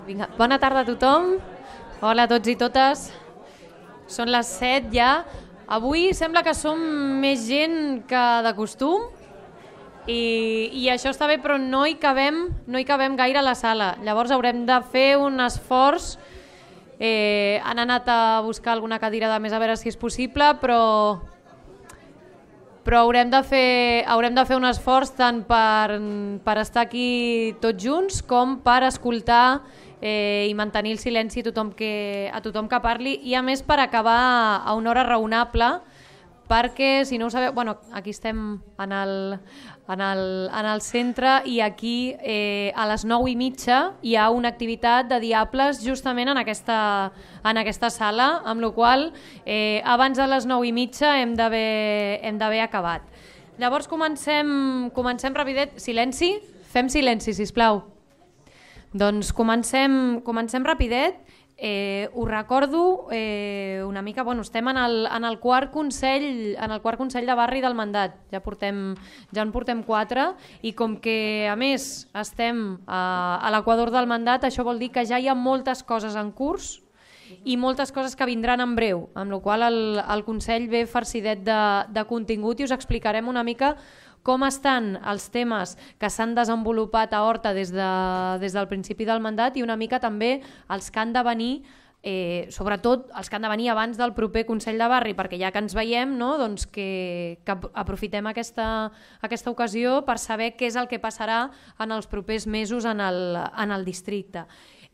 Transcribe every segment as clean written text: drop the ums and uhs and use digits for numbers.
Vinga, bona tarda a tothom. Hola a tots i totes. Són les 7 ja. Avui sembla que som més gent que de costum i això està bé, però no hi cabem gaire a la sala. Llavors haurem de fer un esforç. Han anat a buscar alguna cadira de més a veure si és possible, però haurem de fer un esforç tant per estar aquí tots junts com per escoltar i mantenir el silenci a tothom que parli, i a més per acabar a una hora raonable, perquè si no ho sabeu, aquí estem en el centre i aquí a les 9:30 hi ha una activitat de Diables justament en aquesta sala, amb la qual abans de les 9:30 hem d'haver acabat. Llavors comencem rapidet. Silenci? Fem silenci, sisplau. Doncs comencem rapidet. Us recordo una mica, estem en el quart consell de barri del mandat, ja en portem 4, i com que a més estem a l'equador del mandat, això vol dir que ja hi ha moltes coses en curs i moltes coses que vindran en breu, amb la qual el Consell ve farcidet de contingut, i us explicarem una mica com estan els temes que s'han desenvolupat a Horta des del principi del mandat, i una mica també els que han de venir, sobretot els que han de venir abans del proper Consell de Barri, perquè ja que ens veiem, no? Doncs que aprofitem aquesta ocasió per saber què és el que passarà en els propers mesos en el districte.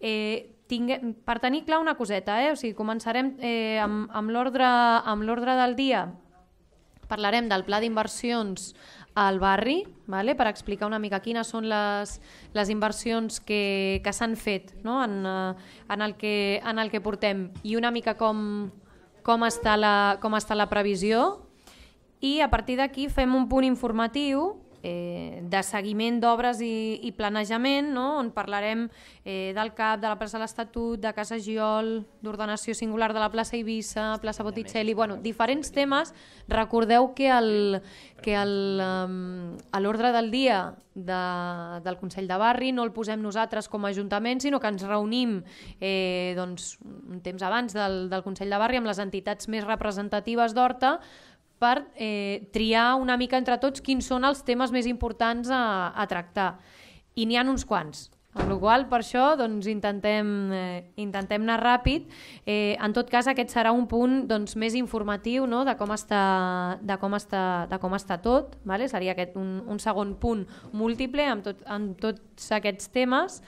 Per tenir clar una coseta, o sigui, començarem amb l'ordre del dia. Parlarem del pla d'inversions al barri, per explicar una mica quines són les inversions que s'han fet, no? en el que portem, i una mica com està la previsió, i a partir d'aquí fem un punt informatiu de seguiment d'obres i planejament, no? On parlarem del CAP, de la plaça de l'Estatut, de Casa Giol, d'ordenació singular de la plaça Eivissa, plaça Botticelli, diferents temes. Recordeu que a l'ordre del dia del Consell de Barri no el posem nosaltres com a Ajuntament, sinó que ens reunim un temps abans del Consell de Barri amb les entitats més representatives d'Horta, per triar una mica entre tots quins són els temes més importants a tractar. I n'hi ha uns quants, amb la qual per això intentem anar ràpid. En tot cas, aquest serà un punt més informatiu, no? de com està tot. Seria aquest un segon punt múltiple amb tots aquests temes.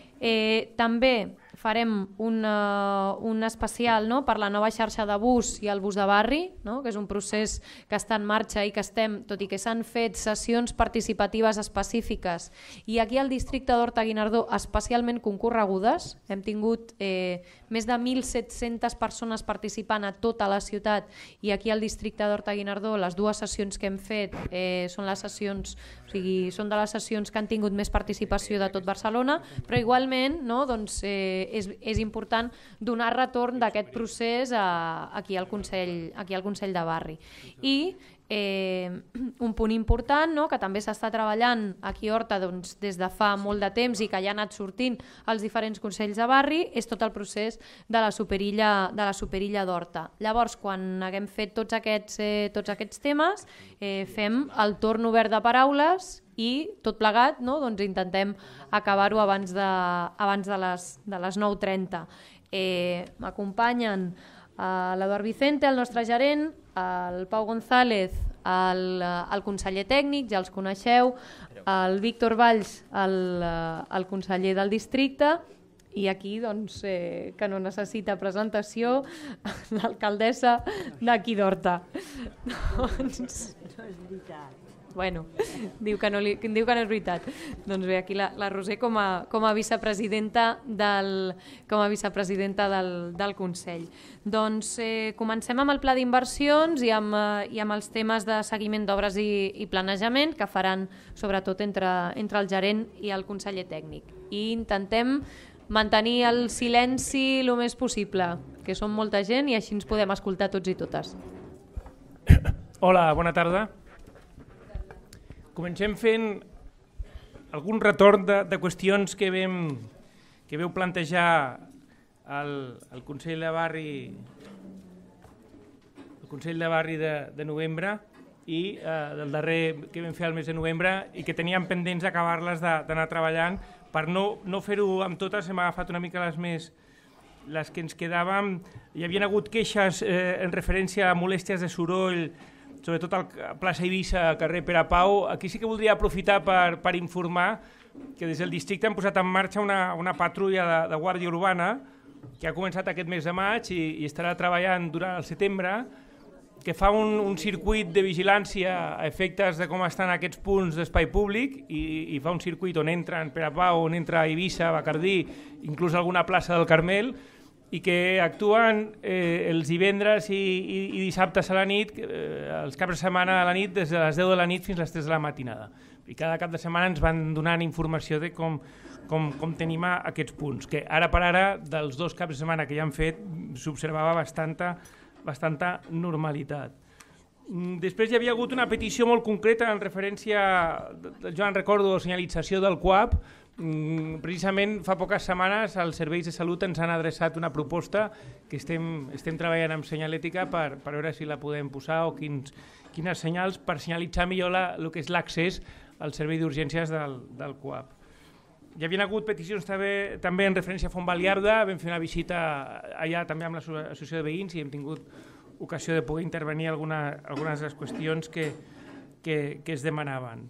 També farem un especial, no? Per la nova xarxa de bus i el bus de barri, no? Que és un procés que està en marxa i que tot i que s'han fet sessions participatives específiques, i aquí al districte d'Horta-Guinardó especialment concorregudes, hem tingut més de 1.700 persones participant a tota la ciutat, i aquí al districte d'Horta-Guinardó les 2 sessions que hem fet són de les sessions que han tingut més participació de tot Barcelona, però igualment, no? És important donar retorn d'aquest procés aquí al Consell de Barri. I un punt important, no? Que també s'està treballant aquí a Horta des de fa molt de temps i que ja ha anat sortint als diferents Consells de Barri, és tot el procés de la superilla d'Horta. Llavors, quan haguem fet tots aquests temes, fem el torn obert de paraules i tot plegat, no? Intentem acabar-ho abans de les 9:30. M'acompanyen l'Eduard Vicente, el nostre gerent, el Pau González, el conseller tècnic, ja els coneixeu, el Víctor Valls, el conseller del districte, i aquí, que no necessita presentació, l'alcaldessa d'aquí d'Horta. No és veritat. Bueno, diu que no és veritat. Doncs bé, aquí la Roser com a vicepresidenta del Consell. Doncs comencem amb el pla d'inversions i amb els temes de seguiment d'obres i planejament que faran sobretot entre el gerent i el conseller tècnic. I intentem mantenir el silenci el més possible, que som molta gent i així ens podem escoltar tots i totes. Hola, bona tarda. Comencem fent algun retorn de qüestions que vam que veu plantejar el Consell de Barri de novembre i del darrer que vam fer el mes de novembre i que teníem pendents d'acabar-les d'anar treballant. Per no fer-ho amb totes hem agafat una mica les que ens quedàvem. Hi havia hagut queixes en referència a molèsties de soroll, sobretot al plaça Eivissa, carrer Pere Pau. Aquí sí que voldria aprofitar per informar que des del districte hem posat en marxa una patrulla de guàrdia urbana que ha començat aquest mes de maig i estarà treballant durant el setembre, que fa un circuit de vigilància a efectes de com estan aquests punts d'espai públic i fa un circuit on entra en Pere Pau, on entra Eivissa, Bacardí, inclús alguna plaça del Carmel, i que actuen els divendres i dissabtes a la nit, els caps de setmana a la nit, des de les 10 de la nit fins a les 3 de la matinada. I cada cap de setmana ens van donant informació de com tenim aquests punts, que ara per ara, dels 2 caps de setmana que ja han fet, s'observava bastanta normalitat. Després hi havia hagut una petició molt concreta en referència, jo en recordo, senyalització del CUAP. Precisament fa poques setmanes els serveis de salut ens han adreçat una proposta que estem treballant amb senyalètica per veure si la podem posar o quins senyals per senyalitzar millor el que és l'accés al servei d'urgències del CUAP. Hi havia hagut peticions també en referència a Font Baliarda, vam fer una visita allà també amb l'associació de veïns i hem tingut ocasió de poder intervenir algunes de les qüestions que es demanaven.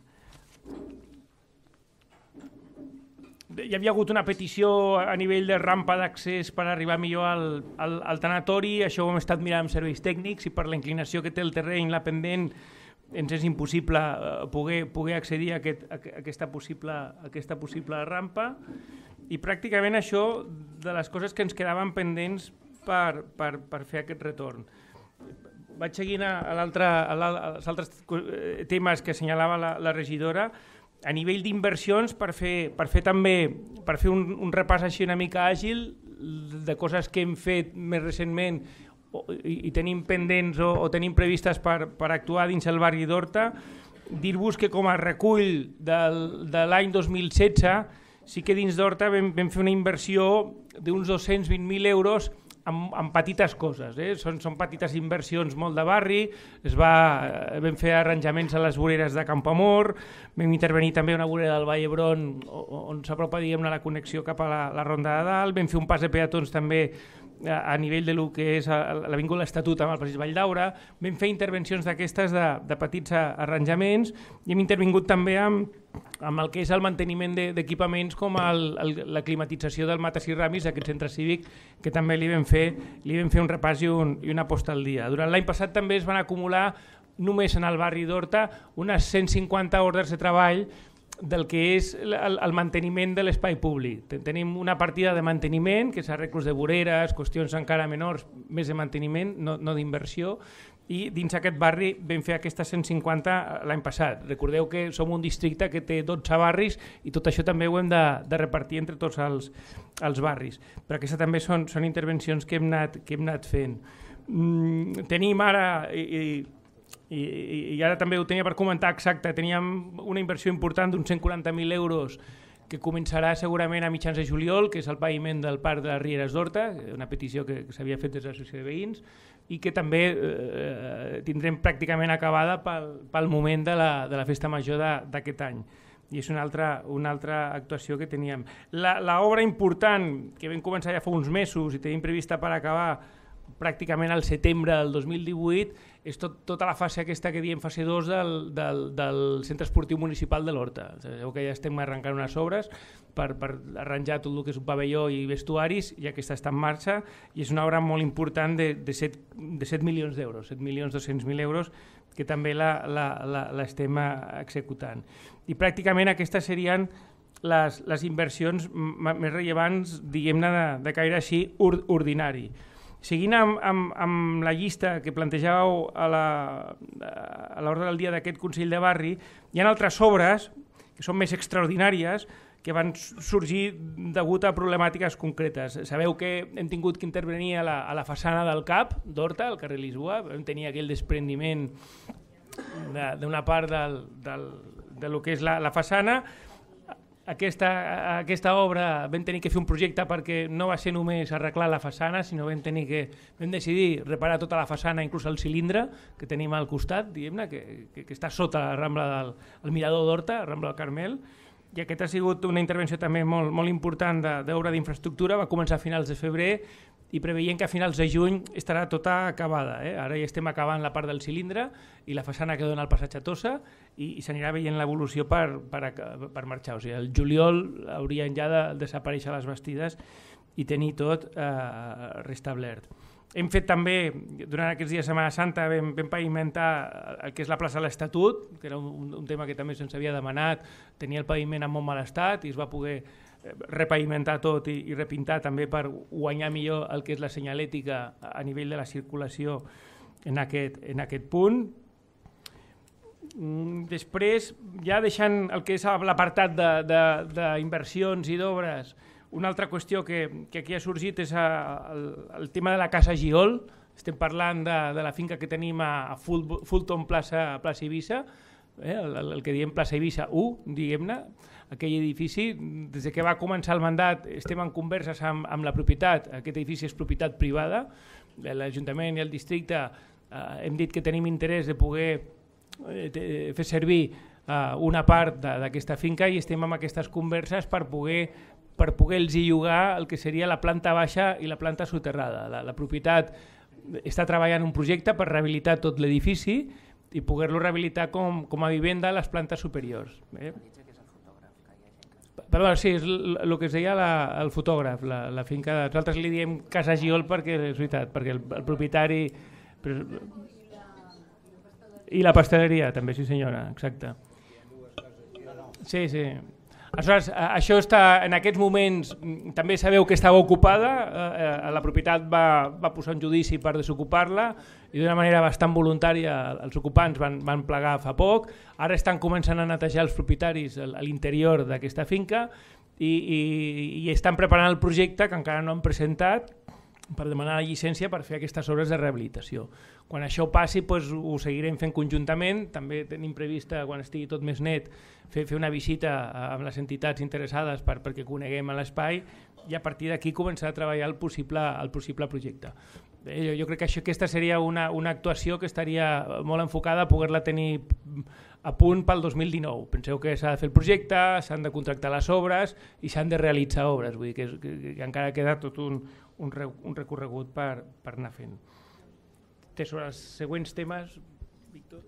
Hi havia hagut una petició a nivell de rampa d'accés per arribar millor al tanatori, això ho hem estat mirant amb serveis tècnics i per la inclinació que té el terreny, la pendent, ens és impossible poder accedir a aquesta possible rampa i pràcticament això de les coses que ens quedaven pendents per fer aquest retorn. Vaig seguint als altres temes que assenyalava la regidora. A nivell d'inversions, per fer un repàs així una mica àgil de coses que hem fet més recentment i tenim pendents o tenim previstes per actuar dins el barri d'Horta, dir-vos que com a recull de l'any 2016 sí que dins d'Horta vam fer una inversió d'uns 220.000 euros amb petites coses. Són petites inversions molt de barri, vam fer arranjaments a les voreres de Campoamor, vam intervenir també una vorera del Vall d'Hebron on s'apropa la connexió cap a la Ronda de Dalt, vam fer un pas de peatons també a nivell de lo que és l'Avinguda Estatut amb el Passeig Valldaura, vam fer intervencions d'aquestes de petits arranjaments i hem intervingut també amb el que és el manteniment d'equipaments com la climatització del Mates i Ramis, d'aquest centre cívic, que també li vam fer un repàs i una posta al dia. Durant l'any passat també es van acumular només en el barri d'Horta unes 150 ordres de treball del que és el manteniment de l'espai públic. Tenim una partida de manteniment, que és arreglos de voreres, qüestions encara menors, més de manteniment, no d'inversió, i dins aquest barri vam fer aquestes 150 l'any passat. Recordeu que som un districte que té 12 barris i tot això també ho hem de repartir entre tots els barris. Però aquestes també són intervencions que hem anat fent. Tenim ara... I ara també ho tenia per comentar exacte, teníem una inversió important d'uns 140.000 euros que començarà segurament a mitjans de juliol, que és el paviment del Parc de les Rieres d'Horta, una petició que s'havia fet des de l'associació de veïns, i que també tindrem pràcticament acabada pel moment de la festa major d'aquest any. I és una altra actuació que teníem. L'obra important, que vam començar ja fa uns mesos i tenim prevista per acabar pràcticament al setembre del 2018, és tota la fase aquesta que diem fase 2 del Centre Esportiu Municipal de l'Horta. Sabeu que ja estem arrencant unes obres per arranjar tot el que és un pavelló i vestuaris, i aquesta està en marxa, i és una obra molt important de 7 milions d'euros, 7.200.000 euros, que també l'estem executant. I pràcticament aquestes serien les inversions més rellevants, diguem-ne, de caire així ordinari. Seguint amb la llista que plantejàveu a l'ordre del dia d'aquest Consell de Barri, hi ha altres obres que són més extraordinàries que van sorgir degut a problemàtiques concretes. Sabeu que hem tingut que intervenir a la façana del CAP d'Horta, al carrer Lisboa, vam tenir aquell desprendiment d'una part de lo que és la façana. aquesta obra vam tenir que fer un projecte perquè no va ser només arreglar la façana, sinó vam decidir reparar tota la façana, inclús el cilindre que tenim al costat, diguem-ne, que està sota la Rambla del Mirador d'Horta, Rambla del Carmel, i aquesta ha sigut una intervenció també molt important d'obra d'infraestructura, va començar a finals de febrer i preveient que a finals de juny estarà tota acabada. Ara ja estem acabant la part del cilindre i la façana que dona al passatge Tossa i s'anirà veient l'evolució per marxar. O sigui, el juliol haurien ja de desaparèixer les bastides i tenir tot restablert. Hem fet també, durant aquests dies de Setmana Santa, vam pavimentar el que és la plaça de l'Estatut, que era un tema que també se'ns havia demanat, tenia el paviment en molt mal estat i es va poder repavimentar tot i repintar també per guanyar millor el que és la senyalètica a nivell de la circulació en aquest punt. Després, ja deixant el que és l'apartat d'inversions i d'obres, una altra qüestió que aquí ha sorgit és el tema de la Casa Giol. Estem parlant de la finca que tenim a Fulton Plaça Eivissa, el que diem Plaça Eivissa 1, diguem-ne, aquell edifici. Des que va començar el mandat estem en converses amb la propietat. Aquest edifici és propietat privada. L'Ajuntament i el districte hem dit que tenim interès de poder fer servir una part d'aquesta finca i estem en aquestes converses per poder-los llogar el que seria la planta baixa i la planta soterrada. La propietat està treballant un projecte per rehabilitar tot l'edifici i poder-lo rehabilitar com a vivenda a les plantes superiors. Perdó, sí, és el que es deia el fotògraf, la finca. Nosaltres li diem Casa Giol perquè és veritat, perquè el propietari... I la pasteleria també, sí senyora, exacte. Sí. Aleshores, això està, en aquests moments també sabeu que estava ocupada, la propietat va posar un judici per desocupar-la i d'una manera bastant voluntària els ocupants van plegar fa poc. Ara estan començant a netejar els propietaris a l'interior d'aquesta finca i estan preparant el projecte que encara no han presentat per demanar la llicència per fer aquestes obres de rehabilitació. Quan això passi ho seguirem fent conjuntament, també tenim prevista, quan estigui tot més net, fer una visita amb les entitats interessades perquè coneguem l'espai i a partir d'aquí començar a treballar el possible projecte. Jo crec que aquesta seria una actuació que estaria molt enfocada a poder-la tenir a punt pel 2019. Penseu que s'ha de fer el projecte, s'han de contractar les obres i s'han de realitzar obres, vull dir que encara queda tot un recorregut per anar fent. Sobre els següents temes, Víctor?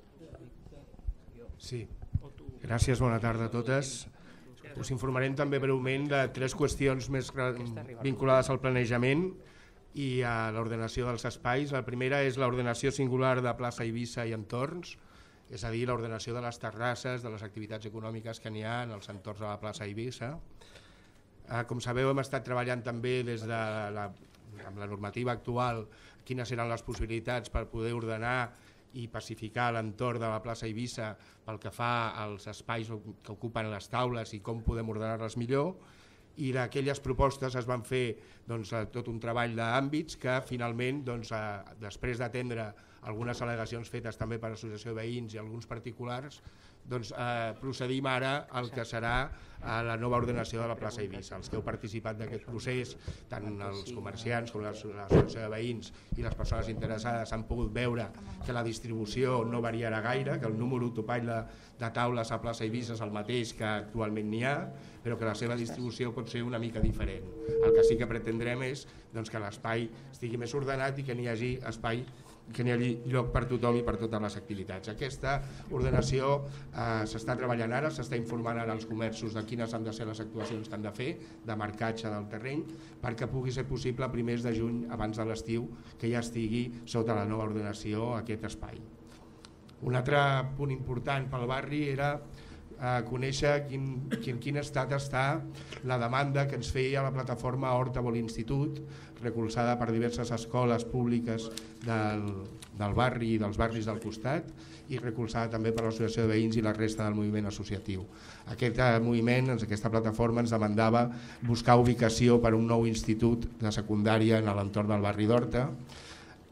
Sí, gràcies, bona tarda a totes. Us informarem també breument de 3 qüestions més vinculades al planejament i a l'ordenació dels espais. La primera és l'ordenació singular de plaça Eivissa i entorns, és a dir, l'ordenació de les terrasses, de les activitats econòmiques que n'hi ha en els entorns de la plaça Eivissa. Com sabeu, hem estat treballant també des de amb la normativa actual quines eren les possibilitats per poder ordenar i pacificar l'entorn de la plaça Eivissa pel que fa als espais que ocupen les taules i com podem ordenar-les millor, i d'aquelles propostes es van fer tot un treball d'àmbits que finalment, després d'atendre algunes al·legacions fetes també per l'associació de veïns i alguns particulars, procedim ara al que serà la nova ordenació de la plaça Eivissa. Els que heu participat d'aquest procés, tant els comerciants com l'associació de veïns i les persones interessades han pogut veure que la distribució no variarà gaire, que el número topall de taules a plaça Eivissa és el mateix que actualment n'hi ha, però que la seva distribució pot ser una mica diferent. El que sí que pretendrem és que l'espai estigui més ordenat i que n'hi hagi espai, que n'hi hagi lloc per tothom i per totes les activitats. Aquesta ordenació s'està treballant ara, s'està informant ara als comerços de quines han de ser les actuacions que han de fer, de marcatge del terreny, perquè pugui ser possible a primers de juny, abans de l'estiu, que ja estigui sota la nova ordenació aquest espai. Un altre punt important pel barri era conèixer en quin estat està la demanda que ens feia la plataforma Horta Vol Institut, recolzada per diverses escoles públiques del barri i dels barris del costat i recolzada també per l'Associació de Veïns i la resta del moviment associatiu. Aquest moviment, aquesta plataforma, ens demandava buscar ubicació per a un nou institut de secundària en l'entorn del barri d'Horta.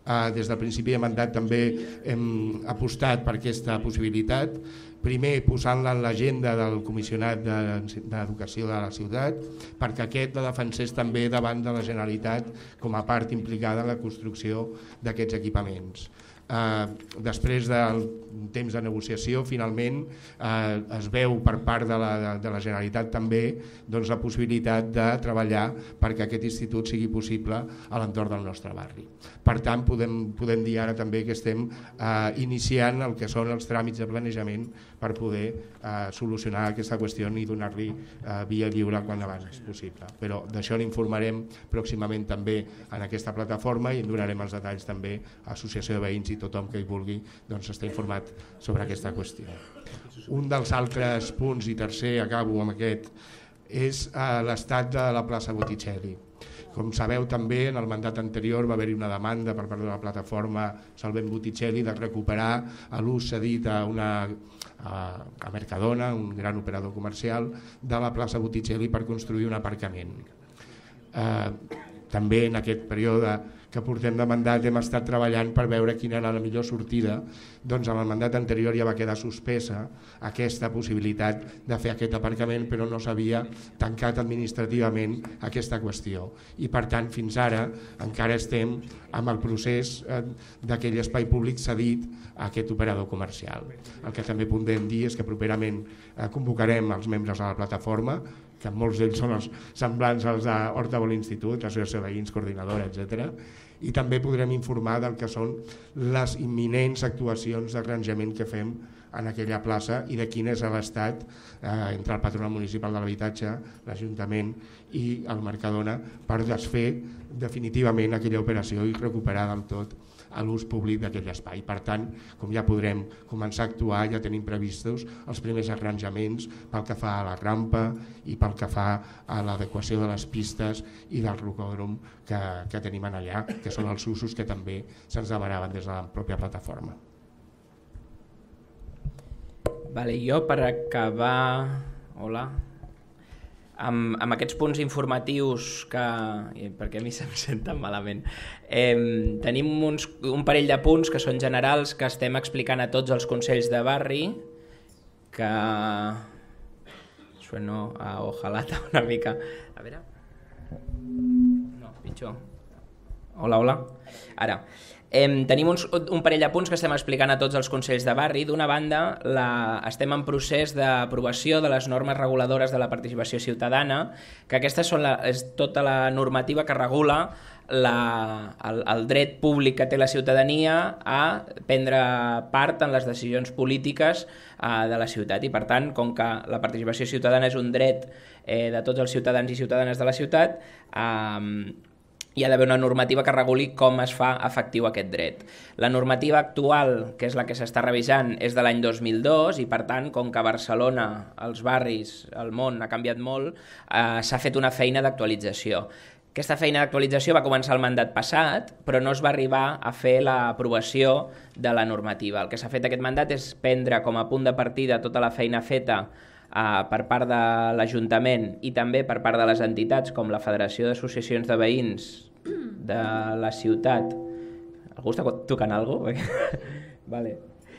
des del principi de mandat també hem apostat per aquesta possibilitat, primer posant-la en l'agenda del comissionat d'Educació de la ciutat, perquè aquest la defensés també davant de la Generalitat com a part implicada en la construcció d'aquests equipaments. Després del temps de negociació, finalment es veu per part de la Generalitat també la possibilitat de treballar perquè aquest institut sigui possible a l'entorn del nostre barri. Per tant, podem dir ara també que estem iniciant el que són els tràmits de planejament per poder solucionar aquesta qüestió i donar-li via lliure quan abans possible. Però d'això n'informarem pròximament també en aquesta plataforma i en donarem els detalls també a l'associació de veïns i tothom que hi vulgui està informat sobre aquesta qüestió. Un dels altres punts, i tercer, acabo amb aquest, és l'estat de la plaça Botticelli. Com sabeu també, en el mandat anterior va haver-hi una demanda per part de la plataforma Salvem Botticelli de recuperar l'ús cedit a Mercadona, un gran operador comercial, de la plaça Botticelli per construir un aparcament. També en aquest període que portem de mandat hem estat treballant per veure quina era la millor sortida. Doncs en el mandat anterior ja va quedar suspesa aquesta possibilitat de fer aquest aparcament, però no s'havia tancat administrativament aquesta qüestió. I per tant, fins ara encara estem amb el procés d'aquell espai públic cedit a aquest operador comercial. El que també podem dir és que properament convocarem els membres de la plataforma, que molts d'ells són els semblants als d'Horta Vol Institut, l'associació de veïns, coordinadora, etc. I també podrem informar del que són les imminents actuacions d'arranjament que fem en aquella plaça i de quin és l'estat entre el Patronat Municipal de l'Habitatge, l'Ajuntament i el Mercadona per desfer definitivament aquella operació i recuperar del tot a l'ús públic d'aquell espai. Per tant, com ja podrem començar a actuar, ja tenim previstos els primers arranjaments pel que fa a la rampa i pel que fa a l'adequació de les pistes i del rocòdrom que tenim allà, que són els usos que també se'ns demanaven des de la pròpia plataforma. Vale, jo per acabar... Hola. Amb aquests punts informatius perquè a mi se'm senten malament, tenim un parell de punts que són generals que estem explicant a tots els consells de barri, que sueno a hojalata una mica. A veure... No, pitjor. Hola. Ara. Tenim un parell de punts que estem explicant a tots els consells de barri. D'una banda, estem en procés d'aprovació de les normes reguladores de la participació ciutadana, que aquestes és tota la normativa que regula el dret públic que té la ciutadania a prendre part en les decisions polítiques de la ciutat. I per tant, com que la participació ciutadana és un dret de tots els ciutadans i ciutadanes de la ciutat, hi ha d'haver una normativa que reguli com es fa efectiu aquest dret. La normativa actual, que és la que s'està revisant, és de l'any 2002 i per tant, com que a Barcelona, els barris, el món ha canviat molt, s'ha fet una feina d'actualització. Aquesta feina d'actualització va començar el mandat passat, però no es va arribar a fer l'aprovació de la normativa. El que s'ha fet aquest mandat és prendre com a punt de partida tota la feina feta per part de l'Ajuntament i també per part de les entitats com la Federació d'Associacions de Veïns de la ciutat. Algú està tocant alguna cosa? Vale.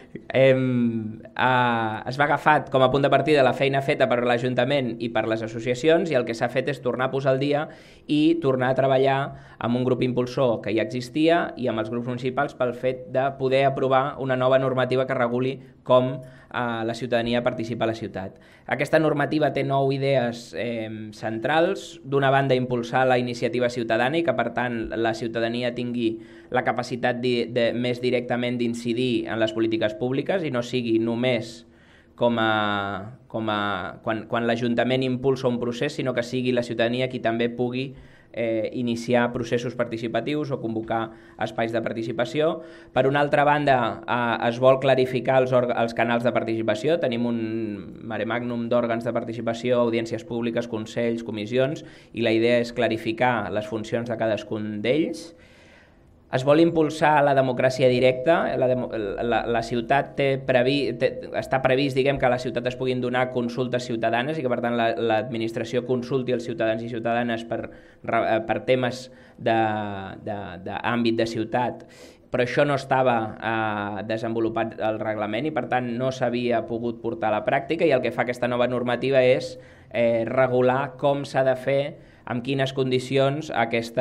Es va agafar com a punt de partida la feina feta per l'Ajuntament i per les associacions i el que s'ha fet és tornar a posar al dia i tornar a treballar amb un grup impulsor que ja existia i amb els grups municipals pel fet de poder aprovar una nova normativa que reguli com la ciutadania participa a la ciutat. Aquesta normativa té 9 idees centrals. D'una banda, impulsar la iniciativa ciutadana i que, per tant, la ciutadania tingui la capacitat més directament d'incidir en les polítiques públiques i no sigui només quan l'Ajuntament impulsa un procés, sinó que sigui la ciutadania qui també pugui iniciar processos participatius o convocar espais de participació. Per una altra banda, es vol clarificar els canals de participació. Tenim un mare magnum d'òrgans de participació, audiències públiques, consells, comissions, i la idea és clarificar les funcions de cadascun d'ells. Es vol impulsar la democràcia directa. La ciutat està previst que a la ciutat es puguin donar consultes ciutadanes i que per tant l'administració consulti els ciutadans i ciutadanes per temes d'àmbit de ciutat però això no estava desenvolupat al reglament i per tant no s'havia pogut portar a la pràctica, i el que fa aquesta nova normativa és regular com s'ha de fer, amb quines condicions aquest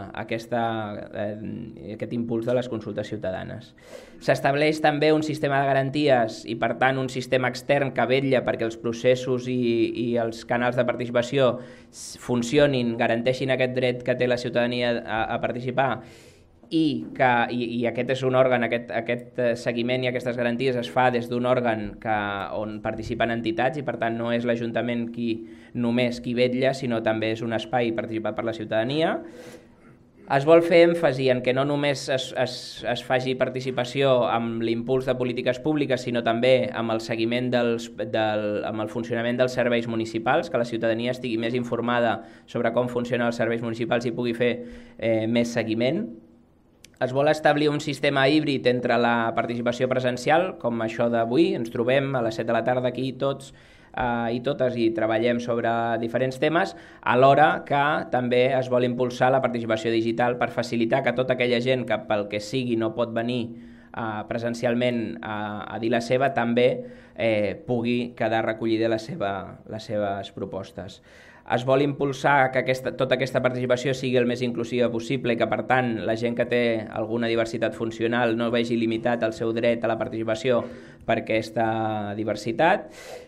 impuls de les consultes ciutadanes. S'estableix també un sistema de garanties i per tant un sistema extern que vetlla perquè els processos i els canals de participació funcionin, garanteixin aquest dret que té la ciutadania a participar, i aquest és un òrgan, aquest seguiment i aquestes garanties es fa des d'un òrgan on participen entitats i per tant no és l'Ajuntament només qui vetlla, sinó també és un espai participat per la ciutadania. Es vol fer èmfasi en que no només es faci participació amb l'impuls de polítiques públiques, sinó també amb el seguiment amb el funcionament dels serveis municipals, que la ciutadania estigui més informada sobre com funcionen els serveis municipals i pugui fer més seguiment. Es vol establir un sistema híbrid entre la participació presencial, com això d'avui, ens trobem a les 7 de la tarda aquí tots i totes i treballem sobre diferents temes, alhora que també es vol impulsar la participació digital per facilitar que tota aquella gent que pel que sigui no pot venir presencialment a dir la seva també pugui quedar recollida les seves propostes. Es vol impulsar que tota aquesta participació sigui el més inclusiva possible i que, per tant, la gent que té alguna diversitat funcional no vegi limitat el seu dret a la participació per aquesta diversitat.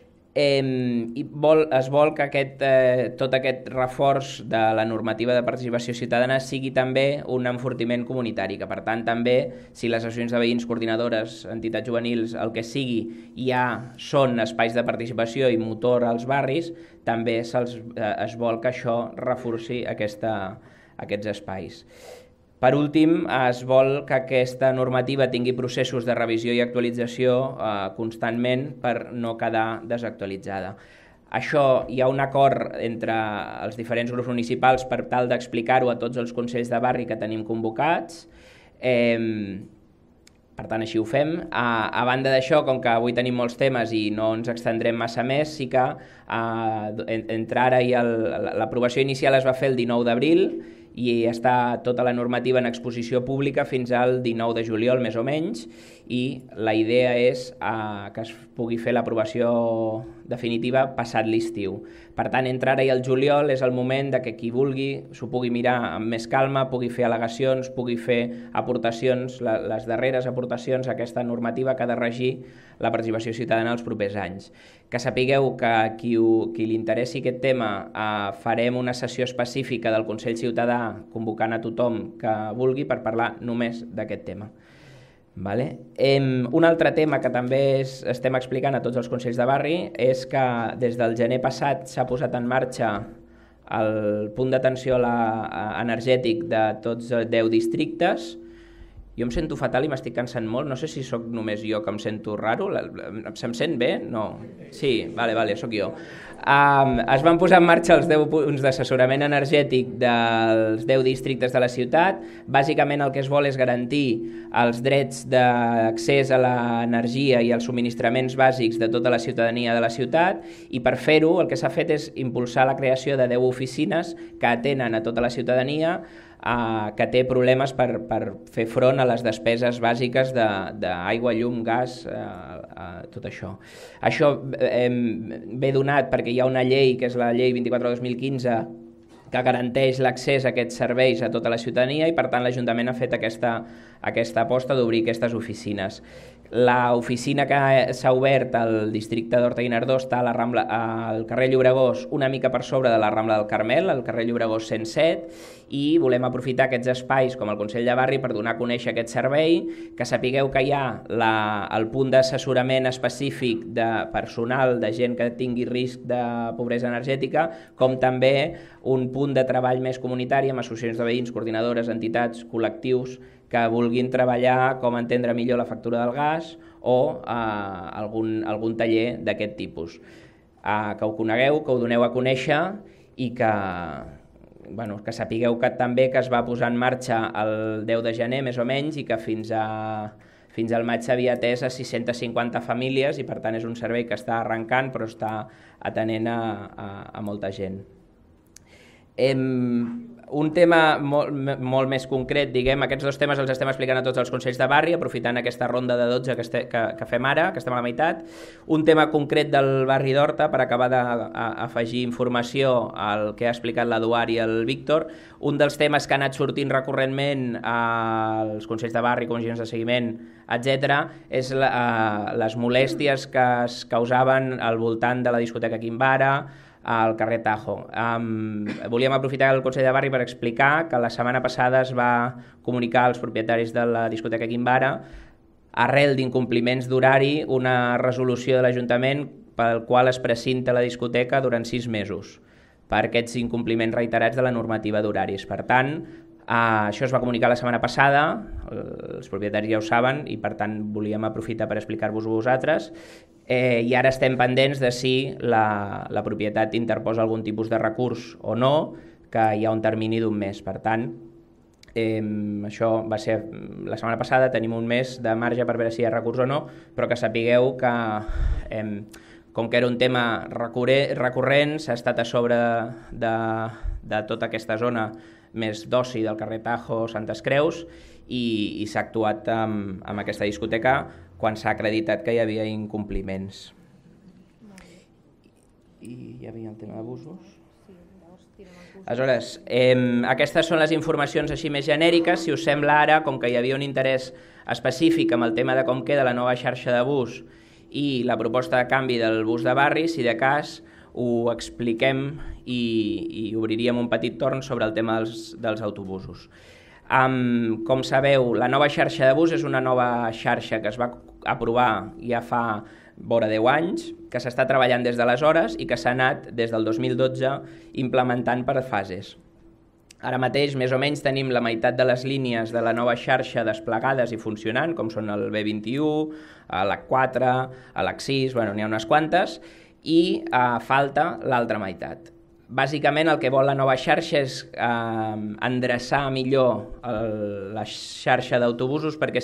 Es vol que tot aquest reforç de la normativa de participació ciutadana sigui també un enfortiment comunitari, que per tant també, si les associacions de veïns, coordinadores, entitats juvenils, el que sigui, ja són espais de participació i motor als barris, també es vol que això reforci aquests espais. Per últim, es vol que aquesta normativa tingui processos de revisió i actualització constantment per no quedar desactualitzada. Això hi ha un acord entre els diferents grups municipals per tal d'explicar-ho a tots els consells de barri que tenim convocats. Per tant, així ho fem. A banda d'això, com que avui tenim molts temes i no ens extendrem massa més, sí que entre ara i l'aprovació inicial es va fer el 19 d'abril i està tota la normativa en exposició pública fins al 19 de juliol, més o menys, i la idea és que es pugui fer l'aprovació definitiva passat l'estiu. Per tant, entre ara i el juliol és el moment de que qui vulgui s'ho pugui mirar amb més calma, pugui fer al·legacions, pugui fer aportacions, les darreres aportacions a aquesta normativa que ha de regir la participació ciutadana els propers anys. Que sapigueu que qui li interessi aquest tema farem una sessió específica del Consell Ciutadà convocant a tothom que vulgui per parlar només d'aquest tema. Un altre tema que també estem explicant a tots els consells de barri és que des del gener passat s'ha posat en marxa el punt d'atenció energètic de tots 10 districtes. Jo em sento fatal i m'estic cansant molt, no sé si sóc només jo que em sento raro, se'm sent bé? No. Sí, vale, sóc jo. Es van posar en marxa els 10 punts d'assessorament energètic dels 10 districtes de la ciutat. Bàsicament el que es vol és garantir els drets d'accés a l'energia i als subministraments bàsics de tota la ciutadania de la ciutat, i per fer-ho el que s'ha fet és impulsar la creació de 10 oficines que atenen a tota la ciutadania que té problemes per fer front a les despeses bàsiques d'aigua, llum, gas, tot això. Això ve donat perquè hi ha una llei, que és la llei 24/2015, que garanteix l'accés a aquests serveis a tota la ciutadania, i per tant l'Ajuntament ha fet aquesta aposta d'obrir aquestes oficines. L'oficina que s'ha obert al districte d'Horta-Guinardó està al carrer Llobregós, una mica per sobre de la Rambla del Carmel, al carrer Llobregós 107, i volem aprofitar aquests espais com el Consell de Barri per donar a conèixer aquest servei, que sapigueu que hi ha el punt d'assessorament específic de personal, de gent que tingui risc de pobresa energètica, com també un punt de treball més comunitari amb associacions de veïns, coordinadores, entitats, col·lectius que vulguin treballar com entendre millor la factura del gas o algun taller d'aquest tipus. Que ho conegueu, que ho doneu a conèixer i que sapigueu que també que es va posar en marxa el 10 de gener més o menys i que fins al maig s'havia atès a 650 famílies, i per tant és un servei que està arrencant però està atenent a molta gent. Un tema molt més concret, diguem, aquests dos temes els estem explicant a tots els consells de barri, aprofitant aquesta ronda de 12 que fem ara, que estem a la meitat. Un tema concret del barri d'Horta, per acabar d'afegir informació al que ha explicat l'Eduard i el Víctor. Un dels temes que ha anat sortint recurrentment als consells de barri, comissions de seguiment, etc., és les molèsties que es causaven al voltant de la discoteca Quimbara, al carrer Tajo. Volíem aprofitar el Consell de Barri per explicar que la setmana passada es va comunicar als propietaris de la discoteca Quimbara, arrel d'incompliments d'horari, una resolució de l'Ajuntament pel qual es precinta la discoteca durant 6 mesos per aquests incompliments reiterats de la normativa d'horaris. Per tant, això es va comunicar la setmana passada, els propietaris ja ho saben i per tant volíem aprofitar per explicar-vos-ho a vosaltres. I ara estem pendents de si la propietat interposa algun tipus de recurs o no, que hi ha un termini d'1 mes. Per tant, això va ser la setmana passada, tenim 1 mes de marge per veure si hi ha recurs o no, però que sapigueu que, com que era un tema recurrent, s'ha estat a sobre de tota aquesta zona més d'oci del carrer Tajo, Santes Creus, i s'ha actuat amb aquesta discoteca quan s'ha acreditat que hi havia incompliments. I hi havia el tema d'abusos. Aleshores, aquestes són les informacions així més genèriques. Si us sembla ara, com que hi havia un interès específic amb el tema de com queda la nova xarxa de bus i la proposta de canvi del bus de barri, si de cas ho expliquem i obriríem un petit torn sobre el tema dels autobusos. Com sabeu, la nova xarxa de bus és una nova xarxa que es va aprovar ja fa vora 10 anys, que s'està treballant des d'aleshores i que s'ha anat des del 2012 implementant per fases. Ara mateix, més o menys, tenim la meitat de les línies de la nova xarxa desplegades i funcionant, com són el B21, l'H4, l'H6, n'hi ha unes quantes, i falta l'altra meitat. Bàsicament el que vol la nova xarxa és endreçar millor la xarxa d'autobusos perquè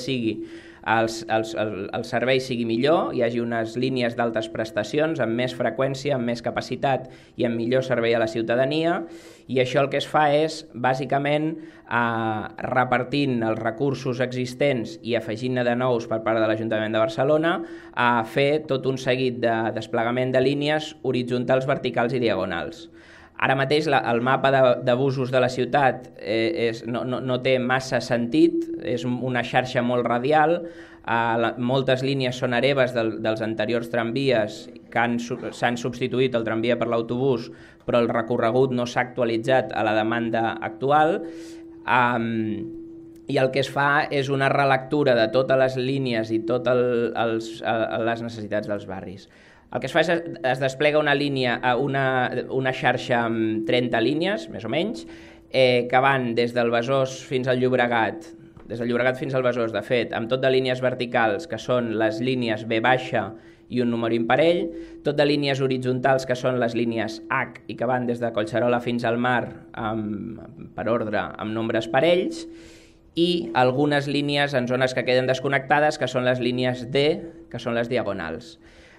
el servei sigui millor, hi hagi unes línies d'altes prestacions amb més freqüència, amb més capacitat i amb millor servei a la ciutadania, i això el que es fa és bàsicament repartint els recursos existents i afegint-ne de nous per part de l'Ajuntament de Barcelona a fer tot un seguit de desplegament de línies horitzontals, verticals i diagonals. Ara mateix el mapa de busos de la ciutat no té massa sentit, és una xarxa molt radial, moltes línies són hereves dels anteriors tramvies que s'han substituït el tramvia per l'autobús, però el recorregut no s'ha actualitzat a la demanda actual, i el que es fa és una relectura de totes les línies i totes les necessitats dels barris. El que es fa és es desplega una xarxa amb 30 línies, més o menys, que van des del Besòs fins al Llobregat, fins al Besòs, de fet, amb tot de línies verticals, que són les línies B baixa i un número imparell, tot de línies horitzontals, que són les línies H i que van des de Collserola fins al mar, per ordre, amb nombres parells, i algunes línies en zones que queden desconnectades, que són les línies D, que són les diagonals.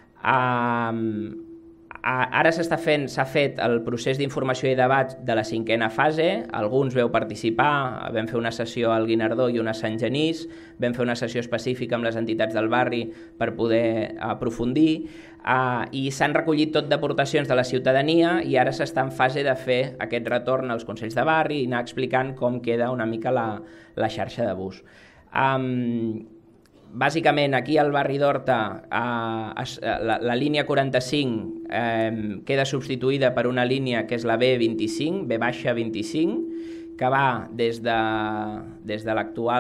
Ara s'ha fet el procés d'informació i debat de la 5a fase, alguns veu participar, vam fer una sessió al Guinardó i una a Sant Genís, vam fer una sessió específica amb les entitats del barri per poder aprofundir, i s'han recollit tot d'aportacions de la ciutadania i ara s'està en fase de fer aquest retorn als consells de barri i anar explicant com queda una mica la xarxa de bus. Bàsicament, aquí al barri d'Horta, la línia 45 queda substituïda per una línia que és la B25, B-25, que va des de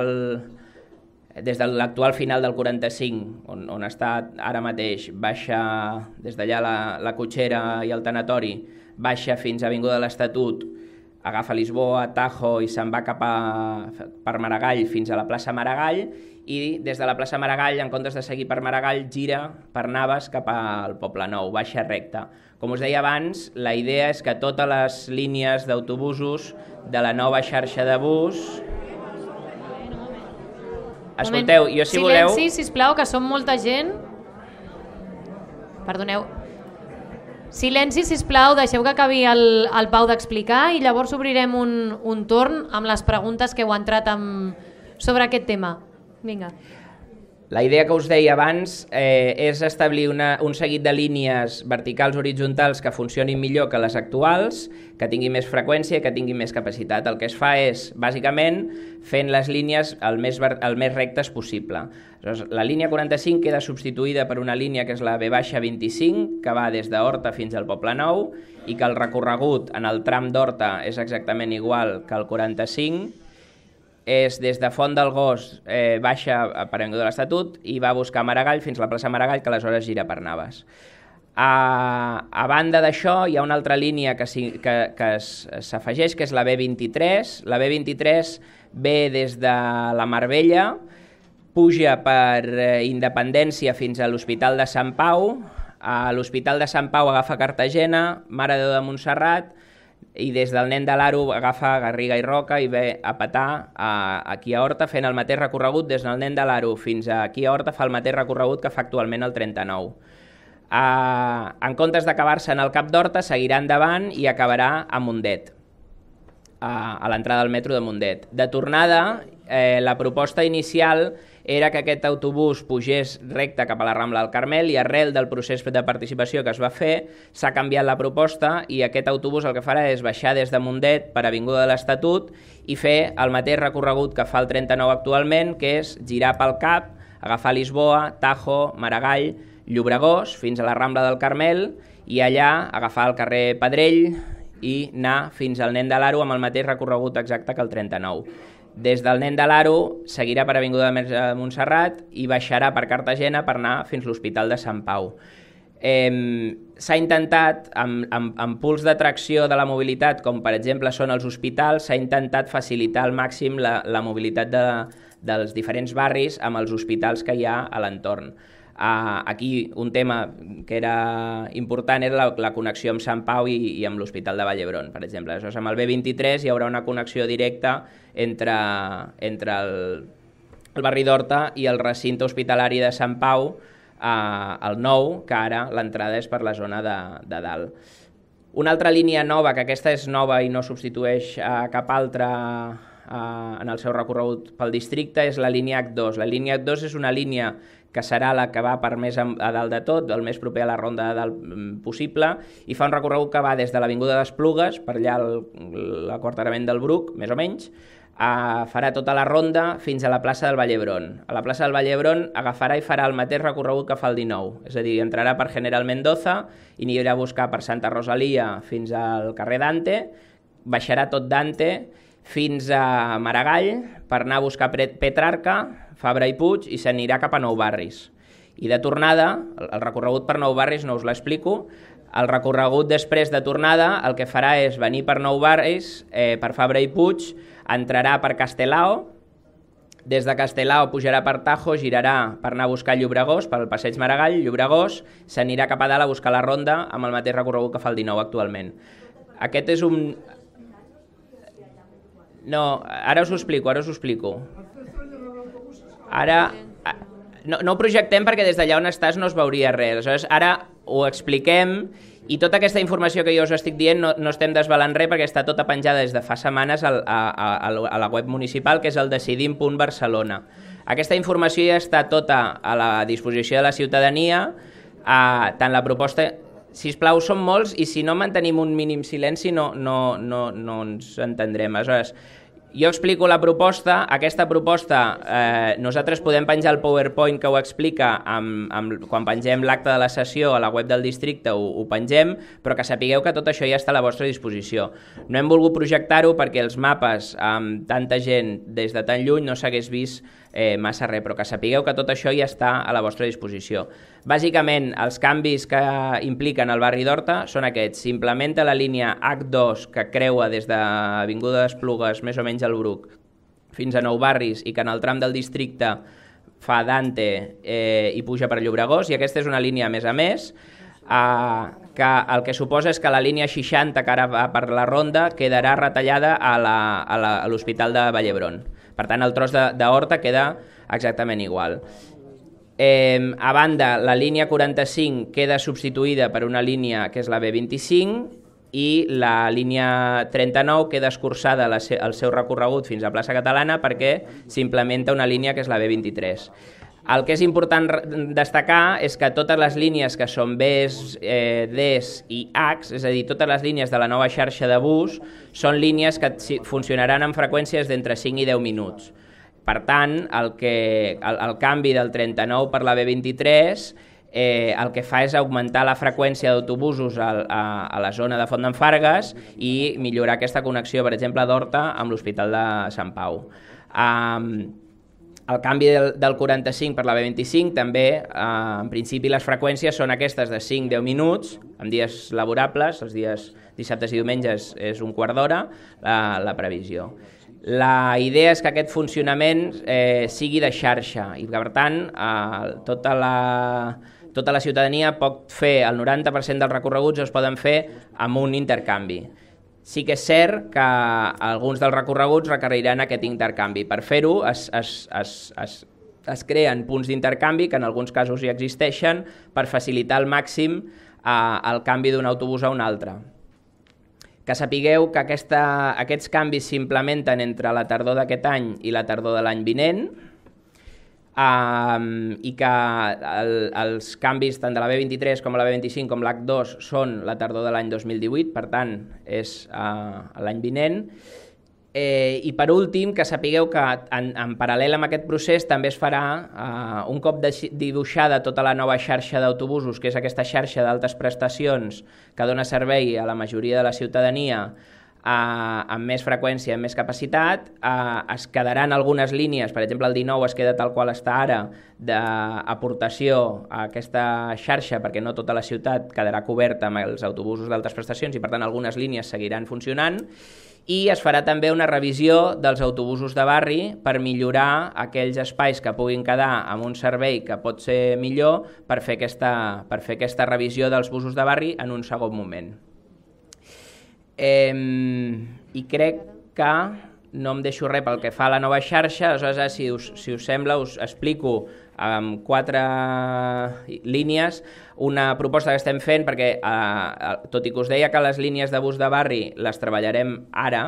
l'actual final del 45, on està ara mateix, baixa des d'allà la Cotxera i el Tanatori, baixa fins a Avinguda de l'Estatut, agafa Lisboa, Tajo i se'n va cap per Maragall fins a la plaça Maragall, i des de la plaça Maragall, en comptes de seguir per Maragall, gira per Navas cap al Poble Nou, baixa recta. Com us deia abans, la idea és que totes les línies d'autobusos de la nova xarxa de bus... Escolteu, jo si voleu... Silenci, sisplau, que som molta gent. Perdoneu. Silenci, sisplau, deixeu que acabi el Pau d'explicar i llavors obrirem un torn amb les preguntes que heu entrat sobre aquest tema. Vinga. La idea que us deia abans és establir un seguit de línies verticals horitzontals que funcionin millor que les actuals, que tinguin més freqüència i que tinguin més capacitat. El que es fa és, bàsicament, fent les línies el més rectes possible. La línia 45 queda substituïda per una línia que és la V-25, que va des d'Horta fins al Poble Nou, i que el recorregut en el tram d'Horta és exactament igual que el 45, és des de Font del Gos, baixa per Avinguda de l'Estatut i va a buscar Maragall fins a la plaça Maragall, que aleshores gira per Navas. A banda d'això hi ha una altra línia que s'afegeix, que és la B23. La B23 ve des de la Mar Vella, puja per Independència fins a l'Hospital de Sant Pau, a l'Hospital de Sant Pau agafa Cartagena, Mare de Déu de Montserrat, i des del Nen de l'Aro agafa Garriga i Roca i ve a petar aquí a Horta, fent el mateix recorregut des del Nen de l'Aro fins aquí a Horta, fa el mateix recorregut que fa actualment el 39. En comptes d'acabar-se en el Cap d'Horta, seguirà endavant i acabarà a Mundet, a l'entrada del metro de Mundet. De tornada, la proposta inicial era que aquest autobús pugés recte cap a la Rambla del Carmel i arrel del procés de participació que es va fer s'ha canviat la proposta i aquest autobús el que farà és baixar des de Mundet per Avinguda de l'Estatut i fer el mateix recorregut que fa el 39 actualment, que és girar pel Cap, agafar Lisboa, Tajo, Maragall, Llobregós fins a la Rambla del Carmel i allà agafar el carrer Pedrell i anar fins al Nen de l'Aro amb el mateix recorregut exacte que el 39. Des del Nen de l'Aro seguirà per Avinguda de Montserrat i baixarà per Cartagena per anar fins a l'Hospital de Sant Pau. S'ha intentat, amb punts d'atracció de la mobilitat, com per exemple són els hospitals, s'ha intentat facilitar al màxim la mobilitat dels diferents barris amb els hospitals que hi ha a l'entorn. Aquí un tema que era important era la connexió amb Sant Pau i amb l'Hospital de Vall d'Hebron, per exemple. Aleshores, amb el B23 hi haurà una connexió directa entre el barri d'Horta i el recinte hospitalari de Sant Pau, el nou, que ara l'entrada és per la zona de dalt. Una altra línia nova, que aquesta és nova i no substitueix cap altra en el seu recorregut pel districte, és la línia H2. La línia H2 és una línia que serà la que va per més a dalt de tot, el més proper a la ronda de dalt possible, i fa un recorregut que va des de l'Avinguda d'Esplugues, per allà l'aquarterament del Bruc, més o menys, farà tota la ronda fins a la plaça del Vall d'Hebron. A la plaça del Vall d'Hebron agafarà i farà el mateix recorregut que fa el 19, és a dir, entrarà per General Mendoza i anirà a buscar per Santa Rosalia fins al carrer Dante, baixarà tot Dante fins a Maragall per anar a buscar Petrarca, Fabra i Puig i s'anirà cap a Nou Barris. I de tornada, el recorregut per Nou Barris no us l'explico, el recorregut després de tornada el que farà és venir per Nou Barris, per Fabra i Puig, entrarà per Castelao, des de Castelao pujarà per Tajo, girarà per anar a buscar Llobregós, pel passeig Maragall, Llobregós, s'anirà cap a dalt a buscar la ronda amb el mateix recorregut que fa el 19 actualment. Aquest és un... No, ara us ho explico. Ara no ho projectem perquè des d'allà on estàs no es veuria res. Aleshores, ara ho expliquem i tota aquesta informació que jo us estic dient no estem desvelant res perquè està tota penjada des de fa setmanes a la web municipal, que és el decidim.barcelona. Aquesta informació ja està tota a la disposició de la ciutadania, tant la proposta... Sisplau, són molts i si no mantenim un mínim silenci no ens entendrem. Aleshores, jo explico la proposta. Aquesta proposta nosaltres podem penjar el PowerPoint que ho explica quan pengem l'acte de la sessió a la web del districte, ho pengem, però que sapigueu que tot això ja està a la vostra disposició. No hem volgut projectar-ho perquè els mapes amb tanta gent des de tan lluny no s'hagués vist massa res, però que sapigueu que tot això ja està a la vostra disposició. Bàsicament, els canvis que impliquen el barri d'Horta són aquests. S'implementa la línia H2 que creua des d'Avinguda d'Esplugues, més o menys al Bruc, fins a Nou Barris i que en el tram del districte fa Dante i puja per Llobregós, i aquesta és una línia a més, que el que suposa és que la línia 60 que ara va per la ronda quedarà retallada a l'Hospital de Vall d'Hebron. Per tant, el tros d'Horta queda exactament igual. A banda, la línia 45 queda substituïda per una línia que és la B25 i la línia 39 queda escurçada el seu recorregut fins a Plaça Catalana perquè s'implementa una línia que és la B23. El que és important destacar és que totes les línies que són Bs, Ds i Hs, és a dir, totes les línies de la nova xarxa de bus, són línies que funcionaran amb freqüències d'entre 5 i 10 minuts. Per tant, el canvi del 39 per la B23 el que fa és augmentar la freqüència d'autobusos a la zona de Font d'en Fargues i millorar aquesta connexió, per exemple, d'Horta amb l'Hospital de Sant Pau. El canvi del 45 per la B25 també, en principi les freqüències són aquestes de 5-10 minuts, en dies laborables, els dies dissabtes i diumenges és un quart d'hora, la previsió. La idea és que aquest funcionament sigui de xarxa i que, per tant, tota la ciutadania pot fer, el 90% dels recorreguts es poden fer amb un intercanvi. Sí que és cert que alguns dels recorreguts requeriran aquest intercanvi. Per fer-ho es creen punts d'intercanvi que en alguns casos ja existeixen per facilitar al màxim el canvi d'un autobús a un altre. Que sapigueu que aquests canvis s'implementen entre la tardor d'aquest any i la tardor de l'any vinent, i que els canvis tant de la B23 com la B25 com l'H2 són la tardor de l'any 2018, per tant és l'any vinent. I per últim, que sapigueu que en paral·lel amb aquest procés també es farà un cop dibuixada tota la nova xarxa d'autobusos, que és aquesta xarxa d'altes prestacions que dona servei a la majoria de la ciutadania amb més freqüència, amb més capacitat. Es quedaran algunes línies, per exemple el 19 es queda tal qual està ara d'aportació a aquesta xarxa perquè no tota la ciutat quedarà coberta amb els autobusos d'altes prestacions i per tant algunes línies seguiran funcionant, i es farà també una revisió dels autobusos de barri per millorar aquells espais que puguin quedar amb un servei que pot ser millor per fer aquesta revisió dels busos de barri en un segon moment. I crec que no em deixo res pel que fa a la nova xarxa. Aleshores, si us sembla, us explico amb 4 línies una proposta que estem fent, perquè tot i que us deia que les línies de bus de barri les treballarem ara,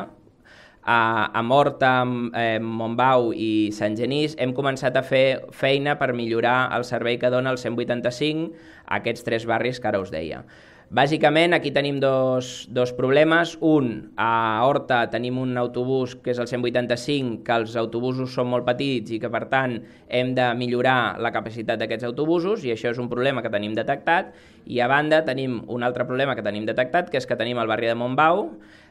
a Horta, Montbau i Sant Genís hem començat a fer feina per millorar el servei que dona el 185 a aquests 3 barris que ara us deia. Bàsicament aquí tenim dos problemes. Un, a Horta tenim un autobús que és el 185, que els autobusos són molt petits i que per tant hem de millorar la capacitat d'aquests autobusos, i això és un problema que tenim detectat. I a banda tenim un altre problema que tenim detectat, que és que tenim el barri de Montbau,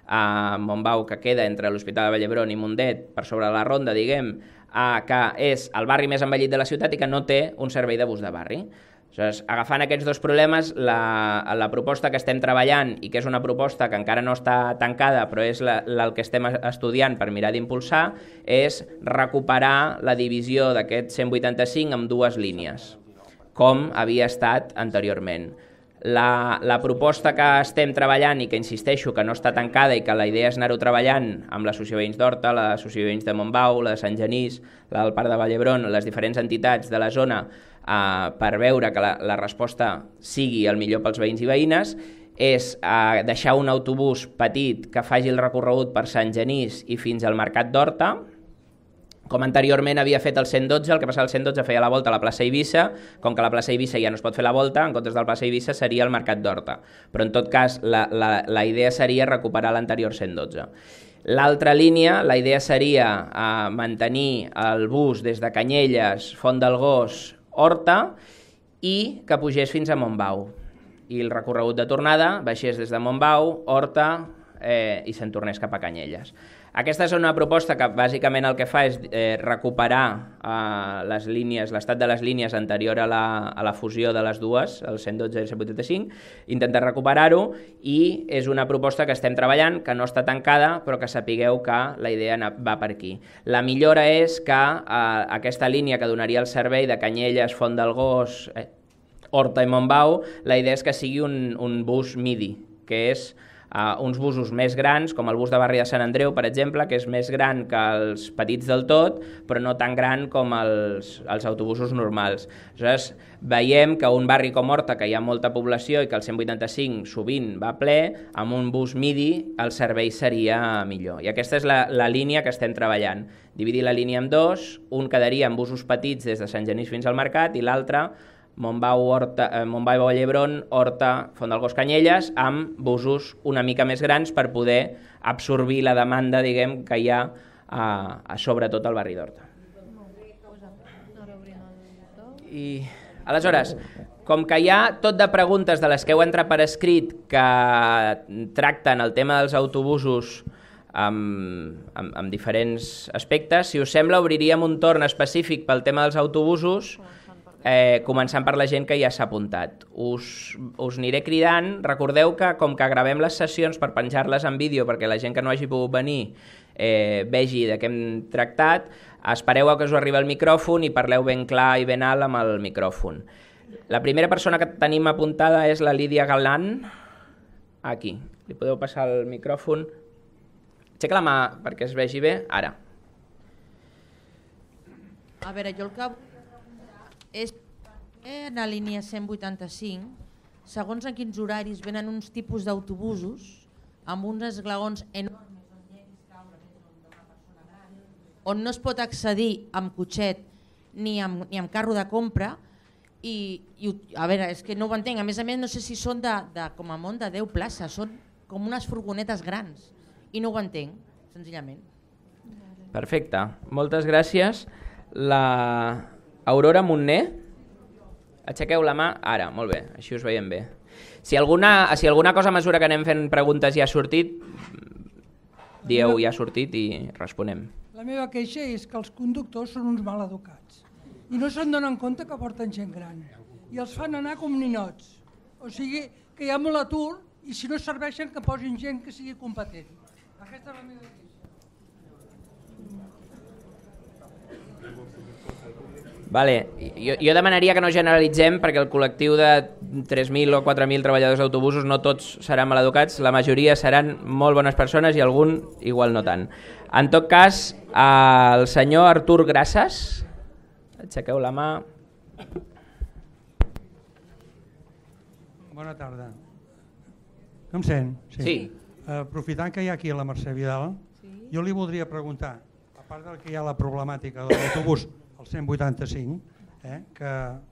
que queda entre l'Hospital de Vall d'Hebron i Mundet, per sobre la ronda, diguem, que és el barri més envellit de la ciutat i que no té un servei de bus de barri. Aleshores, agafant aquests 2 problemes, la proposta que estem treballant, i que és una proposta que encara no està tancada, però és el que estem estudiant per mirar d'impulsar, és recuperar la divisió d'aquest 185 amb 2 línies, com havia estat anteriorment. La proposta que estem treballant i que insisteixo que no està tancada i que la idea és anar-ho treballant amb l'Associació Veïns d'Horta, l'Associació Veïns de Montbau, la de Sant Genís, la del Parc de Vall d'Hebron, les diferents entitats de la zona, per veure que la resposta sigui el millor pels veïns i veïnes, és deixar un autobús petit que faci el recorregut per Sant Genís i fins al Mercat d'Horta, com anteriorment havia fet el 112, el que passa el 112 feia la volta a la plaça Eivissa, com que la plaça Eivissa ja no es pot fer la volta, en comptes de la plaça Eivissa seria el Mercat d'Horta, però en tot cas la idea seria recuperar l'anterior 112. L'altra línia, la idea seria mantenir el bus des de Canyelles, Font del Gos, Horta, i que pugés fins a Montbau. I el recorregut de tornada baixés des de Montbau, Horta i se'n tornés cap a Canyelles. Aquesta és una proposta que bàsicament el que fa és recuperar les línies, l'estat de les línies anterior a la fusió de les dues, el 112 i el 185, intentar recuperar-ho, i és una proposta que estem treballant, que no està tancada, però que sapigueu que la idea va per aquí. La millora és que aquesta línia que donaria el servei de Canyelles, Font del Gos, Horta i Montbau, la idea és que sigui un bus MIDI, que és uns busos més grans, com el bus de barri de Sant Andreu, per exemple, que és més gran que els petits del tot, però no tan gran com els autobusos normals. Aleshores, veiem que un barri com Horta, que hi ha molta població i que el 185 sovint va ple, amb un bus MIDI el servei seria millor. I aquesta és la línia que estem treballant. Dividir la línia en dos, un quedaria en busos petits des de Sant Genís fins al Mercat i l'altre Montbau Llebron, Horta, Font del Gos Canyelles, amb busos una mica més grans per poder absorbir la demanda, diguem, que hi ha sobretot al barri d'Horta. I aleshores, com que hi ha tot de preguntes de les que heu entrat per escrit que tracten el tema dels autobusos amb diferents aspectes, si us sembla obriríem un torn específic pel tema dels autobusos, començant per la gent que ja s'ha apuntat. Us aniré cridant. Recordeu que com que gravem les sessions per penjar-les en vídeo perquè la gent que no hagi pogut venir vegi de què hem tractat, espereu a que us arribi el micròfon i parleu ben clar i ben alt amb el micròfon. La primera persona que tenim apuntada és la Lídia Galán. Aquí. Li podeu passar el micròfon? Aixeca la mà perquè es vegi bé. Ara. A veure, jo el que és en la línia 185, segons en quins horaris venen uns tipus d'autobusos amb uns esglaons enormes on no es pot accedir amb cotxet ni amb carro de compra i a veure, és que no ho entenc, a més no sé si són com a món de 10 places, són com unes furgonetes grans i no ho entenc, senzillament. Perfecte, moltes gràcies. La Aurora Montner, aixequeu la mà, ara, molt bé, així us veiem bé. Si alguna cosa a mesura que anem fent preguntes ja ha sortit, dieu ja ha sortit i responem. La meva queixa és que els conductors són uns mal educats i no se'n donen compte que porten gent gran i els fan anar com ninots. O sigui que hi ha molt atur i si no serveixen que posin gent que sigui competent. Aquesta és la meva queixa. Vale. Jo demanaria que no generalitzem perquè el col·lectiu de 3.000 o 4.000 treballadors d'autobusos no tots seran maleducats, la majoria seran molt bones persones i algun igual no tant. En tot cas, el senyor Artur Grassas, aixequeu la mà. Bona tarda. No em sent? Sí. Aprofitant que hi ha aquí la Mercè Vidal, jo li voldria preguntar, a part del que hi ha la problemàtica de l'autobús, el 185, que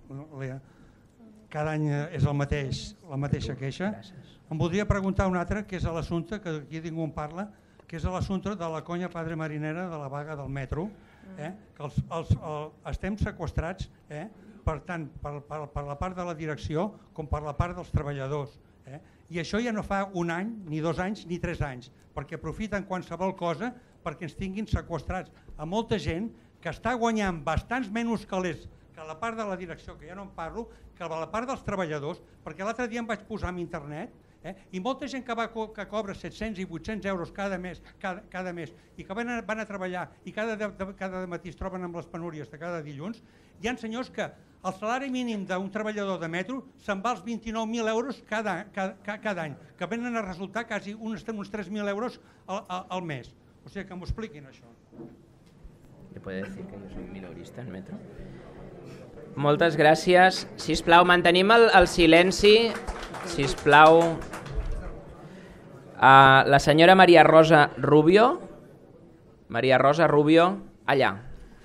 cada any és la mateixa queixa, em voldria preguntar un altre, que és l'assumpte, que aquí ningú en parla, que és l'assumpte de la conya padre marinera de la vaga del metro, que estem seqüestrats tant per la part de la direcció com per la part dels treballadors. I això ja no fa un any, ni 2 anys, ni 3 anys, perquè aprofiten qualsevol cosa perquè ens tinguin seqüestrats a molta gent que està guanyant bastants menys calés que la part de la direcció, que ja no en parlo, que la part dels treballadors, perquè l'altre dia em vaig posar en internet i molta gent que cobra 700 i 800 euros cada mes i que van a treballar i cada matí es troben amb les penúries de cada dilluns, hi ha senyors que el salari mínim d'un treballador de metro se'n va als 29.000 euros cada any, que venen a resultar quasi uns 3.000 euros al mes. O sigui, que m'ho expliquin això. ¿Le puede decir que yo soy minorista en metro? Moltes gràcies. Sisplau, mantenim el silenci. Sisplau. La senyora Maria Rosa Rubio. Maria Rosa Rubio, allà.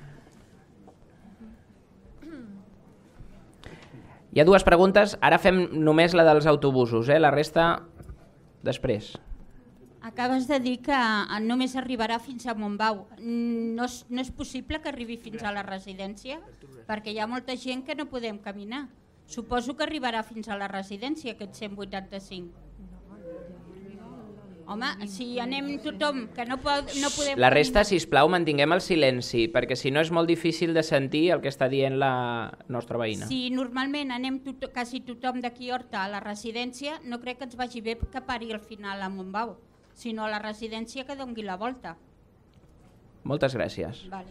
Hi ha 2 preguntes. Ara fem només la dels autobusos, la resta després. Acabes de dir que només arribarà fins a Montbau. No és possible que arribi fins a la residència perquè hi ha molta gent que no podem caminar. Suposo que arribarà fins a la residència aquest 185. Home, si anem tothom que no podem... La resta, sisplau, mantinguem el silenci perquè si no és molt difícil de sentir el que està dient la nostra veïna. Si normalment anem quasi tothom d'aquí a Horta a la residència, no crec que ens vagi bé que pari al final a Montbau, sinó a la residència que doni la volta. Moltes gràcies. Vale.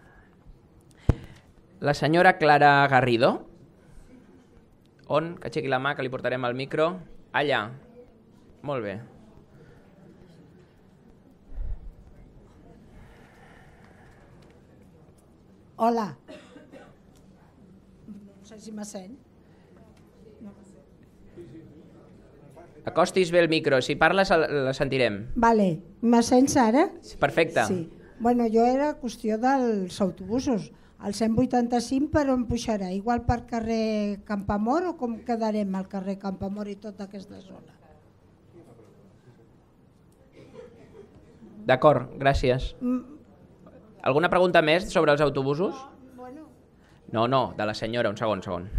La senyora Clara Garrido. On? Que aixequi la mà, que li portarem el micro. Allà. Molt bé. Hola. No sé si m'asseny. Acostis bé el micro, si parles la sentirem. Vale, m'assens ara? Perfecte. Sí. Bueno, jo era qüestió dels autobusos. El 185 per on pujarà? Igual per carrer Campamor o com quedarem al carrer Campamor i tota aquesta zona? D'acord, gràcies. Alguna pregunta més sobre els autobusos? No, de la senyora, un segon.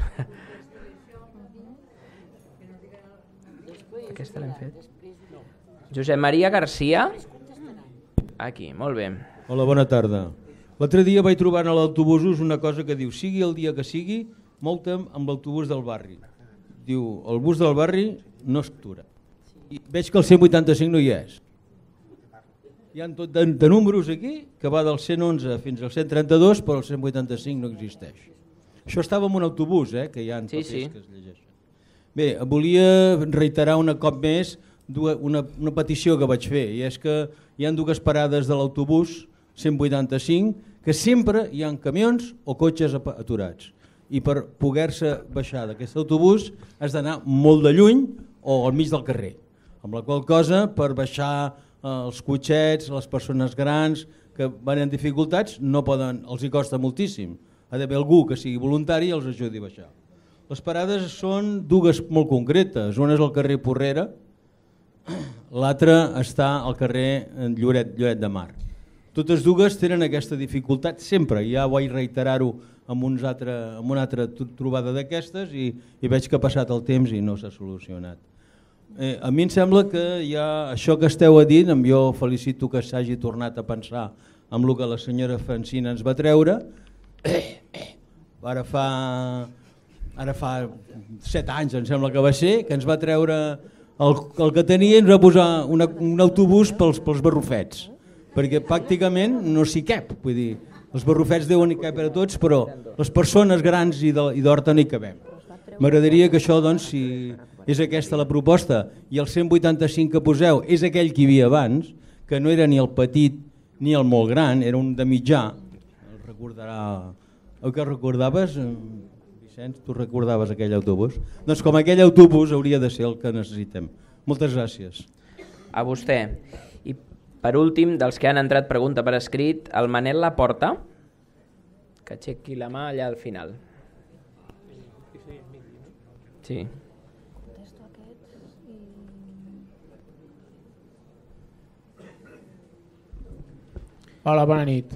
Aquesta l'hem fet. Josep Maria Garcia. Aquí, molt bé. Hola, bona tarda. L'altre dia vaig trobar a l'autobús una cosa que diu, sigui el dia que sigui, moute'm amb l'autobús del barri. Diu, el bus del barri no es atura. I veig que el 185 no hi és. Hi ha tot de números aquí, que va del 111 fins al 132, però el 185 no existeix. Això estava en un autobús, que hi ha papers que es llegeixen. Bé, volia reiterar un cop més una petició que vaig fer, i és que hi ha dues parades de l'autobús 185 que sempre hi ha camions o cotxes aturats. I per poder-se baixar d'aquest autobús has d'anar molt de lluny o al mig del carrer. Amb la qual cosa, per baixar els cotxets, les persones grans que van en dificultats, no poden, els hi costa moltíssim. Ha d'haver algú que sigui voluntari i els ajudi a baixar. Les parades són dues molt concretes. Una és al carrer Porrera, l'altra està al carrer Lloret de Mar. Totes dues tenen aquesta dificultat sempre. Ja vaig reiterar-ho amb una altra trobada d'aquestes i veig que ha passat el temps i no s'ha solucionat. A mi em sembla que ja això que esteu dient, jo felicito que s'hagi tornat a pensar amb el que la senyora Francina ens va treure. Ara fa 7 anys, em sembla que va ser, que ens va treure el que tenia i ens va posar un autobús pels barrufets, perquè pràcticament no s'hi cap. Vull dir, els barrufets deuen hi cap a tots, però les persones grans i d'horta no hi cabem. M'agradaria que això, doncs, si és aquesta la proposta i el 185 que poseu és aquell que hi havia abans, que no era ni el petit ni el molt gran, era un de mitjà, el recordarà. El que recordaves, Vicenç, tu recordaves aquell autobús? Doncs com aquell autobús hauria de ser el que necessitem. Moltes gràcies. A vostè. I per últim, dels que han entrat pregunta per escrit, el Manel Laporta, que aixequi la mà allà al final. Sí. Hola, bona nit.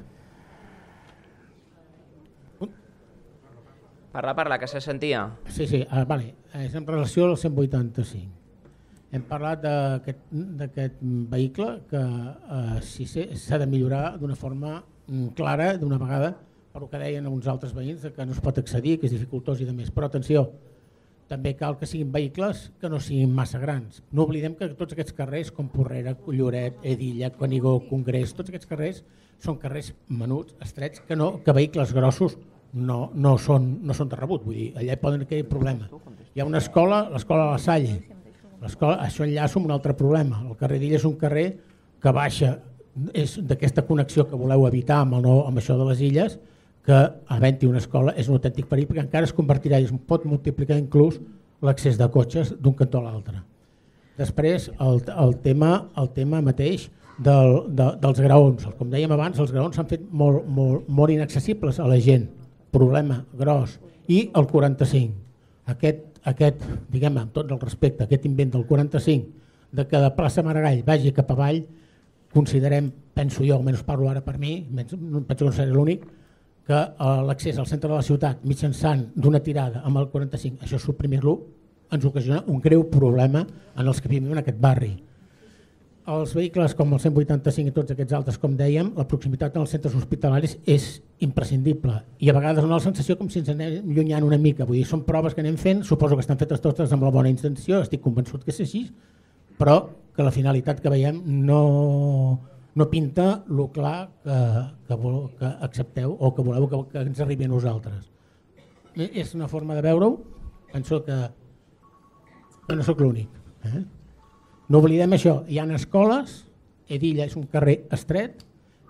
Parla, que se sentia. Sí, vale. És en relació al 185. Hem parlat d'aquest vehicle que s'ha de millorar d'una forma clara, d'una vegada, per el que deien uns altres veïns, que no es pot accedir, que és dificultós i de més. Però atenció, també cal que siguin vehicles que no siguin massa grans. No oblidem que tots aquests carrers, com Porrera, Lloret, Edilla, Canigó, Congrés, tots aquests carrers són carrers menuts, estrets, que vehicles grossos no són de rebut. Vull dir, allà poden haver problema. Hi ha una escola, l'escola de la Salle. Això enllaça amb un altre problema. El carrer d'Illa és un carrer que baixa, és d'aquesta connexió que voleu evitar amb això de les illes, que havent-hi una escola és un autèntic perill, perquè encara es convertirà i es pot multiplicar inclús l'accés de cotxes d'un cantó a l'altre. Després, el tema mateix dels graons. Com dèiem abans, els graons s'han fet molt inaccessibles a la gent. Problema gros. I el 45. Aquest, diguem, amb tot el respecte, aquest invent del 45, de que de plaça Maragall vagi cap avall, considerem, penso jo, almenys parlo ara per mi, penso que no seré l'únic, que l'accés al centre de la ciutat mitjançant d'una tirada amb el 45, això suprimir-lo, ens ocasiona un greu problema en els que vivim en aquest barri. Els vehicles com el 185 i tots aquests altres, com dèiem, la proximitat als centres hospitalaris és imprescindible i a vegades dona la sensació com si ens anem llunyant una mica. Vull dir, són proves que anem fent, suposo que estan fetes totes amb la bona intenció, estic convençut que és així, però que la finalitat que veiem no pinta lo clar que accepteu o que voleu que ens arribi a nosaltres. És una forma de veure-ho, penso que no sóc l'únic. No oblidem això, hi ha escoles, Edilla és un carrer estret,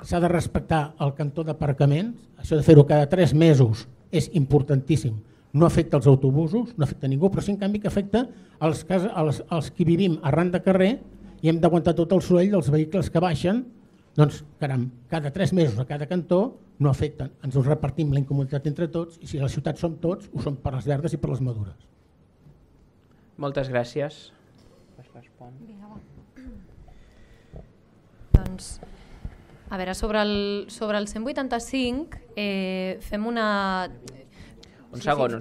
s'ha de respectar el cantó d'aparcaments, això de fer-ho cada 3 mesos és importantíssim. No afecta els autobusos, no afecta ningú, però sí en canvi que afecta els que vivim arran de carrer i hem d'aguantar tot el soroll dels vehicles que baixen, doncs caram, cada 3 mesos a cada cantó no afecten, ens ho repartim la incomoditat entre tots i si a la ciutat som tots, ho som per les verdes i per les madures. Moltes gràcies. Doncs, a veure, sobre el 185 fem una... Un segon.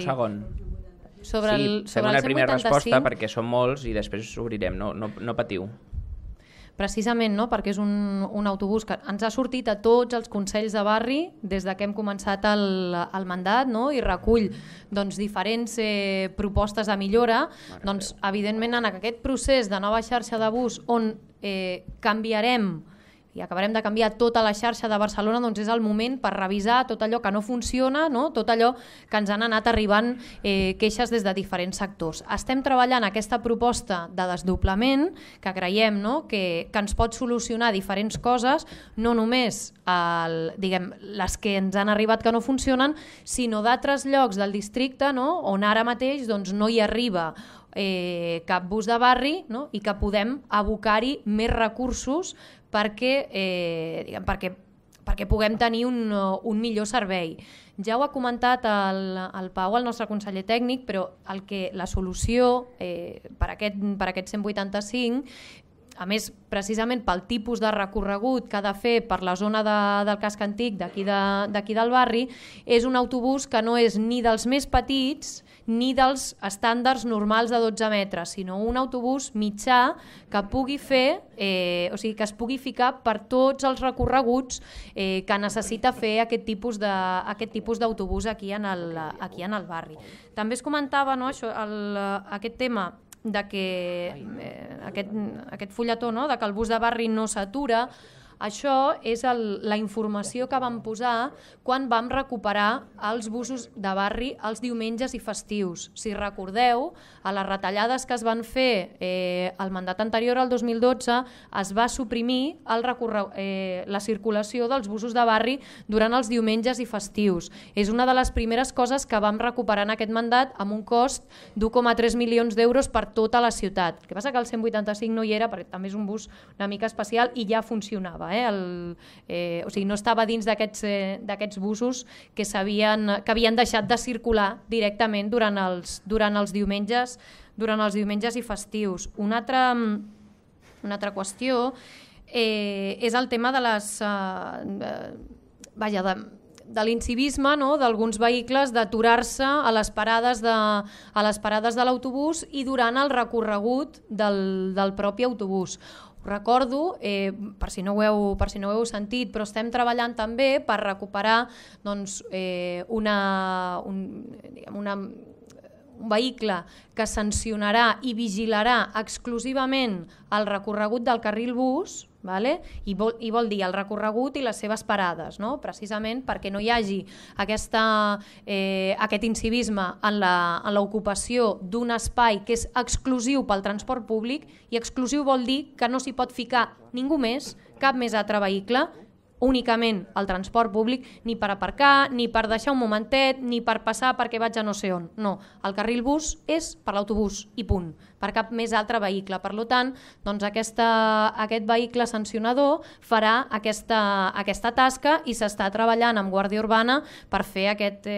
Sobre el fem una primera 185, resposta perquè són molts i després obrirem, no patiu. Precisament, no? Perquè és un autobús que ens ha sortit a tots els consells de barri des de que hem començat el mandat, no? I recull diferents propostes de millora. Doncs, evidentment, en aquest procés de nova xarxa de bus on canviarem i acabarem de canviar tota la xarxa de Barcelona, doncs és el moment per revisar tot allò que no funciona, no? Tot allò que ens han anat arribant queixes des de diferents sectors. Estem treballant aquesta proposta de desdoblament que creiem, no? que ens pot solucionar diferents coses, no només les que ens han arribat que no funcionen, sinó d'altres llocs del districte, no? On ara mateix no hi arriba cap bus de barri, no? I que podem abocar-hi més recursos perquè puguem tenir un millor servei. Ja ho ha comentat el Pau, el nostre conseller tècnic, però la solució per aquest 185, a més, precisament pel tipus de recorregut que ha de fer per la zona del casc antic d'aquí del barri, és un autobús que no és ni dels més petits ni dels estàndards normals de 12 metres, sinó un autobús mitjà que pugui fer, o sigui, que es pugui ficar per tots els recorreguts que necessita fer aquest tipus d'autobús aquí en el barri. També es comentava, no, aquest tema de que aquest fulletó, no, de que el bus de barri no s'atura. Això és la informació que vam posar quan vam recuperar els busos de barri els diumenges i festius. Si recordeu, a les retallades que es van fer al mandat anterior, al 2012, es va suprimir la circulació dels busos de barri durant els diumenges i festius. És una de les primeres coses que vam recuperar en aquest mandat amb un cost d'1,3 milions d'euros per tota la ciutat. El que passa que el 185 no hi era perquè també és un bus una mica especial i ja funcionava. O sigui, no estava dins d'aquests busos que havien deixat de circular directament durant els diumenges i festius. Una altra qüestió és el tema de l'incivisme, no? D'alguns vehicles d'aturar-se a les parades de l'autobús i durant el recorregut del propi autobús. Recordo, per si no ho heu sentit, però estem treballant també per recuperar un vehicle que sancionarà i vigilarà exclusivament el recorregut del carril bus, i vol dir el recorregut i les seves parades, precisament perquè no hi hagi aquest incivisme en l'ocupació d'un espai que és exclusiu pel transport públic, i exclusiu vol dir que no s'hi pot ficar ningú més, cap més altre vehicle, únicament el transport públic, ni per aparcar, ni per deixar un momentet, ni per passar perquè vaig a no sé on. No, el carril bus és per l'autobús i punt, per cap més altre vehicle. Per tant, aquest vehicle sancionador farà aquesta tasca i s'està treballant amb Guàrdia Urbana per fer aquest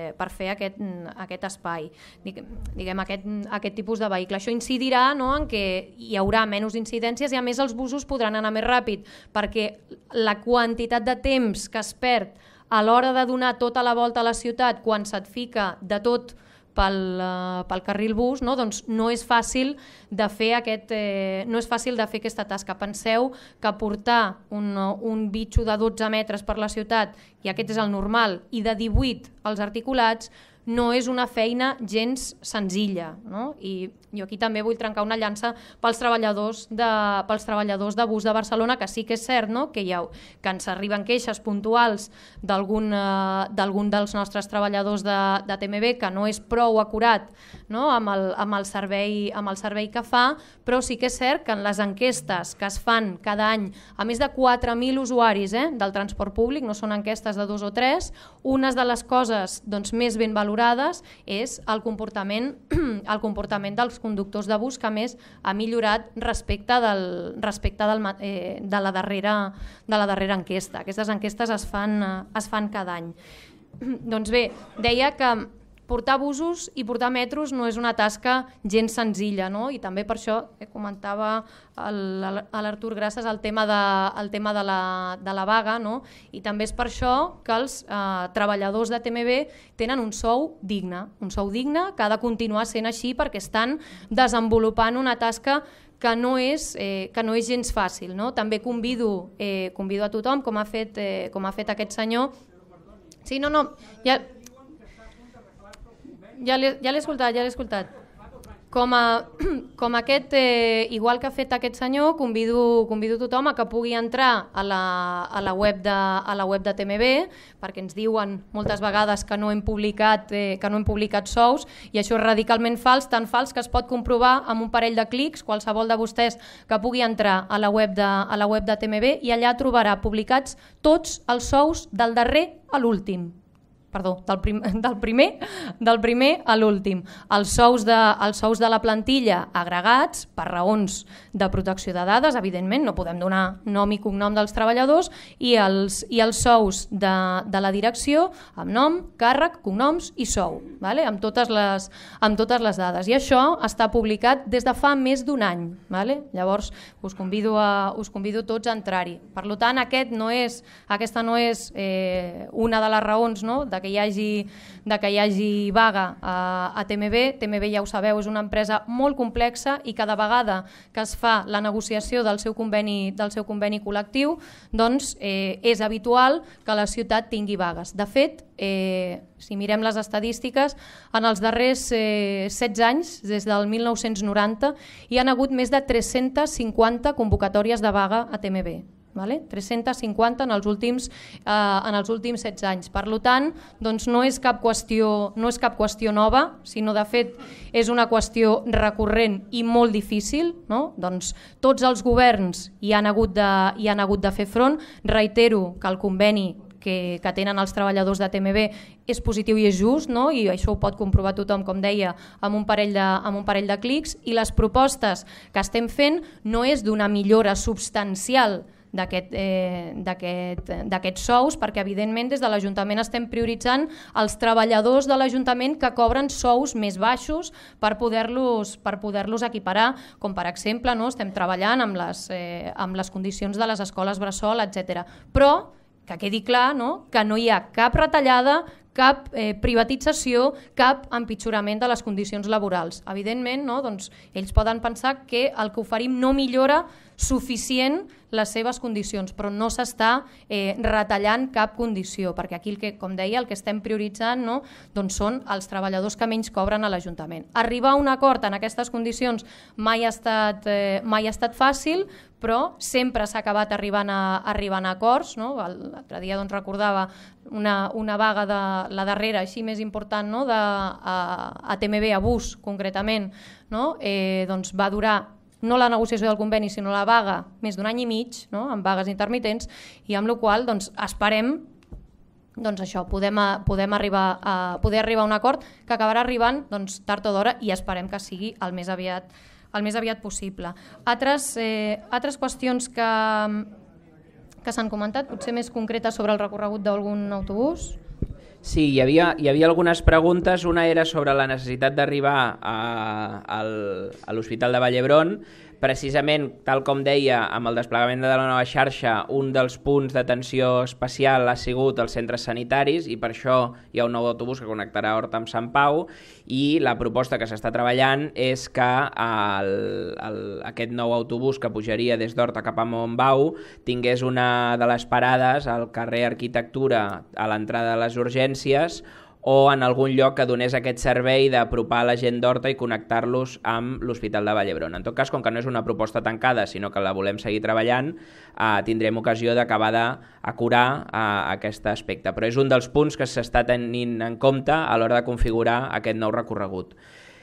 espai, aquest tipus de vehicle. Això incidirà en què hi haurà menys incidències i a més els busos podran anar més ràpid perquè la quantitat de temps que es perd a l'hora de donar tota la volta a la ciutat quan se't fica de tot pel carril bus, doncs no és fàcil de fer aquesta tasca. Penseu que portar un bitxo de 12 metres per la ciutat, i aquest és el normal, i de 18 els articulats, no és una feina gens senzilla, no? I jo aquí també vull trencar una llança pels treballadors de bus de Barcelona, que sí que és cert, no? que ens arriben queixes puntuals d'algun dels nostres treballadors de TMB que no és prou acurat, no? amb el servei que fa, però sí que és cert que en les enquestes que es fan cada any a més de 4.000 usuaris del transport públic, no són enquestes de 2 o 3, una de les coses més ben valorades és el comportament dels conductors de bus, que a més ha millorat respecte de la darrera enquesta. Aquestes enquestes es fan cada any. Doncs bé, deia que portar busos i portar metros no és una tasca gens senzilla, no? I també per això comentava l'Artur Grases el tema de la vaga, no? I també és per això que els treballadors de TMB tenen un sou digne que ha de continuar sent així perquè estan desenvolupant una tasca que no és gens fàcil, no? També convido a tothom, com ha fet aquest senyor. Sí, no, ja l'he escoltat. Com aquest, igual que ha fet aquest senyor, convido tothom a que pugui entrar a la web de TMB, perquè ens diuen moltes vegades que no hem publicat sous, i això és radicalment fals, tan fals que es pot comprovar amb un parell de clics, qualsevol de vostès que pugui entrar a la web de TMB, i allà trobarà publicats tots els sous del darrer a l'últim. Perdó, del primer a l'últim. Els sous de la plantilla agregats per raons de protecció de dades, evidentment, no podem donar nom i cognom dels treballadors, i els sous de la direcció amb nom, càrrec, cognoms i sou, amb totes les dades. I això està publicat des de fa més d'un any. Llavors, us convido tots a entrar-hi. Per tant, aquesta no és una de les raons de que hi hagi vaga a TMB. TMB, ja ho sabeu, és una empresa molt complexa i cada vegada que es fa la negociació del seu conveni col·lectiu, doncs és habitual que la ciutat tingui vagues. De fet, si mirem les estadístiques, en els darrers 16 anys, des del 1990, hi han hagut més de 350 convocatòries de vaga a TMB. 350 en els últims 16 anys. Per tant, doncs no és cap qüestió nova, sinó de fet és una qüestió recurrent i molt difícil. Doncs tots els governs hi han hagut de fer front. Reitero que el conveni que tenen els treballadors de TMB és positiu i és just, i això ho pot comprovar tothom, com deia, amb un parell de clics, i les propostes que estem fent no és d'una millora substancial d'aquests sous, perquè evidentment des de l'Ajuntament estem prioritzant els treballadors de l'Ajuntament que cobren sous més baixos per poder-los equiparar, com per exemple estem treballant amb les condicions de les escoles bressol, etc. Però que quedi clar que no hi ha cap retallada, cap privatització, cap empitjorament de les condicions laborals. Evidentment, ells poden pensar que el que oferim no millora suficient les seves condicions, però no s'està retallant cap condició, perquè aquí, com deia, el que estem prioritzant són els treballadors que menys cobren a l'Ajuntament. Arribar a un acord en aquestes condicions mai ha estat fàcil, però sempre s'ha acabat arribant a acords. L'altre dia recordava una vaga de la darrera, així més important, a TMB, a Bus concretament, va durar no la negociació del conveni, sinó la vaga, més d'un any i mig, amb vagues intermitents, i amb la qual cosa esperem poder arribar a un acord que acabarà arribant tard o d'hora, i esperem que sigui el més aviat possible. Altres qüestions que s'han comentat, potser més concretes sobre el recorregut d'algun autobús? Sí, hi havia algunes preguntes. Una era sobre la necessitat d'arribar a l'Hospital de Vall d'Hebron. Precisament, tal com deia, amb el desplegament de la nova xarxa, un dels punts d'atenció especial ha sigut els centres sanitaris, i per això hi ha un nou autobús que connectarà Horta amb Sant Pau, i la proposta que s'està treballant és que aquest nou autobús que pujaria des d'Horta cap a Montbau tingués una de les parades al carrer Arquitectura, a l'entrada de les urgències, o en algun lloc que donés aquest servei d'apropar la gent d'Horta i connectar-los amb l'Hospital de Vall d'Hebron. En tot cas, com que no és una proposta tancada, sinó que la volem seguir treballant, tindrem ocasió d'acabar d'acurar aquest aspecte. Però és un dels punts que s'està tenint en compte a l'hora de configurar aquest nou recorregut.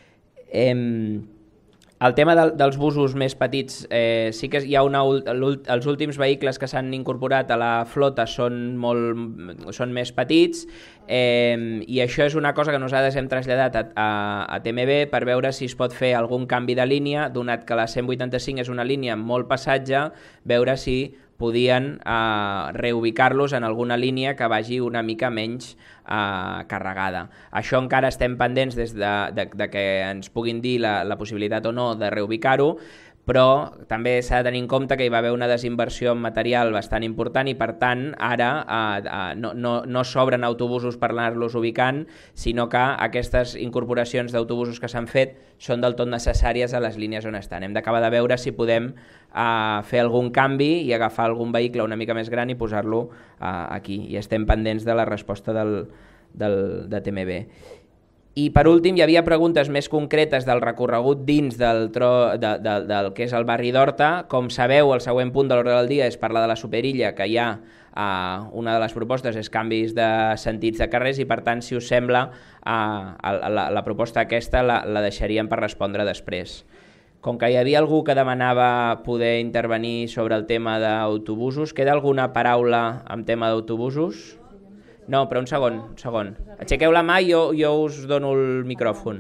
El tema dels busos més petits, sí que hi ha els últims vehicles que s'han incorporat a la flota són més petits, i això és una cosa que nosaltres hem traslladat a TMB per veure si es pot fer algun canvi de línia, donat que la 185 és una línia amb molt passatge, veure si podien reubicar-los en alguna línia que vagi una mica menys carregada. Això encara estem pendents des de que ens puguin dir la possibilitat o no de reubicar-ho, però també s'ha de tenir en compte que hi va haver una desinversió en material bastant important i per tant ara no s'obren autobusos per anar-los ubicant, sinó que aquestes incorporacions d'autobusos que s'han fet són del tot necessàries a les línies on estan. Hem d'acabar de veure si podem fer algun canvi i agafar algun vehicle una mica més gran i posar-lo aquí, i estem pendents de la resposta de TMB. I per últim hi havia preguntes més concretes del recorregut dins del que és el barri d'Horta. Com sabeu, el següent punt de l'ordre del dia és parlar de la superilla, que hi ha una de les propostes és canvis de sentits de carrers i per tant, si us sembla, la proposta aquesta la deixaríem per respondre després. Com que hi havia algú que demanava poder intervenir sobre el tema d'autobusos, queda alguna paraula en tema d'autobusos? No, però un segon. Aixequeu la mà i jo us dono el micròfon.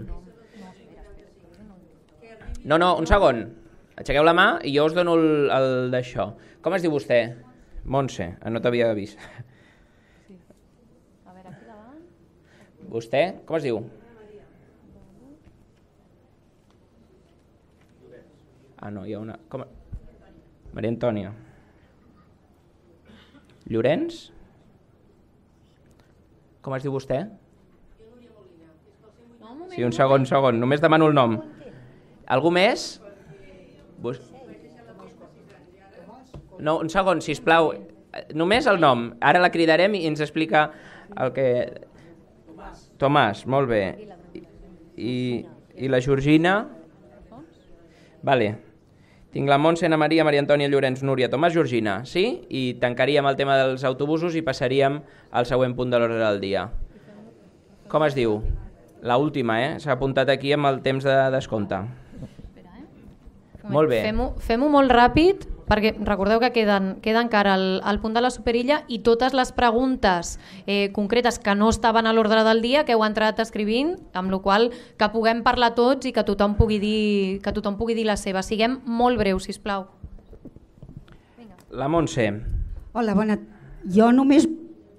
No, un segon. Aixequeu la mà i jo us dono el d'això. Com es diu vostè? Montse, no t'havia vist. Vostè, com es diu? No, hi ha una... Maria Antònia. Llorenç? Com es diu vostè? Sí, un segon, només demano el nom. Algú més? No, un segon, sisplau. Només el nom. Ara la cridarem i ens explica el que... Tomàs, molt bé. I la Georgina? Vale. Tinc la Montse, Ana Maria, Maria Antònia, Llorenç, Núria, Tomàs, Georgina, sí? I tancaríem el tema dels autobusos i passaríem al següent punt de l'ordre del dia. Com es diu? La última, s'ha apuntat aquí amb el temps de descompte. Molt bé. Fem-ho molt ràpid, perquè recordeu que queda encara el punt de la superilla i totes les preguntes concretes que no estaven a l'ordre del dia que heu entrat escrivint, amb la qual que puguem parlar tots i que tothom pugui dir la seva. Siguem molt breus, sisplau. La Montse. Hola, bona. Jo només...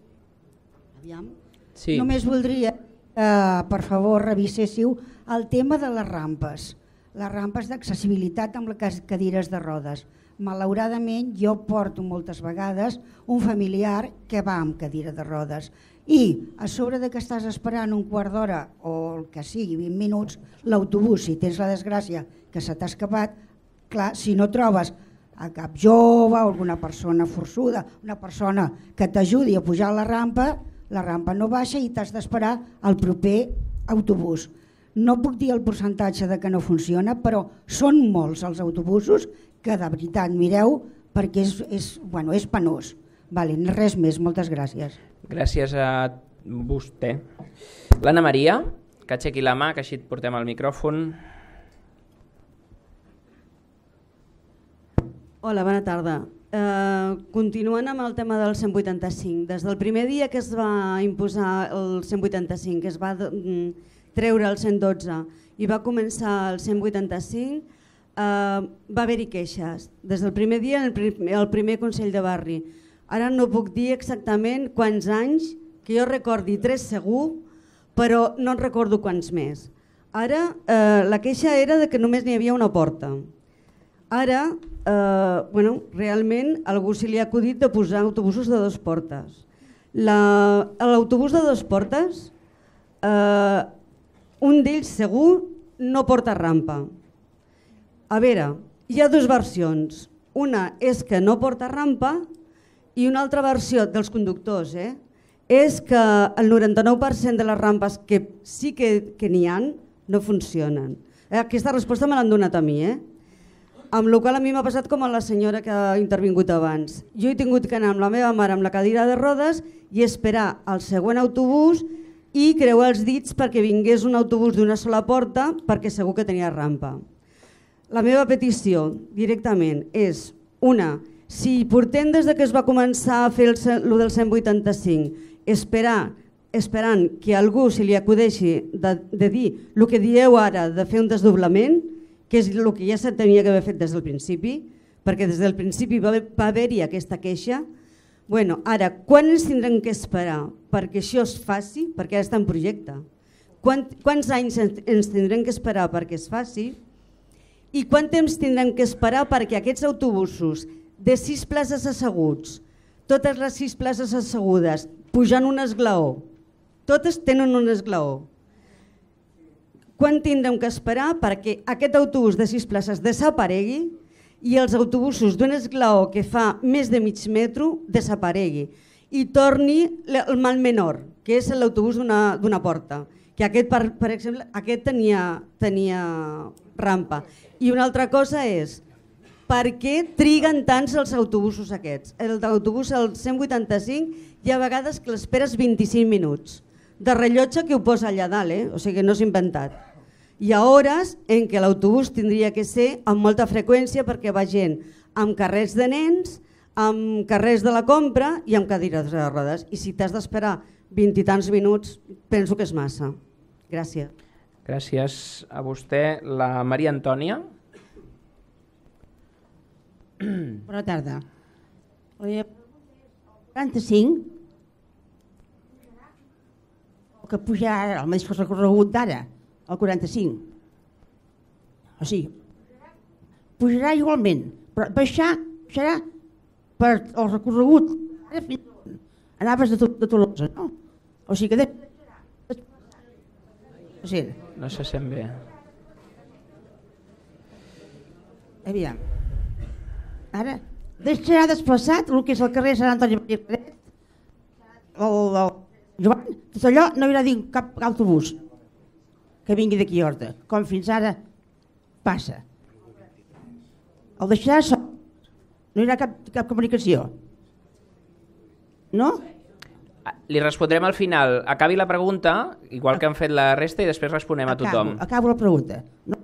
Sí. Només voldria per favor, reviséssiu el tema de les rampes d'accessibilitat amb les cadires de rodes. Malauradament, jo porto moltes vegades un familiar que va amb cadira de rodes i a sobre de que estàs esperant un quart d'hora o el que sigui, 20 minuts, l'autobús, si tens la desgràcia que se t'ha escapat, clar, si no trobes a cap jove o alguna persona forçuda, una persona que t'ajudi a pujar a la rampa no baixa i t'has d'esperar al proper autobús. No puc dir el percentatge de que no funciona, però són molts els autobusos que de veritat mireu perquè és penós. Res més, moltes gràcies. Gràcies a vostè. L'Anna Maria, que aixequi la mà, que així et portem el micròfon. Hola, bona tarda. Continuant amb el tema del 185, des del primer dia que es va imposar el 185, que es va treure el 112 i va començar el 185, va haver-hi queixes. Des del primer dia el primer Consell de Barri. Ara no puc dir exactament quants anys, que jo recordi 3 segur, però no en recordo quants més. Ara la queixa era de que només n'hi havia una porta. Ara, realment, a algú se li ha acudit de posar autobusos de 2 portes. L'autobús de 2 portes, un d'ells segur no porta rampa. A veure, hi ha 2 versions. Una és que no porta rampa i una altra versió dels conductors és que el 99% de les rampes que sí que n'hi ha no funcionen. Aquesta resposta me l'han donat a mi, amb la qual a mi m'ha passat com a la senyora que ha intervingut abans. Jo he tingut que anar amb la meva mare amb la cadira de rodes i esperar el següent autobús i creuar els dits perquè vingués un autobús d'una sola porta perquè segur que tenia rampa. La meva petició directament és una, si portem des que es va començar a fer el del 185 esperant que algú se li acudeixi de dir el que dieu ara de fer un desdoblament, que és el que ja se tenia que haver fet des del principi, perquè des del principi va haver-hi aquesta queixa. Bueno, ara, quan ens tindrem que esperar perquè això es faci, perquè ara està en projecte? Quants anys ens tindrem que esperar perquè es faci? I quant temps tindrem que esperar perquè aquests autobusos de 6 places asseguts, totes les 6 places assegudes, pujant un esglaó, totes tenen un esglaó. Quan tindrem que esperar perquè aquest autobús de 6 places desaparegui i els autobusos d'un esglaó que fa més de mig metro desaparegui i torni el mal menor, que és l'autobús d'una porta, que aquest, per exemple, aquest tenia rampa. I una altra cosa és, per què triguen tants els autobusos aquests? L'autobús al 185 hi ha vegades que l'esperes 25 minuts, de rellotge que ho posa allà dalt, o sigui que no s'ha inventat. Hi ha hores en què l'autobús tindria que ser amb molta freqüència perquè va gent amb carrers de nens, amb carrers de la compra i amb cadires de rodes. I si t'has d'esperar 20 i tants minuts, penso que és massa. Gràcies. Gràcies a vostè. La Maria Antònia. Bona tarda. El 45 que pujarà el mateix recorregut d'ara, el 45. O sigui, pujarà igualment, però baixar serà per el recorregut. Anaves de Tolosa, no? O sigui que... No se sent bé. Aviam. Ara, deixarà desplaçat el que és el carrer Sant Antoni Maria Claret, el Joan, tot allò no hi haurà dins cap autobús que vingui d'aquí a Horta, com fins ara passa. El deixarà sol, no hi haurà cap comunicació. No? Li respondrem al final. Acabi la pregunta, igual que han fet la resta, i després responem a tothom. Acabo la pregunta.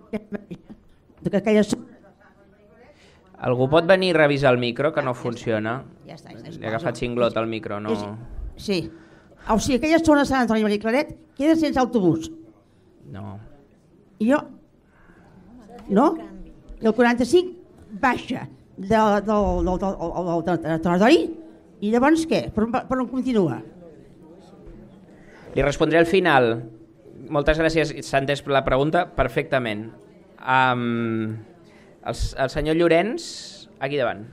Algú pot venir a revisar el micro, que no funciona? Ja està. Li ha agafat cinglot al micro, no? Sí. O sigui, aquella zona de Sant Antoni Maria Claret queda sense autobús. No. I jo... No? I el 45 baixa del territori i llavors què? Per on continua? Li respondré al final. Moltes gràcies, s'ha entès la pregunta perfectament. El senyor Llorenç, aquí davant.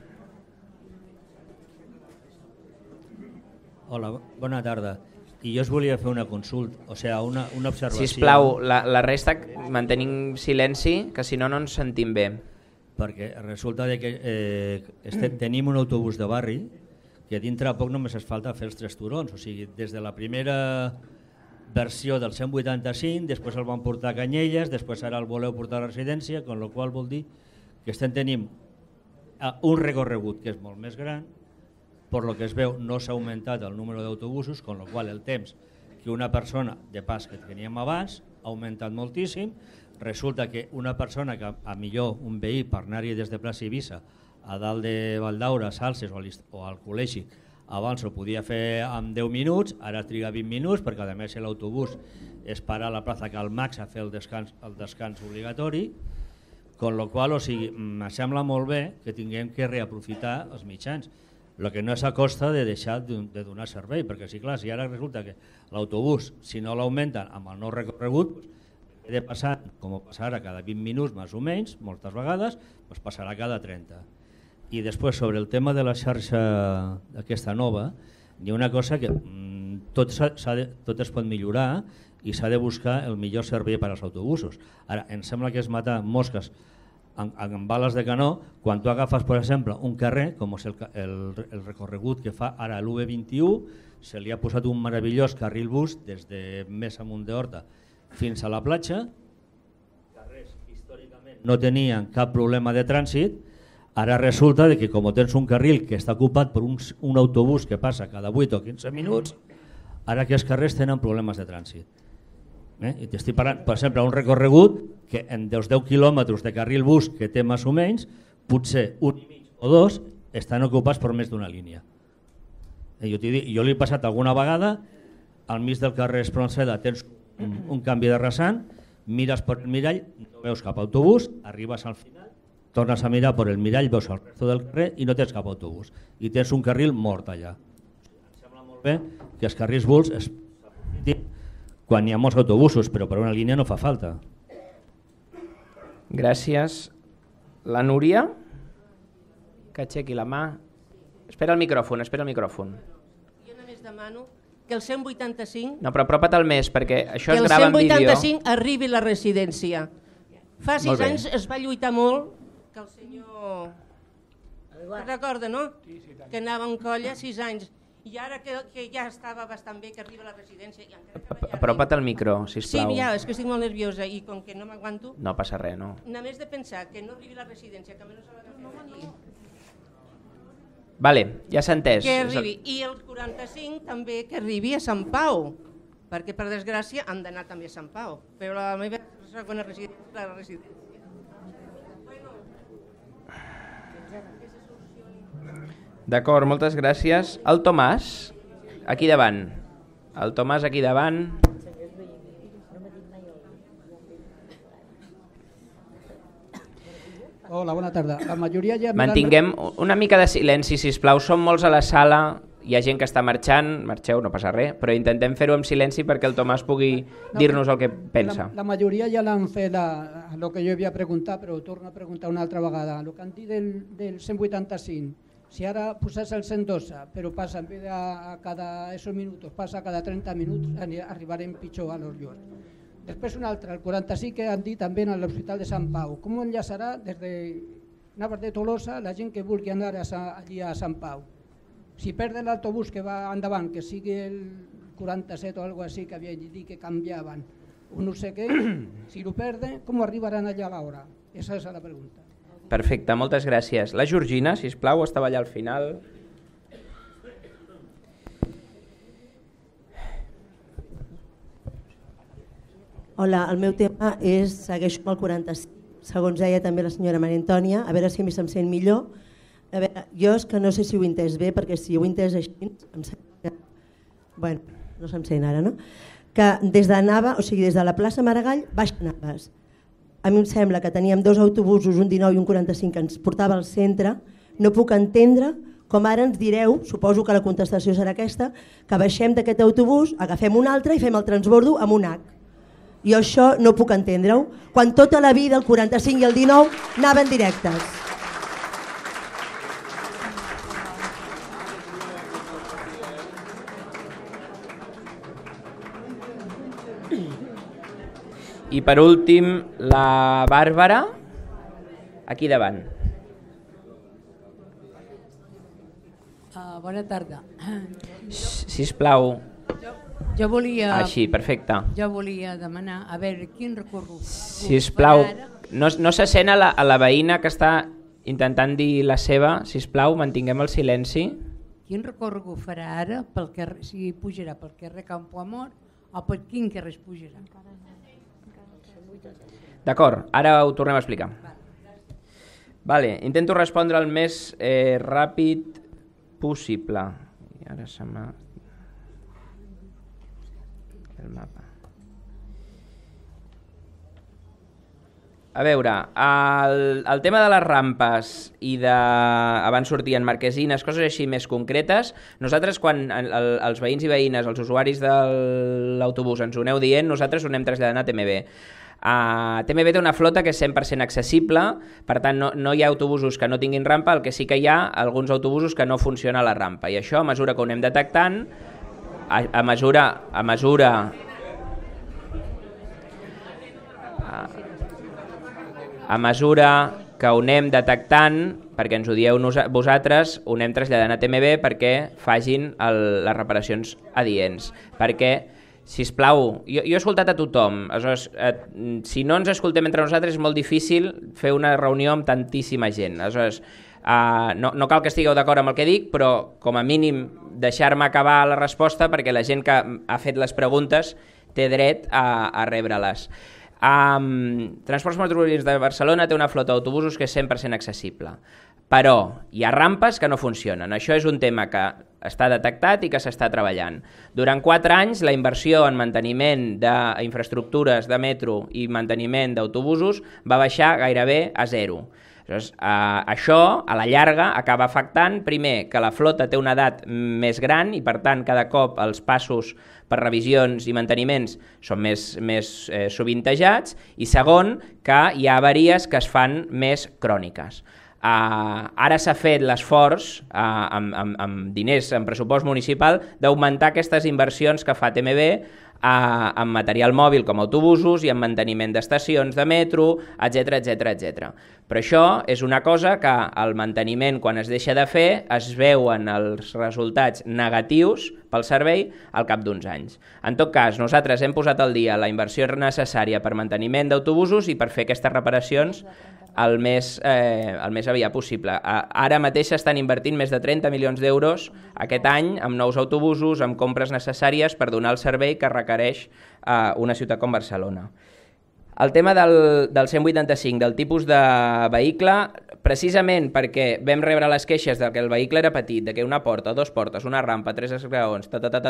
Hola, bona tarda. I jo us volia fer una consulta, o sigui, una observació. Sisplau, la resta mantenim silenci, que si no, no ens sentim bé. Perquè resulta que tenim un autobús de barri que dintre poc només es falta fer els 3 turons, o sigui, des de la primera versió del 185, després el van portar a Canyelles, després ara el voleu portar a la residència, amb la qual vol dir que tenim un recorregut que és molt més gran, per lo que es veu no s'ha augmentat el número d'autobusos, amb la qual el temps que una persona de pas que teníem abans ha augmentat moltíssim. Resulta que una persona que a millor un veí per anar-hi des de plaça Eivissa a dalt de Valdaura, a Salses o al col·legi, abans ho podia fer en 10 minuts, ara triga 20 minuts perquè a més l'autobús es para a la plaça Cal Max a fer el descans obligatori, amb la qual cosa em sembla molt bé que tinguem que reaprofitar els mitjans. El que no és a costa de deixar de donar servei, perquè si ara resulta que l'autobús, si no l'augmenten amb el nou recorregut, ha de passar, com passarà cada 20 minuts més o menys, moltes vegades, passarà cada 30. I després, sobre el tema de la xarxa aquesta nova, hi ha una cosa que tot es pot millorar i s'ha de buscar el millor servei per als autobusos. Ara, em sembla que és matar mosques amb bales de canó, quan tu agafes, per exemple, un carrer, com és el recorregut que fa ara l'UB21, se li ha posat un meravellós carril bus des de més amunt d'Horta fins a la platja, carrers històricament no tenien cap problema de trànsit, ara resulta que com tens un carril que està ocupat per un autobús que passa cada 8 o 15 minuts, ara aquests carrers tenen problemes de trànsit. I t'estic parlant, per exemple, un recorregut que en dels 10 quilòmetres de carril bus que té més o menys, potser un i mig o dos estan ocupats per més d'una línia. Jo l'he passat alguna vegada, al mig del carrer Espronceda tens un canvi de rasant, mires per el mirall, no veus cap autobús, arribes al final, tornes a mirar per el mirall, veus el resto del carrer i no tens cap autobús. I tens un carril mort allà. Em sembla molt bé que els carrils bus s'aprofitin quan hi ha molts autobusos, però per una línia no fa falta. Gràcies. La Núria? Que aixequi la mà. Espera el micròfon. Jo només demano que el 185... No, però apropa't al més, perquè això es grava en vídeo. Que el 185 arribi a la residència. Fa 6 anys es va lluitar molt que el senyor... Te'n recorda, no? Que anava en colla 6 anys. I ara que ja estava bastant bé que arriba a la residència... Apropa't al micro, sisplau. Sí, ja, és que estic molt nerviosa i com que no m'aguanto... No passa res, no. Només de pensar que no arribi a la residència, que almenys a la Vale, ja s'ha entès. Que arribi. I el 45 també que arribi a Sant Pau, perquè per desgràcia han d'anar també a Sant Pau, però la meva segona residència és la residència. D'acord, moltes gràcies. El Tomàs, aquí davant. El Tomàs aquí davant. Hola, bona tarda. La majoria ja... Mantinguem una mica de silenci, sisplau. Som molts a la sala, hi ha gent que està marxant, marxeu, no passa res, però intentem fer-ho amb silenci perquè el Tomàs pugui dir-nos el que pensa. La majoria ja l'han fet el que jo havia preguntat, però ho torno a preguntar una altra vegada. El que han dit del 185, si ara posés el 112, però passa en vez de a cada esos minuts, passa a cada 30 minuts, arribarem pitjor a los llocs. Després un altre, el 45 que han dit també a l'Hospital de Sant Pau. Com enllaçarà des de Navas de Tolosa la gent que vulgui anar allí a Sant Pau? Si perden l'autobús que va endavant, que sigui el 47 o alguna cosa així que havia dit que canviaven, o no sé què, si ho perden, com arribaran allà a l'hora? Esa és la pregunta. Perfecte, moltes gràcies. La Georgina, sisplau, estava allà al final. Hola, el meu tema segueixo amb el 45, segons deia també la senyora Maria Antònia, a veure si se'm sent millor. A veure, jo és que no sé si ho he entès bé, perquè si ho he entès així, em sembla que... Bueno, no se'm sent ara, no? Que des de Nava, o sigui, des de la plaça Maragall, baix a Naves. A mi em sembla que teníem 2 autobusos, un 19 i un 45, que ens portava al centre. No puc entendre com ara ens direu, suposo que la contestació serà aquesta, que baixem d'aquest autobús, agafem un altre i fem el transbordo amb un H. Jo això no puc entendre-ho, quan tota la vida el 45 i el 19 anaven directes. I per últim, la Bàrbara, aquí davant. Bona tarda. Sisplau. Jo volia... Així, perfecte. Jo volia demanar, a veure, quin recorregut... Sisplau, no se sent a la veïna que està intentant dir la seva, sisplau, mantinguem el silenci. Quin recorregut farà ara, si pujarà pel carrer Campo Amor o per quin carrer es pujarà? D'acord, ara ho tornem a explicar. Vale, intento respondre el més ràpid possible. I ara se m'ha... el mapa. A veure, el tema de les rampes i de... abans sortien marquesines, coses així més concretes, nosaltres quan els veïns i veïnes, els usuaris de l'autobús ens ho aneu dient, nosaltres ho anem traslladant a TMB. TMB té una flota que és 100% accessible, per tant no hi ha autobusos que no tinguin rampa, el que sí que hi ha alguns autobusos que no funciona la rampa, i això a mesura que ho anem detectant, a mesura a mesura que ho anem detectant, perquè ens ho dieu vosaltres, ho anem traslladant a TMB perquè facin les reparacions adients. Perquè, sisplau, jo he escoltat a tothom, aleshores, si no ens escoltem entre nosaltres és molt difícil fer una reunió amb tantíssima gent. Aleshores, no cal que estigueu d'acord amb el que dic, però com a mínim deixar-me acabar la resposta perquè la gent que ha fet les preguntes té dret a rebre-les. Transports Metropolitans de Barcelona té una flota d'autobusos que és 100% accessible, però hi ha rampes que no funcionen. Això és un tema que està detectat i que s'està treballant. Durant 4 anys la inversió en manteniment d'infraestructures de metro i manteniment d'autobusos va baixar gairebé a 0. Aleshores, això a la llarga acaba afectant primer que la flota té una edat més gran i per tant cada cop els passos per revisions i manteniments són més sovintejats i segon que hi ha avaries que es fan més cròniques. Ara s'ha fet l'esforç amb diners, en pressupost municipal, d'augmentar aquestes inversions que fa TMB amb material mòbil com autobusos i amb manteniment d'estacions de metro, etc. Però això és una cosa que el manteniment, quan es deixa de fer, es veuen els resultats negatius pel servei al cap d'uns anys. En tot cas, nosaltres hem posat al dia la inversió necessària per manteniment d'autobusos i per fer aquestes reparacions el més aviat possible. Ara mateix s'estan invertint més de 30 milions d'euros aquest any amb nous autobusos, amb compres necessàries per donar el servei que requereix una ciutat com Barcelona. El tema del 185, del tipus de vehicle, precisament perquè vam rebre les queixes de que el vehicle era petit, de que una porta, 2 portes, una rampa, 3 esgraons,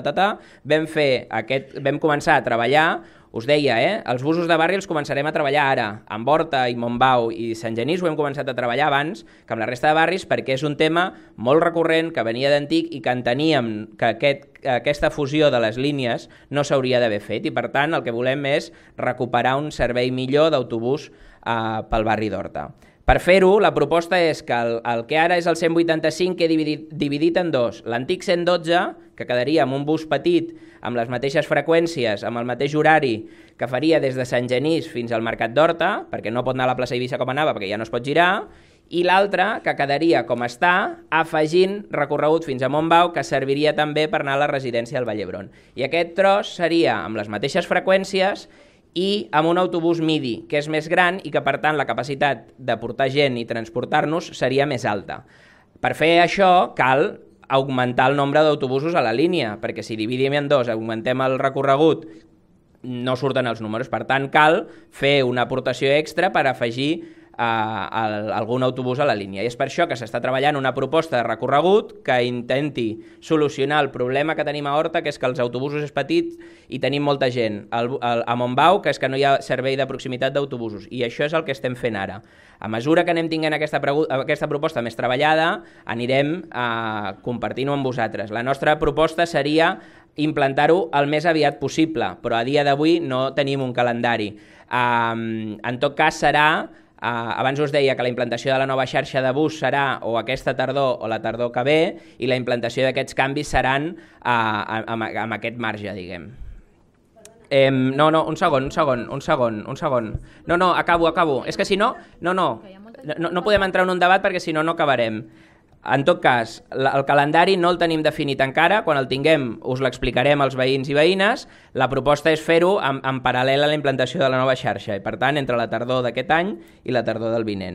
vam començar a treballar. Us deia, els busos de barri els començarem a treballar ara. En Horta i Montbau i Sant Genís ho hem començat a treballar abans que amb la resta de barris perquè és un tema molt recurrent, que venia d'antic i que enteníem que aquesta fusió de les línies no s'hauria d'haver fet i per tant el que volem és recuperar un servei millor d'autobús pel barri d'Horta. Per fer-ho, la proposta és que el que ara és el 185 quedi dividit en 2. L'antic 112, que quedaria amb un bus petit, amb les mateixes freqüències, amb el mateix horari, que faria des de Sant Genís fins al Mercat d'Horta, perquè no pot anar a la plaça Eivissa com anava, perquè ja no es pot girar, i l'altre, que quedaria com està, afegint recorregut fins a Montbau, que serviria també per anar a la residència del Vall d'Hebron. I aquest tros seria amb les mateixes freqüències i amb un autobús MIDI, que és més gran i que per tant la capacitat de portar gent i transportar-nos seria més alta. Per fer això cal augmentar el nombre d'autobusos a la línia, perquè si dividim en 2, augmentem el recorregut, no surten els números, per tant cal fer una aportació extra per afegir algun autobús a la línia. I és per això que s'està treballant una proposta de recorregut que intenti solucionar el problema que tenim a Horta, que és que els autobusos és petit i tenim molta gent. A Montbau, que és que no hi ha servei de proximitat d'autobusos. I això és el que estem fent ara. A mesura que anem tinguent aquesta proposta més treballada, anirem compartint-ho amb vosaltres. La nostra proposta seria implantar-ho el més aviat possible, però a dia d'avui no tenim un calendari. En tot cas serà... Abans us deia que la implantació de la nova xarxa de bus serà o aquesta tardor o la tardor que ve i la implantació d'aquests canvis seran amb aquest marge, diguem. Un segon. No, acabo. És que si no podem entrar en un debat perquè si no acabarem. En tot cas, el calendari no el tenim definit encara, quan el tinguem us l'explicarem als veïns i veïnes. La proposta és fer-ho en paral·lel a la implantació de la nova xarxa, i per tant entre la tardor d'aquest any i la tardor del vinent.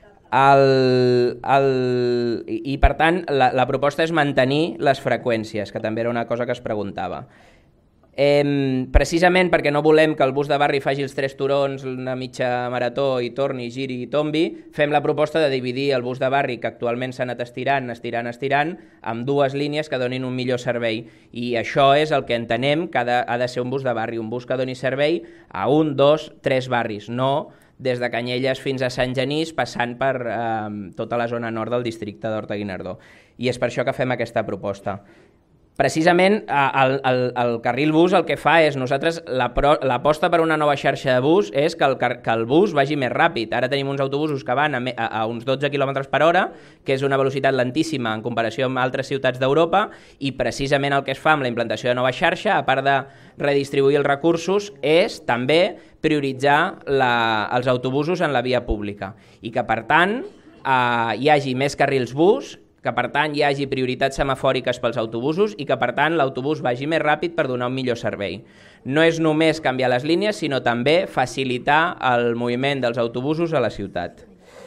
I per tant la proposta és mantenir les freqüències, que també era una cosa que es preguntava. Precisament perquè no volem que el bus de barri faci els 3 turons, una mitja marató i torni, giri i tombi, fem la proposta de dividir el bus de barri, que actualment s'ha anat estirant, amb 2 línies que donin un millor servei, i això és el que entenem que ha de ser un bus de barri, un bus que doni servei a 1, 2, 3 barris, no des de Canyelles fins a Sant Genís, passant per tota la zona nord del districte d'Horta-Guinardó. I és per això que fem aquesta proposta. Precisament el carril bus el que fa és, nosaltres l'aposta per una nova xarxa de bus és que el bus vagi més ràpid. Ara tenim uns autobusos que van a uns 12 km per hora, que és una velocitat lentíssima en comparació amb altres ciutats d'Europa, i precisament el que es fa amb la implantació de nova xarxa, a part de redistribuir els recursos, és també prioritzar els autobusos en la via pública i que, per tant, hi hagi més carrils bus, que, per tant, hi hagi prioritats semafòriques pels autobusos i que, per tant, l'autobús vagi més ràpid per donar un millor servei. No és només canviar les línies, sinó també facilitar el moviment dels autobusos a la ciutat.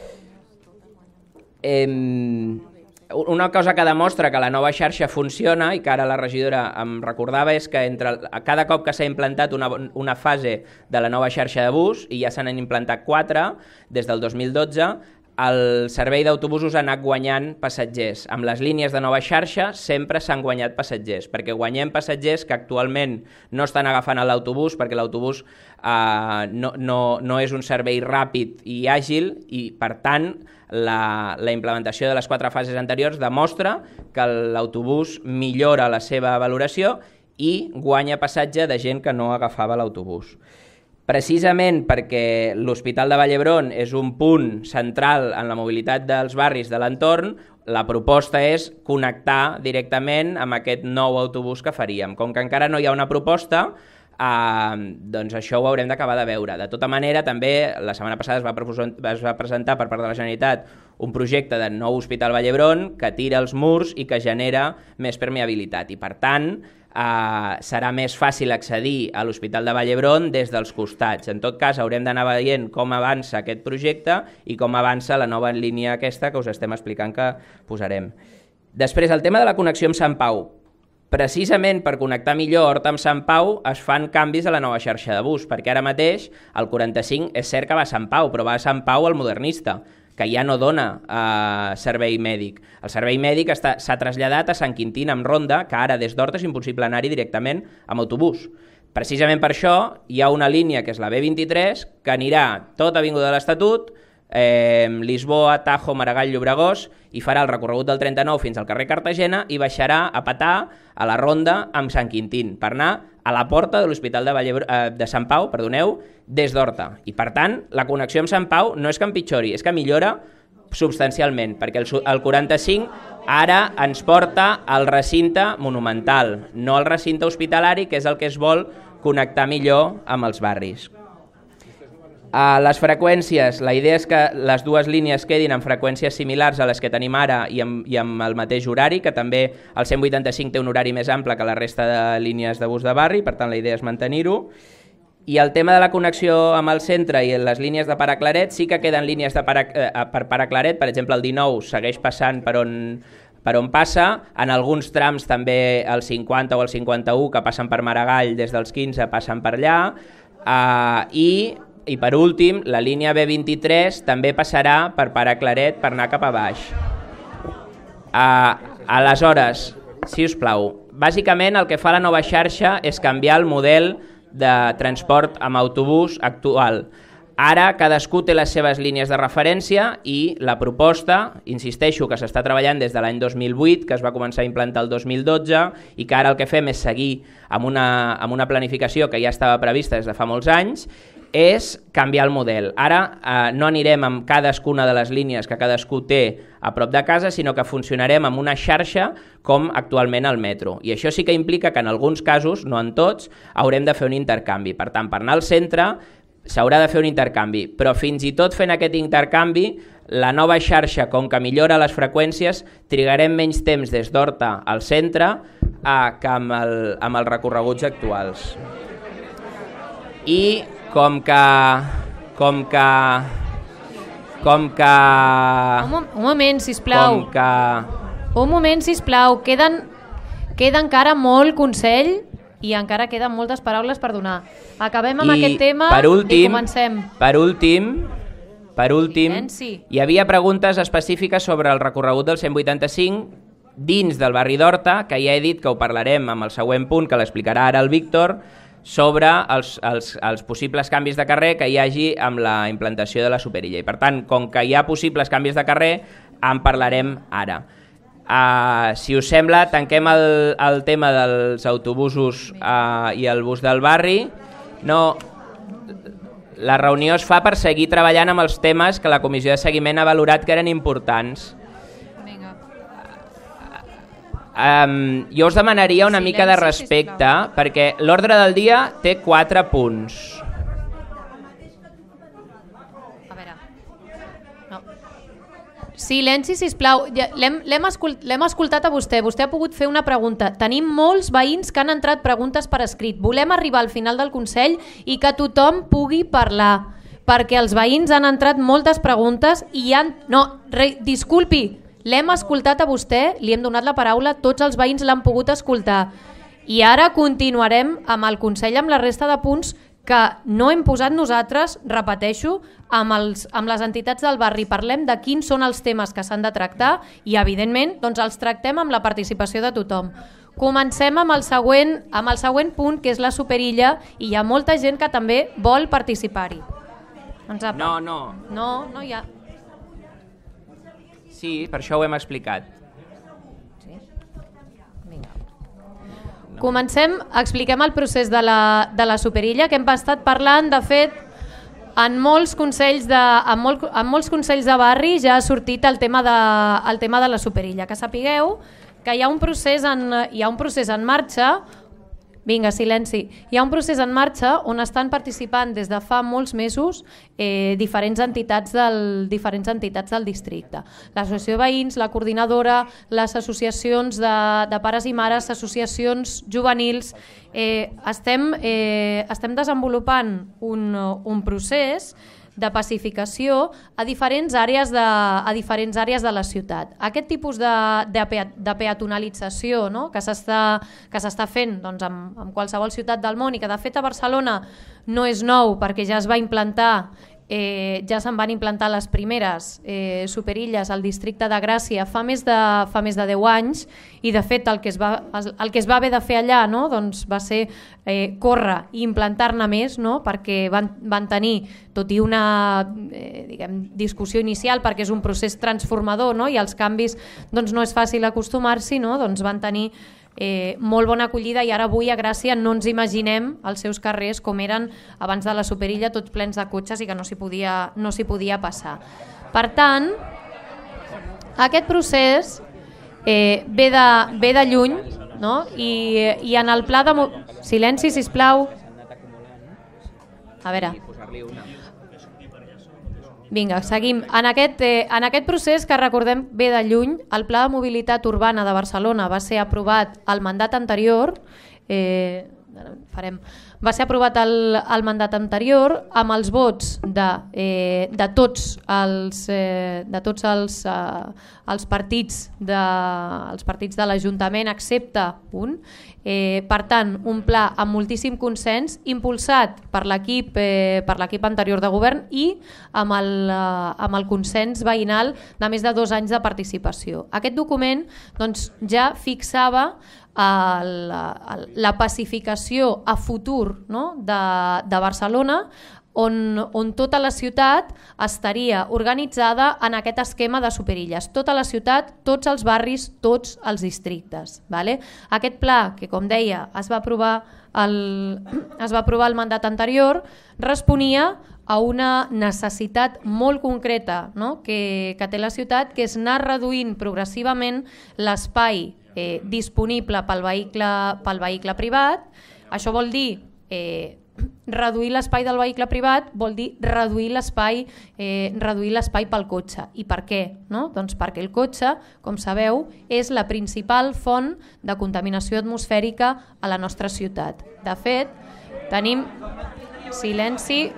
Una cosa que demostra que la nova xarxa funciona i que ara la regidora em recordava és que cada cop que s'ha implantat una fase de la nova xarxa de bus, i ja se n'han implantat 4 des del 2012, el servei d'autobusos ha anat guanyant passatgers. Amb les línies de nova xarxa sempre s'han guanyat passatgers, perquè guanyem passatgers que actualment no estan agafant l'autobús perquè l'autobús no és un servei ràpid i àgil i, per tant, la implementació de les 4 fases anteriors demostra que l'autobús millora la seva valoració i guanya passatge de gent que no agafava l'autobús. Precisament perquè l'Hospital de Vall d'Hebron és un punt central en la mobilitat dels barris de l'entorn, la proposta és connectar directament amb aquest nou autobús que faríem. Com que encara no hi ha una proposta, doncs això ho haurem d'acabar de veure. De tota manera, també la setmana passada es va presentar per part de la Generalitat un projecte de nou Hospital Vall d'Hebron que tira els murs i que genera més permeabilitat i, per tant, serà més fàcil accedir a l'Hospital de Vall d'Hebron des dels costats. En tot cas, haurem d'anar veient com avança aquest projecte i com avança la nova línia aquesta que us estem explicant que posarem. Després, el tema de la connexió amb Sant Pau. Precisament per connectar millor Horta amb Sant Pau es fan canvis a la nova xarxa de bus, perquè ara mateix el 45 és cert que va a Sant Pau, però va a Sant Pau al Modernista, que ja no dona servei mèdic. El servei mèdic s'ha traslladat a Sant Quintí amb Ronda, que ara des d'Horta és impossible anar-hi directament amb autobús. Precisament per això hi ha una línia que és la B23 que anirà tota Avinguda de l'Estatut, Lisboa, Tajo, Maragall, Llobregós, i farà el recorregut del 39 fins al carrer Cartagena i baixarà a petar a la Ronda amb Sant Quintín per anar a la porta de l'Hospital de Sant Pau, des d'Horta. I, per tant, la connexió amb Sant Pau no és que empitjori, és que millora substancialment, perquè el 45 ara ens porta al recinte monumental, no al recinte hospitalari, que és el que es vol connectar millor amb els barris. Les freqüències, la idea és que les dues línies quedin en freqüències similars a les que tenim ara i amb el mateix horari, que també el 185 té un horari més ample que la resta de línies de bus de barri, per tant la idea és mantenir-ho. I el tema de la connexió amb el centre i les línies de Paraclaret, sí que queden línies per Paraclaret, per exemple el 19 segueix passant per on passa, en alguns trams també el 50 o el 51 que passen per Maragall des dels 15 passen per allà, i per últim la línia B23 també passarà per Paraclaret per anar cap a baix. Aleshores, si us plau, bàsicament el que fa la nova xarxa és canviar el model de transport amb autobús actual. Ara cadascú té les seves línies de referència i la proposta, insisteixo, que s'està treballant des de l'any 2008, que es va començar a implantar el 2012 i que ara el que fem és seguir amb una planificació que ja estava prevista des de fa molts anys, és canviar el model. Ara no anirem amb cadascuna de les línies que cadascú té a prop de casa, sinó que funcionarem amb una xarxa com actualment el metro. I això sí que implica que en alguns casos, no en tots, haurem de fer un intercanvi. Per tant, per anar al centre s'haurà de fer un intercanvi, però fins i tot fent aquest intercanvi, la nova xarxa, com que millora les freqüències, trigarem menys temps des d'Horta al centre que amb els recorreguts actuals. I com que... Un moment, sisplau. Un moment, sisplau. Queda encara molt consell i encara queden moltes paraules per donar. Acabem amb aquest tema i comencem. Per últim, hi havia preguntes específiques sobre el recorregut del 185 dins del barri d'Horta, que ja he dit que ho parlarem amb el següent punt, que l'explicarà ara el Víctor, sobre els possibles canvis de carrer que hi hagi amb la implantació de la superilla. I per tant, com que hi ha possibles canvis de carrer, en parlarem ara. Si us sembla, tanquem el tema dels autobusos i el bus del barri. No, la reunió es fa per seguir treballant amb els temes que la comissió de seguiment ha valorat que eren importants. Jo us demanaria una mica de respecte, perquè l'ordre del dia té 4 punts. Silenci, sisplau. L'hem escoltat a vostè. Vostè ha pogut fer una pregunta. Tenim molts veïns que han entrat preguntes per escrit. Volem arribar al final del Consell i que tothom pugui parlar, perquè els veïns han entrat moltes preguntes i disculpi, l'hem escoltat a vostè, li hem donat la paraula, tots els veïns l'han pogut escoltar. I ara continuarem amb el Consell amb la resta de punts que no hem posat nosaltres, repeteixo, amb les entitats del barri. Parlem de quins són els temes que s'han de tractar i, evidentment, doncs els tractem amb la participació de tothom. Comencem amb el següent punt, que és la superilla, i hi ha molta gent que també vol participar-hi. No hi ha... Sí, per això ho hem explicat. Comencem, expliquem el procés de la superilla, que hem estat parlant, de fet, en molts consells de barri ja ha sortit el tema de la superilla. Que sapigueu que hi ha un procés en marxa. Vinga, silenci. Hi ha un procés en marxa on estan participant des de fa molts mesos diferents entitats del districte. L'Associació de Veïns, la Coordinadora, les associacions de pares i mares, associacions juvenils. Estem desenvolupant un procés de pacificació a diferents àrees de la ciutat. Aquest tipus de peatonalització, no?, que s'està fent en qualsevol ciutat del món i que de fet a Barcelona no és nou perquè ja es va implantar, ja se'n van implantar les primeres superilles al districte de Gràcia fa més de 10 anys i de fet el que es va haver de fer allà, no?, doncs va ser córrer i implantar-ne més, no?, perquè van tenir, tot i una discussió inicial, perquè és un procés transformador, no?, i als canvis doncs no és fàcil acostumar-s'hi, no?, doncs van tenir molt bona acollida i ara avui a Gràcia no ens imaginem els seus carrers com eren abans de la superilla, tots plens de cotxes i que no s'hi podia passar. Per tant, aquest procés ve de lluny, no? I en el pla de... Silenci, sisplau. A veure... Vinga, seguim. En aquest procés, que recordem ve de lluny, el Pla de Mobilitat Urbana de Barcelona va ser aprovat al mandat anterior, va ser aprovat al mandat anterior amb els vots de tots els partits de l'Ajuntament, excepte un. Per tant, un pla amb moltíssim consens, impulsat per l'equip anterior de govern i amb el consens veïnal de més de 2 anys de participació. Aquest document doncs, ja fixava la pacificació a futur, no?, de Barcelona, on tota la ciutat estaria organitzada en aquest esquema de superilles. Tota la ciutat, tots els barris, tots els districtes. Aquest pla, que com deia es va aprovar al mandat anterior, responia a una necessitat molt concreta, no?, que té la ciutat, que és anar reduint progressivament l'espai disponible pel vehicle privat. Això vol dir reduir l'espai del vehicle privat, vol dir reduir l'espai pel cotxe. I per què? Doncs perquè el cotxe, com sabeu, és la principal font de contaminació atmosfèrica a la nostra ciutat. De fet, tenim... Silenci...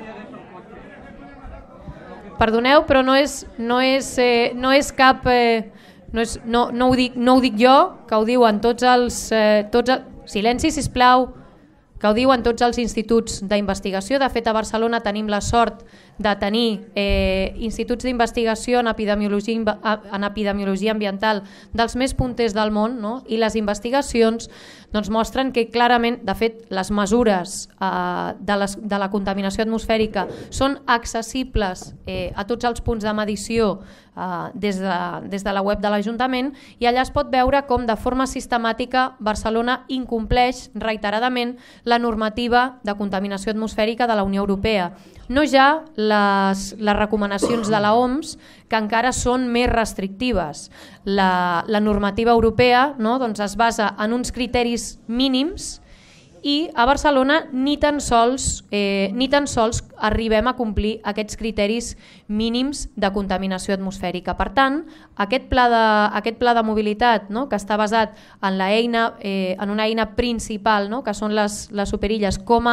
Perdoneu, però no és cap... No ho dic jo, que ho diuen tots els... Silenci, sisplau, que ho diuen tots els instituts d'investigació. De fet, a Barcelona tenim la sort de tenir instituts d'investigació en epidemiologia ambiental dels més punters del món, no? I les investigacions doncs, mostren que clarament, de fet, les mesures de la contaminació atmosfèrica són accessibles a tots els punts de medició des de la web de l'Ajuntament, i allà es pot veure com de forma sistemàtica Barcelona incompleix reiteradament la normativa de contaminació atmosfèrica de la Unió Europea. No ja les recomanacions de l'OMS, que encara són més restrictives. La normativa europea, no, doncs es basa en uns criteris mínims i a Barcelona ni tan sols arribem a complir aquests criteris mínims de contaminació atmosfèrica. Per tant, aquest pla de mobilitat, no?, que està basat en una eina principal, no?, que són les superilles, com a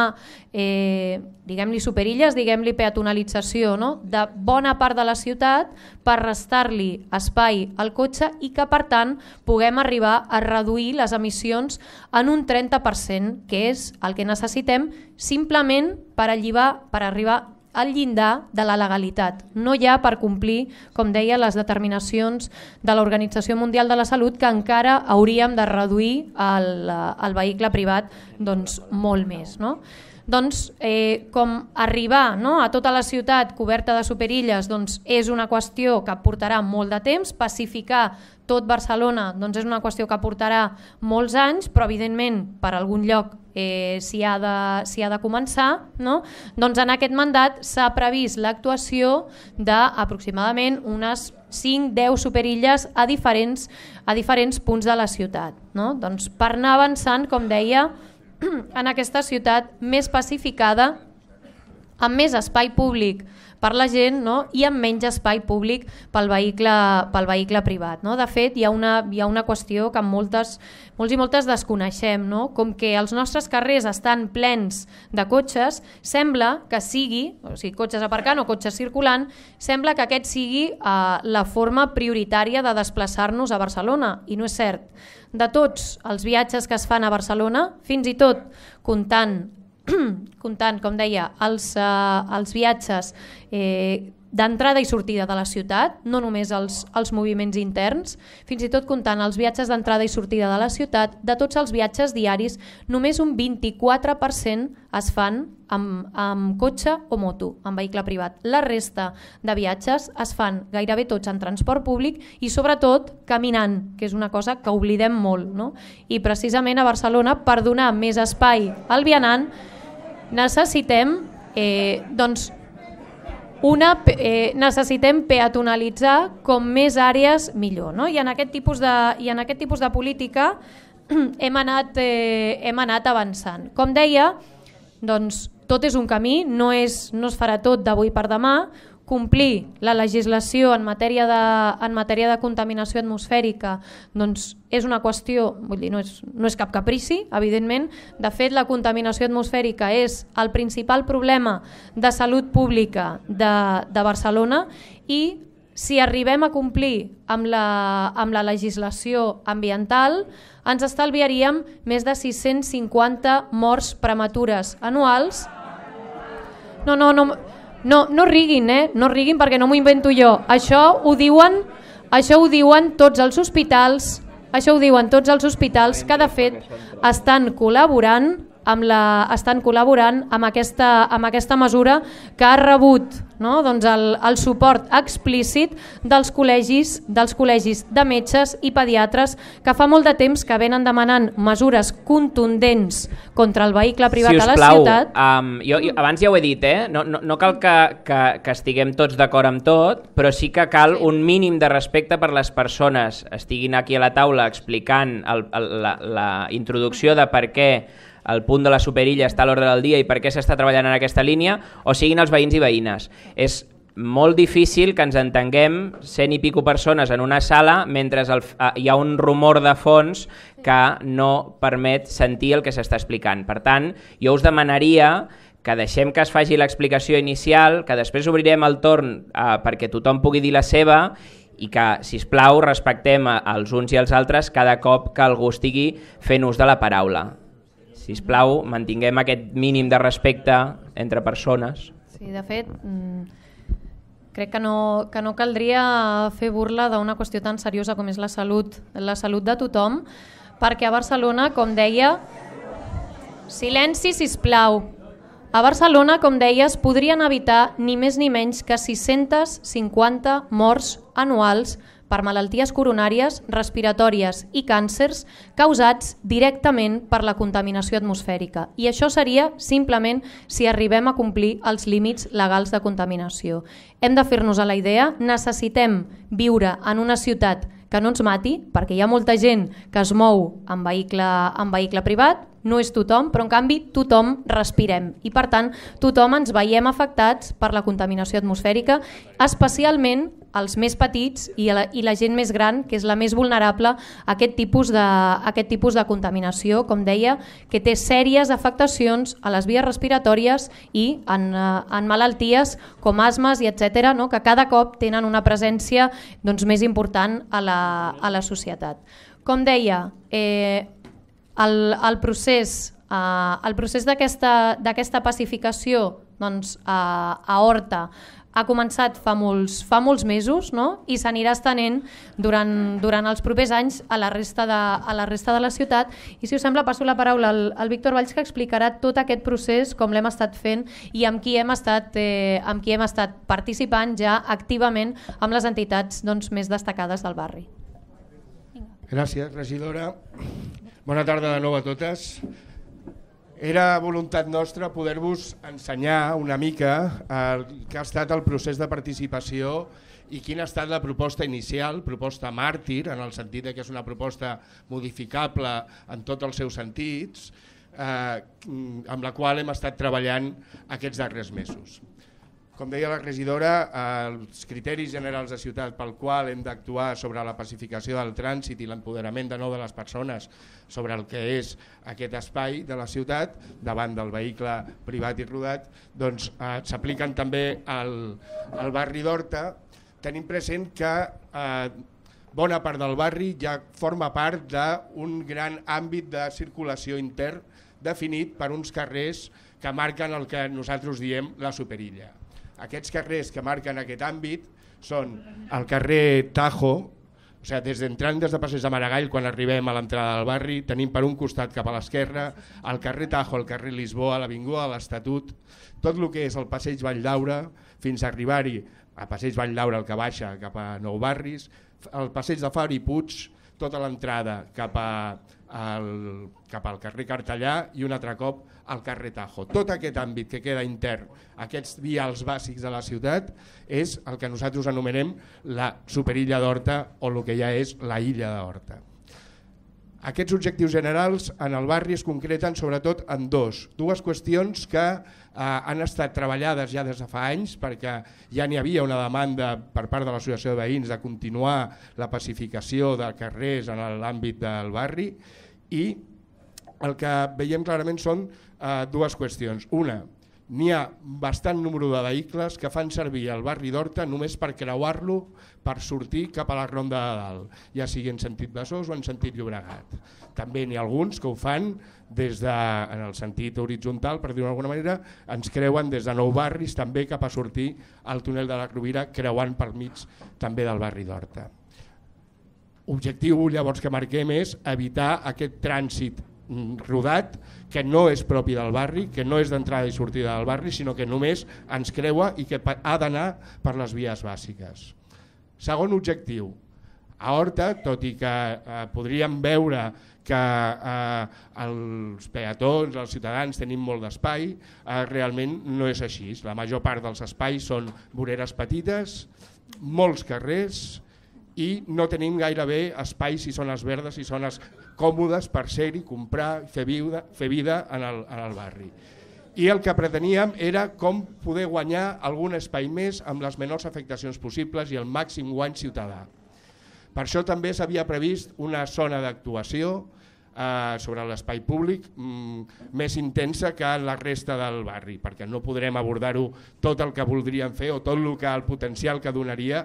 diguem-li superilles, diguem-li peatonalització, no?, de bona part de la ciutat per restar-li espai al cotxe i que per tant puguem arribar a reduir les emissions en un 30%, que és el que necessitem simplement per arribar al llindar de la legalitat, no ja per complir, com deia, les determinacions de l'Organització Mundial de la Salut, que encara hauríem de reduir el vehicle privat doncs, molt més. No? Doncs, com arribar, no?, a tota la ciutat coberta de superilles doncs, és una qüestió que portarà molt de temps, pacificar tot Barcelona doncs, és una qüestió que portarà molts anys, però evidentment per algun lloc s'hi ha de començar, no? Doncs en aquest mandat s'ha previst l'actuació d'aproximadament unes 5-10 superilles a diferents punts de la ciutat, no? Doncs per anar avançant, com deia, en aquesta ciutat més pacificada, amb més espai públic per la gent, no?, i amb menys espai públic pel vehicle privat. No? De fet, hi ha una qüestió que molts i moltes desconeixem, no? Com que els nostres carrers estan plens de cotxes, sembla que sigui, o sigui, cotxes aparcant o cotxes circulant, sembla que aquest sigui la forma prioritària de desplaçar-nos a Barcelona, i no és cert. De tots els viatges que es fan a Barcelona, fins i tot comptant, com deia, els viatges d'entrada i sortida de la ciutat, no només els moviments interns, fins i tot comptant els viatges d'entrada i sortida de la ciutat, de tots els viatges diaris, només un 24% es fan amb cotxe o moto, amb vehicle privat. La resta de viatges es fan gairebé tots en transport públic i sobretot caminant, que és una cosa que oblidem molt, no? I precisament a Barcelona, per donar més espai al vianant, necessitem necessitem peatonalitzar com més àrees millor, no? I en aquest tipus de política hem anat avançant. Com deia, doncs, tot és un camí, no es farà tot d'avui per demà. Complir la legislació en matèria de contaminació atmosfèrica doncs és una qüestió, vull dir, no és cap caprici, evidentment. De fet, la contaminació atmosfèrica és el principal problema de salut pública de Barcelona i si arribem a complir amb la legislació ambiental ens estalviaríem més de 650 morts prematures anuals. No riguin, no riguin perquè no m'ho invento jo. Això ho diuen tots els hospitals, que de fet estan col·laborant amb aquesta mesura que ha rebut, no? Doncs el suport explícit dels col·legis de metges i pediatres que fa molt de temps que venen demanant mesures contundents contra el vehicle privat a la ciutat. Jo abans ja ho he dit, no cal que estiguem tots d'acord amb tot, però sí que cal un mínim de respecte per les persones. Estiguin aquí a la taula explicant la introducció de per què el punt de la superilla està a l'ordre del dia i per què s'està treballant en aquesta línia, o siguin els veïns i veïnes. És molt difícil que ens entenguem 100 i pico persones en una sala mentre hi ha un rumor de fons que no permet sentir el que s'està explicant. Per tant, jo us demanaria que deixem que es faci l'explicació inicial, que després obrirem el torn perquè tothom pugui dir la seva i que, sisplau, respectem els uns i els altres cada cop que algú estigui fent ús de la paraula. Sisplau, mantinguem aquest mínim de respecte entre persones. Sí, de fet, crec que no caldria fer burla d'una qüestió tan seriosa com és la salut de tothom, perquè a Barcelona, com deia, silenci, sisplau. A Barcelona, com deia, es podrien evitar ni més ni menys que 650 morts anuals per malalties coronàries, respiratòries i càncers causats directament per la contaminació atmosfèrica. I això seria simplement si arribem a complir els límits legals de contaminació. Hem de fer-nos a la idea, necessitem viure en una ciutat que no ens mati, perquè hi ha molta gent que es mou en vehicle privat, no és tothom, però en canvi tothom respirem i per tant tothom ens veiem afectats per la contaminació atmosfèrica, especialment els més petits i la gent més gran, que és la més vulnerable a aquest tipus de contaminació, com deia, que té sèries afectacions a les vies respiratòries i en malalties com asmes i etc., no? Que cada cop tenen una presència més important a la societat. Com deia, el procés d'aquesta pacificació a Horta ha començat fa molts mesos, no? I s'anirà estenent durant els propers anys a la resta de la ciutat. I si us sembla passo la paraula al Víctor Valls, que explicarà tot aquest procés, com l'hem estat fent i amb qui hem estat participant ja activament amb les entitats més destacades del barri. Gràcies, regidora. Bona tarda de nou a totes. Era voluntat nostra poder-vos ensenyar una mica el que ha estat el procés de participació i quina ha estat la proposta inicial, proposta màrtir, en el sentit que és una proposta modificable en tots els seus sentits, amb la qual hem estat treballant aquests darrers mesos. Com deia la regidora, els criteris generals de ciutat pel qual hem d'actuar sobre la pacificació del trànsit i l'empoderament de nou de les persones sobre el que és aquest espai de la ciutat davant del vehicle privat i rodat, doncs s'apliquen també al barri d'Horta. Tenim present que bona part del barri ja forma part d'un gran àmbit de circulació intern definit per uns carrers que marquen el que nosaltres diem la superilla. Aquests carrers que marquen aquest àmbit són el carrer Tajo, o sigui, des de Passeig de Maragall, quan arribem a l'entrada del barri, tenim per un costat cap a l'esquerra el carrer Tajo, el carrer Lisboa, l'Avinguda de l'Estatut, tot el que és el Passeig Valldaura, fins a arribar-hi a Passeig Valldaura, el que baixa cap a Nou Barris, el Passeig de Fabra i Puig, tota l'entrada cap al carrer Cartellà i un altre cop al carrer Tajo. Tot aquest àmbit que queda intern, aquests vials bàsics de la ciutat, és el que nosaltres anomenem la superilla d'Horta o el que ja és la illa d'Horta. Aquests objectius generals en el barri es concreten sobretot en dues qüestions que han estat treballades ja des de fa anys, perquè ja n'hi havia una demanda per part de l'Associació de Veïns de continuar la pacificació de carrers en l'àmbit del barri, i el que veiem clarament són dues qüestions. Una, n'hi ha bastant número de vehicles que fan servir el barri d'Horta només per creuar-lo per sortir cap a la Ronda de Dalt, ja sigui en sentit Besòs o en sentit Llobregat. També n'hi ha alguns que ho fan en el sentit horitzontal, per dir-ho d'alguna manera, ens creuen des de Nou Barris també cap a sortir al túnel de la Rovira, creuant pel mig també del barri d'Horta. Objectiu llavors que marquem és evitar aquest trànsit rodat que no és propi del barri, que no és d'entrada i sortida del barri, sinó que només ens creua i que ha d'anar per les vies bàsiques. Segon objectiu, a Horta, tot i que podríem veure que els peatons, els ciutadans tenim molt d'espai, realment no és així. La major part dels espais són voreres petites, molts carrers, i no tenim gairebé espais i zones verdes i zones còmodes per ser-hi, comprar, fer vida en el barri. I el que preteníem era com poder guanyar algun espai més amb les menors afectacions possibles i el màxim guany ciutadà. Per això també s'havia previst una zona d'actuació sobre l'espai públic més intensa que la resta del barri, perquè no podrem abordar-ho tot el que voldríem fer o tot el potencial que donaria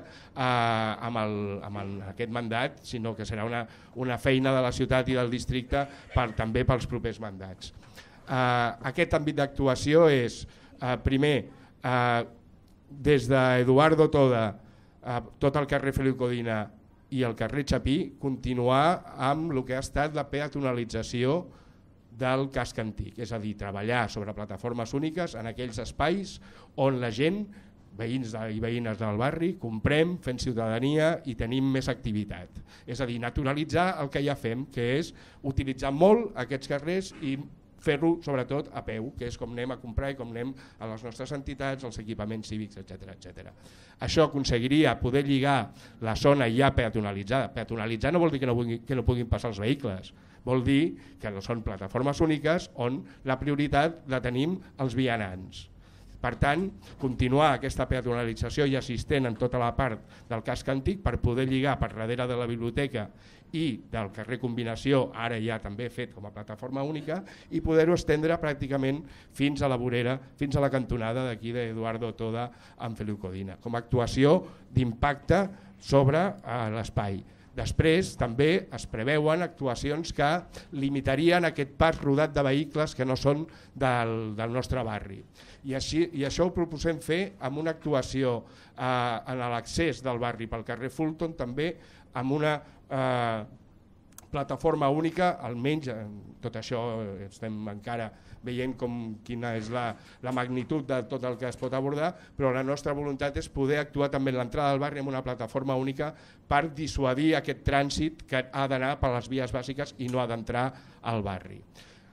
amb aquest mandat, sinó que serà una feina de la ciutat i del districte també pels propers mandats. Aquest àmbit d'actuació és, primer, des d'Eduardo Toda, tot el carrer Feliu Codina i el carrer Chapí, continuar amb el que ha estat la peatonalització del casc antic, és a dir, treballar sobre plataformes úniques en aquells espais on la gent, veïns i veïnes del barri, comprem, fem ciutadania i tenim més activitat. És a dir, naturalitzar el que ja fem, que és utilitzar molt aquests carrers i fer-lo sobretot a peu, que és com anem a comprar i com anem a les nostres entitats, als equipaments cívics, etc. Això aconseguiria poder lligar la zona ja peatonalitzada. Peatonalitzar no vol dir que no puguin passar els vehicles, vol dir que són plataformes úniques on la prioritat la tenim els vianants. Per tant, continuar aquesta peatonalització ja existent en tota la part del casc antic per poder lligar per darrere de la biblioteca i del carrer Combinació, ara ja també fet com a plataforma única, i poder-ho estendre pràcticament fins a la vorera, fins a la cantonada d'aquí d'Eduardo Toda amb Feliu Codina, com a actuació d'impacte sobre l'espai. Després també es preveuen actuacions que limitarien aquest pas rodat de vehicles que no són del nostre barri. I això ho proposem fer amb una actuació en l'accés del barri pel carrer Fulton, també amb una plataforma única, almenys tot això estem encara veient quina és la magnitud de tot el que es pot abordar, però la nostra voluntat és poder actuar també en l'entrada del barri amb una plataforma única per dissuadir aquest trànsit que ha d'anar per les vies bàsiques i no ha d'entrar al barri.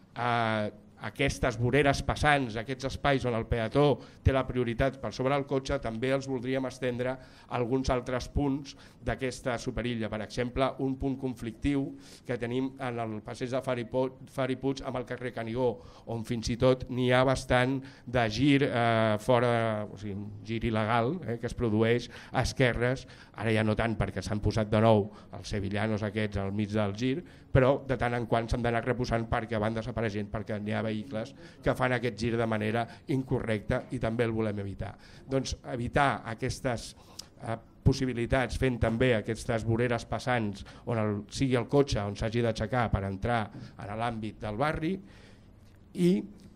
Aquestes voreres passants, aquests espais on el peató té la prioritat per sobre el cotxe, també els voldríem estendre a alguns altres punts d'aquesta superilla. Per exemple, un punt conflictiu que tenim en el passeig de Fari Puig amb el carrer Canigó, on fins i tot n'hi ha bastant de gir fora, o sigui, gir il·legal que es produeix a esquerres, ara ja no tant perquè s'han posat de nou els sevillanos aquests al mig del gir, però de tant en quant s'han d'anar reposant perquè van desapareixent, perquè n'hi ha vehicles que fan aquest gir de manera incorrecta i també el volem evitar. Doncs evitar aquestes possibilitats fent també aquestes voreres passants on sigui el cotxe on s'hagi d'aixecar per entrar a l'àmbit del barri, i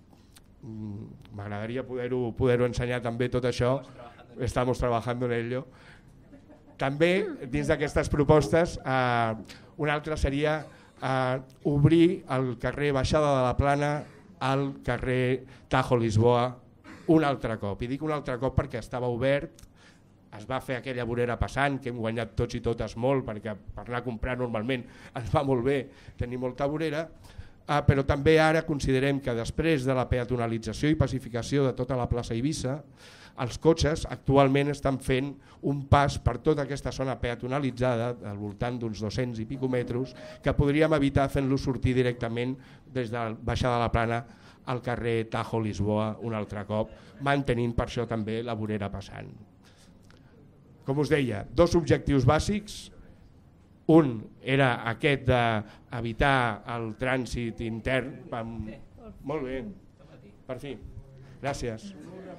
m'agradaria poder-ho ensenyar també tot això, estamos trabajando en ello. També dins d'aquestes propostes una altra seria obrir el carrer Baixada de la Plana al carrer Tajo Lisboa un altre cop. I dic un altre cop perquè estava obert, es va fer aquella vorera passant que hem guanyat tots i totes molt, perquè per anar a comprar normalment ens va molt bé tenir molta vorera, però també ara considerem que després de la peatonalització i pacificació de tota la plaça Eivissa, els cotxes actualment estan fent un pas per tota aquesta zona peatonalitzada al voltant d'uns 200 i pico metres que podríem evitar fent-lo sortir directament des de Baixada de la Plana al carrer Tajo Lisboa un altre cop, mantenint per això també la vorera passant. Com us deia, dos objectius bàsics. Un era aquest d'evitar el trànsit intern. Molt bé, per fi, gràcies.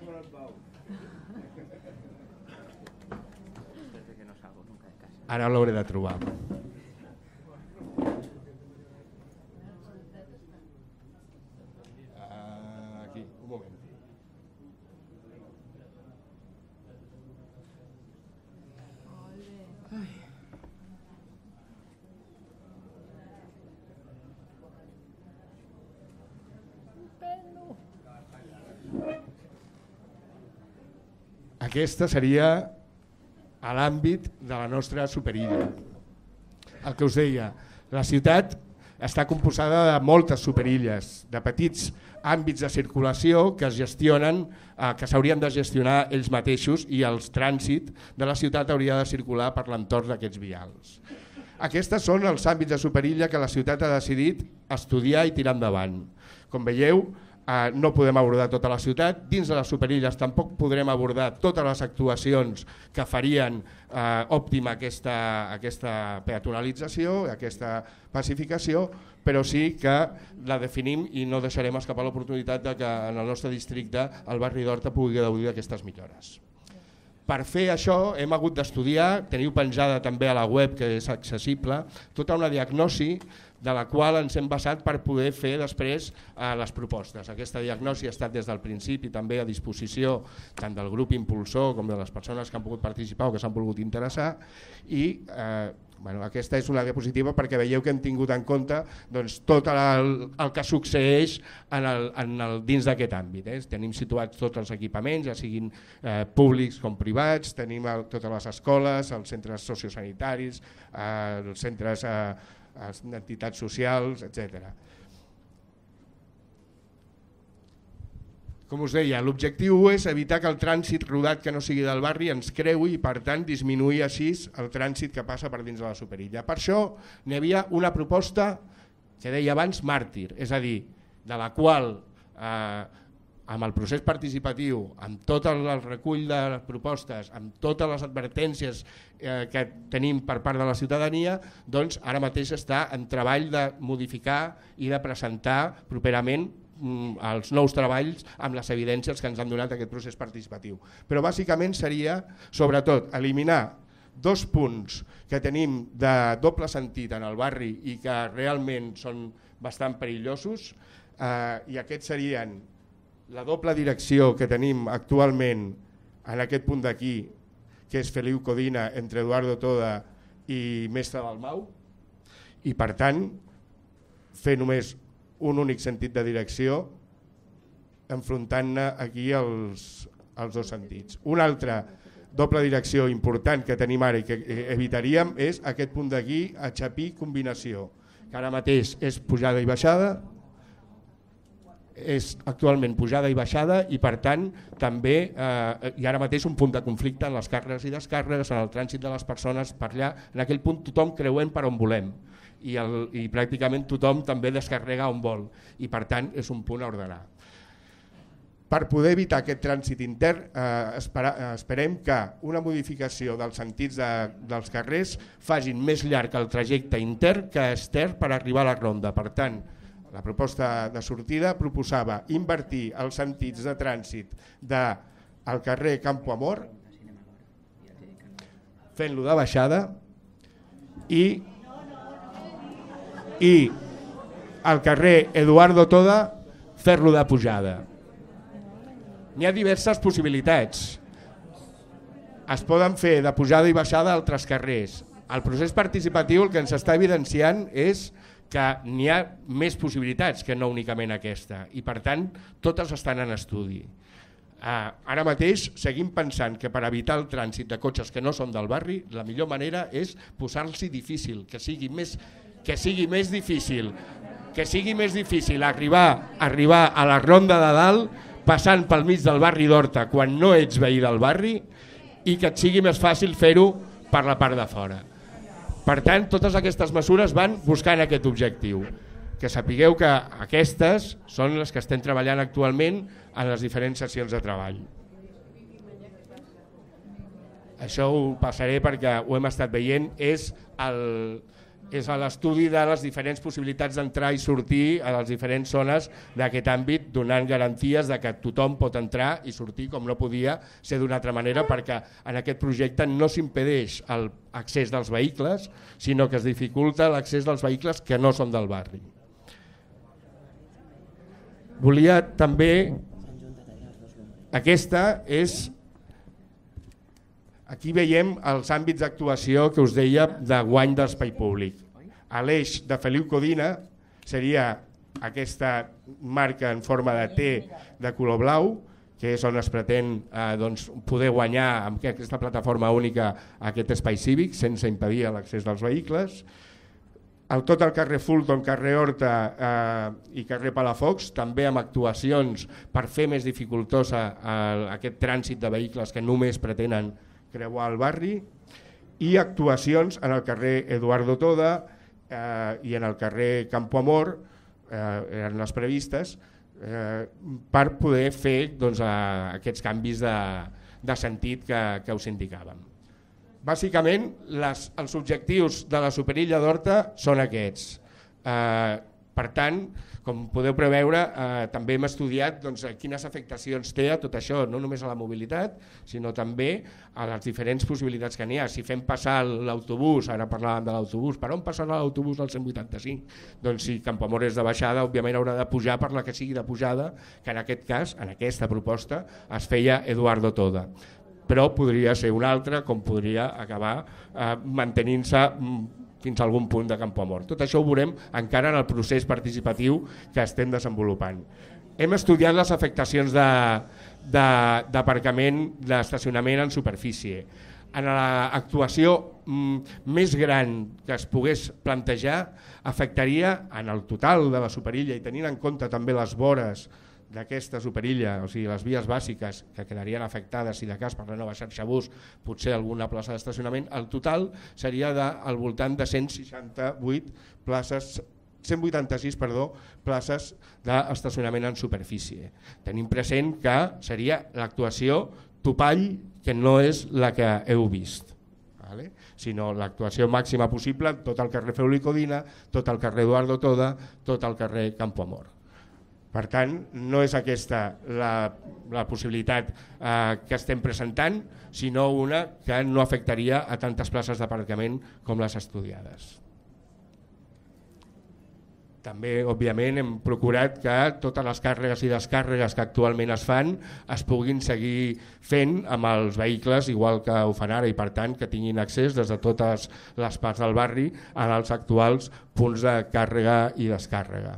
Ara l'hauré de trobar. Aquí, un moment. Aquesta seria a l'àmbit de la nostra superilla. El que us deia, la ciutat està composada de moltes superilles, de petits àmbits de circulació que es gestionen, que s'haurien de gestionar ells mateixos, i el trànsit de la ciutat hauria de circular per l'entorn d'aquests vials. Aquests són els àmbits de superilla que la ciutat ha decidit estudiar i tirar endavant. Com veieu, no podem abordar tota la ciutat, dins de les superilles tampoc podrem abordar totes les actuacions que farien òptima aquesta peatonalització, aquesta pacificació, però sí que la definim i no deixarem escapar l'oportunitat de que en el nostre districte el barri d'Horta pugui gaudir d'aquestes millores. Per fer això hem hagut d'estudiar, teniu penjada també a la web que és accessible, tota una diagnosi de la qual ens hem basat per poder fer després les propostes. Aquesta diagnosi ha estat des del principi també a disposició tant del grup impulsor com de les persones que han pogut participar o que s'han volgut interessar, i aquesta és una diapositiva perquè veieu que hem tingut en compte tot el que succeeix dins d'aquest àmbit. Tenim situats tots els equipaments, ja siguin públics com privats, tenim totes les escoles, els centres sociosanitaris, els centres entitats socials, etc. Com us deia, l'objectiu 1 és evitar que el trànsit rodat que no sigui del barri ens creui i per tant disminuir així el trànsit que passa per dins de la Superilla. Per això n'hi havia una proposta que deia abans màrtir, és a dir, de la qual amb el procés participatiu, amb tot el recull de propostes, amb totes les advertències que tenim per part de la ciutadania, doncs ara mateix està en treball de modificar i de presentar properament els nous treballs amb les evidències que ens han donat aquest procés participatiu. Però bàsicament seria, sobretot, eliminar 2 punts que tenim de doble sentit en el barri i que realment són bastant perillosos, i aquests serien la doble direcció que tenim actualment en aquest punt d'aquí, que és Feliu Codina entre Eduardo Toda i Mestre Dalmau, i per tant fer només un únic sentit de direcció enfrontant-ne aquí els 2 sentits. Una altra doble direcció important que tenim ara i que evitaríem és aquest punt d'aquí a Chapí combinació, que ara mateix és pujada i baixada, és actualment pujada i baixada i per tant també hi ha ara mateix un punt de conflicte en les càrregues i descàrregues, en el trànsit de les persones per allà, en aquell punt tothom creuem per on volem i pràcticament tothom també descarrega on vol i per tant és un punt a ordenar. Per poder evitar aquest trànsit intern esperem que una modificació dels sentits dels carrers facin més llarg el trajecte intern que extern per arribar a la ronda. Per tant, la proposta de sortida proposava invertir els sentits de trànsit del carrer Campo Amor fent-lo de baixada i al carrer Eduardo Toda fer-lo de pujada. N'hi ha diverses possibilitats. Es poden fer de pujada i baixada a altres carrers. El procés participatiu el que ens està evidenciant és que n'hi ha més possibilitats que no únicament aquesta i per tant totes estan en estudi. Ara mateix seguim pensant que per evitar el trànsit de cotxes que no són del barri la millor manera és posar-los difícil, que sigui més difícil arribar a la ronda de dalt passant pel mig del barri d'Horta quan no ets veí del barri i que et sigui més fàcil fer-ho per la part de fora. Per tant, totes aquestes mesures van buscant aquest objectiu. Que sapigueu que aquestes són les que estem treballant actualment en les diferents sessions de treball. Això ho passaré perquè ho hem estat veient, és l'estudi de les diferents possibilitats d'entrar i sortir a les diferents zones d'aquest àmbit, donant garanties de que tothom pot entrar i sortir com no podia ser d'una altra manera, perquè en aquest projecte no s'impedeix l'accés dels vehicles, sinó que es dificulta l'accés dels vehicles que no són del barri. Volia també... Aquí veiem els àmbits d'actuació que us deia de guany d'espai públic. A l'eix de Feliu Codina seria aquesta marca en forma de T de color blau, que és on es pretén poder guanyar amb aquesta plataforma única aquest espai cívic sense impedir l'accés dels vehicles. Tot el carrer Fulton, carrer Horta i carrer Palafox, també amb actuacions per fer més dificultosa aquest trànsit de vehicles que només pretenen creuar el barri, i actuacions en el carrer Eduardo Toda i en el carrer Campo Amor, eren les previstes, per poder fer aquests canvis de sentit que us indicàvem. Bàsicament, els objectius de la Superilla d'Horta són aquests. Per tant, com podeu preveure, també hem estudiat quines afectacions té a tot això, no només a la mobilitat, sinó també a les diferents possibilitats que n'hi ha. Si fem passar l'autobús, ara parlàvem de l'autobús, per on passarà l'autobús al 185? Doncs si Campoamor és de baixada, òbviament haurà de pujar per la que sigui de pujada, que en aquest cas, en aquesta proposta, es feia Eduardo Toda. Però podria ser un altre, com podria acabar mantenint-se fins a algun punt de Campoamor. Tot això ho veurem encara en el procés participatiu que estem desenvolupant. Hem estudiat les afectacions d'aparcament, d'estacionament en superfície. En l'actuació més gran que es pogués plantejar afectaria en el total de la Superilla i tenint en compte també les vores d'aquesta superilla, o sigui, les vies bàsiques que quedarien afectades si de cas per la nova xarxa bus, potser alguna plaça d'estacionament, el total seria al voltant de 168 places 186 places d'estacionament en superfície. Tenim present que seria l'actuació topall, que no és la que heu vist, sinó l'actuació màxima possible en tot el carrer Fèuli Codina, tot el carrer Eduardo Toda, tot el carrer Campo Amor. Per tant, no és aquesta la possibilitat que estem presentant, sinó una que no afectaria a tantes places d'aparcament com les estudiades. També, òbviament, hem procurat que totes les càrregues i descàrregues que actualment es fan es puguin seguir fent amb els vehicles, igual que ho fan ara, i per tant que tinguin accés des de totes les parts del barri als actuals punts de càrrega i descàrrega.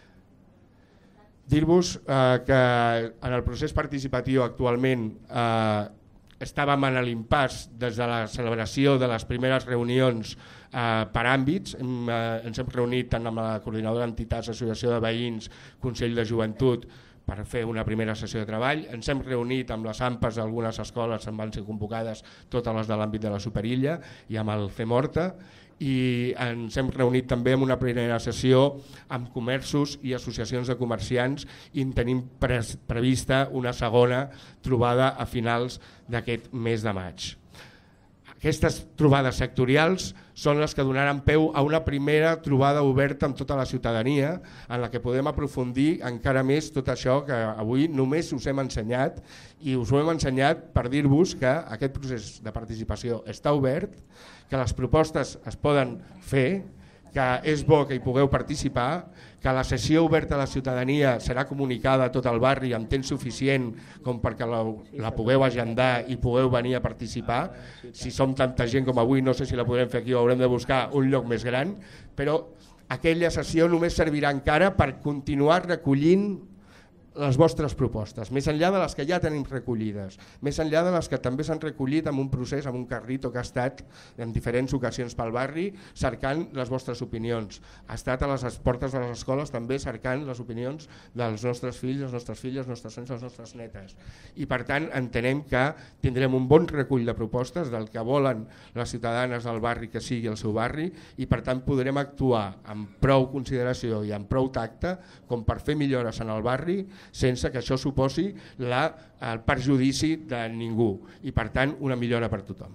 Dir-vos que en el procés participatiu actualment estàvem en l'impàs des de la celebració de les primeres reunions per àmbits. Ens hem reunit tant amb la coordinadora d'entitats, associació de veïns, Consell de Joventut, per fer una primera sessió de treball. Ens hem reunit amb les AMPAs d'algunes escoles, en van ser convocades totes les de l'àmbit de la Superilla, i amb el FEMORTA, i ens hem reunit també en una primera sessió amb comerços i associacions de comerciants, i tenim prevista una segona trobada a finals d'aquest mes de maig. Aquestes trobades sectorials són les que donaran peu a una primera trobada oberta amb tota la ciutadania, en la que podem aprofundir encara més tot això que avui només us hem ensenyat, i us ho hem ensenyat per dir-vos que aquest procés de participació està obert, que les propostes es poden fer, que és bo que hi pugueu participar, que la sessió oberta a la ciutadania serà comunicada a tot el barri amb temps suficient com perquè la pugueu agendar i pugueu venir a participar. Si som tanta gent com avui, no sé si la podrem fer aquí o haurem de buscar un lloc més gran, però aquella sessió només servirà encara per continuar recollint les vostres propostes, més enllà de les que ja tenim recollides, més enllà de les que també s'han recollit en un procés, en un carrito que ha estat en diferents ocasions pel barri cercant les vostres opinions. Ha estat a les portes de les escoles també cercant les opinions dels nostres fills, les nostres filles, els nostres nens, les nostres netes. I per tant entenem que tindrem un bon recull de propostes del que volen les ciutadanes del barri que sigui el seu barri, i per tant podrem actuar amb prou consideració i amb prou tacte com per fer millores en el barri, sense que això suposi el perjudici de ningú, i per tant una millora per tothom.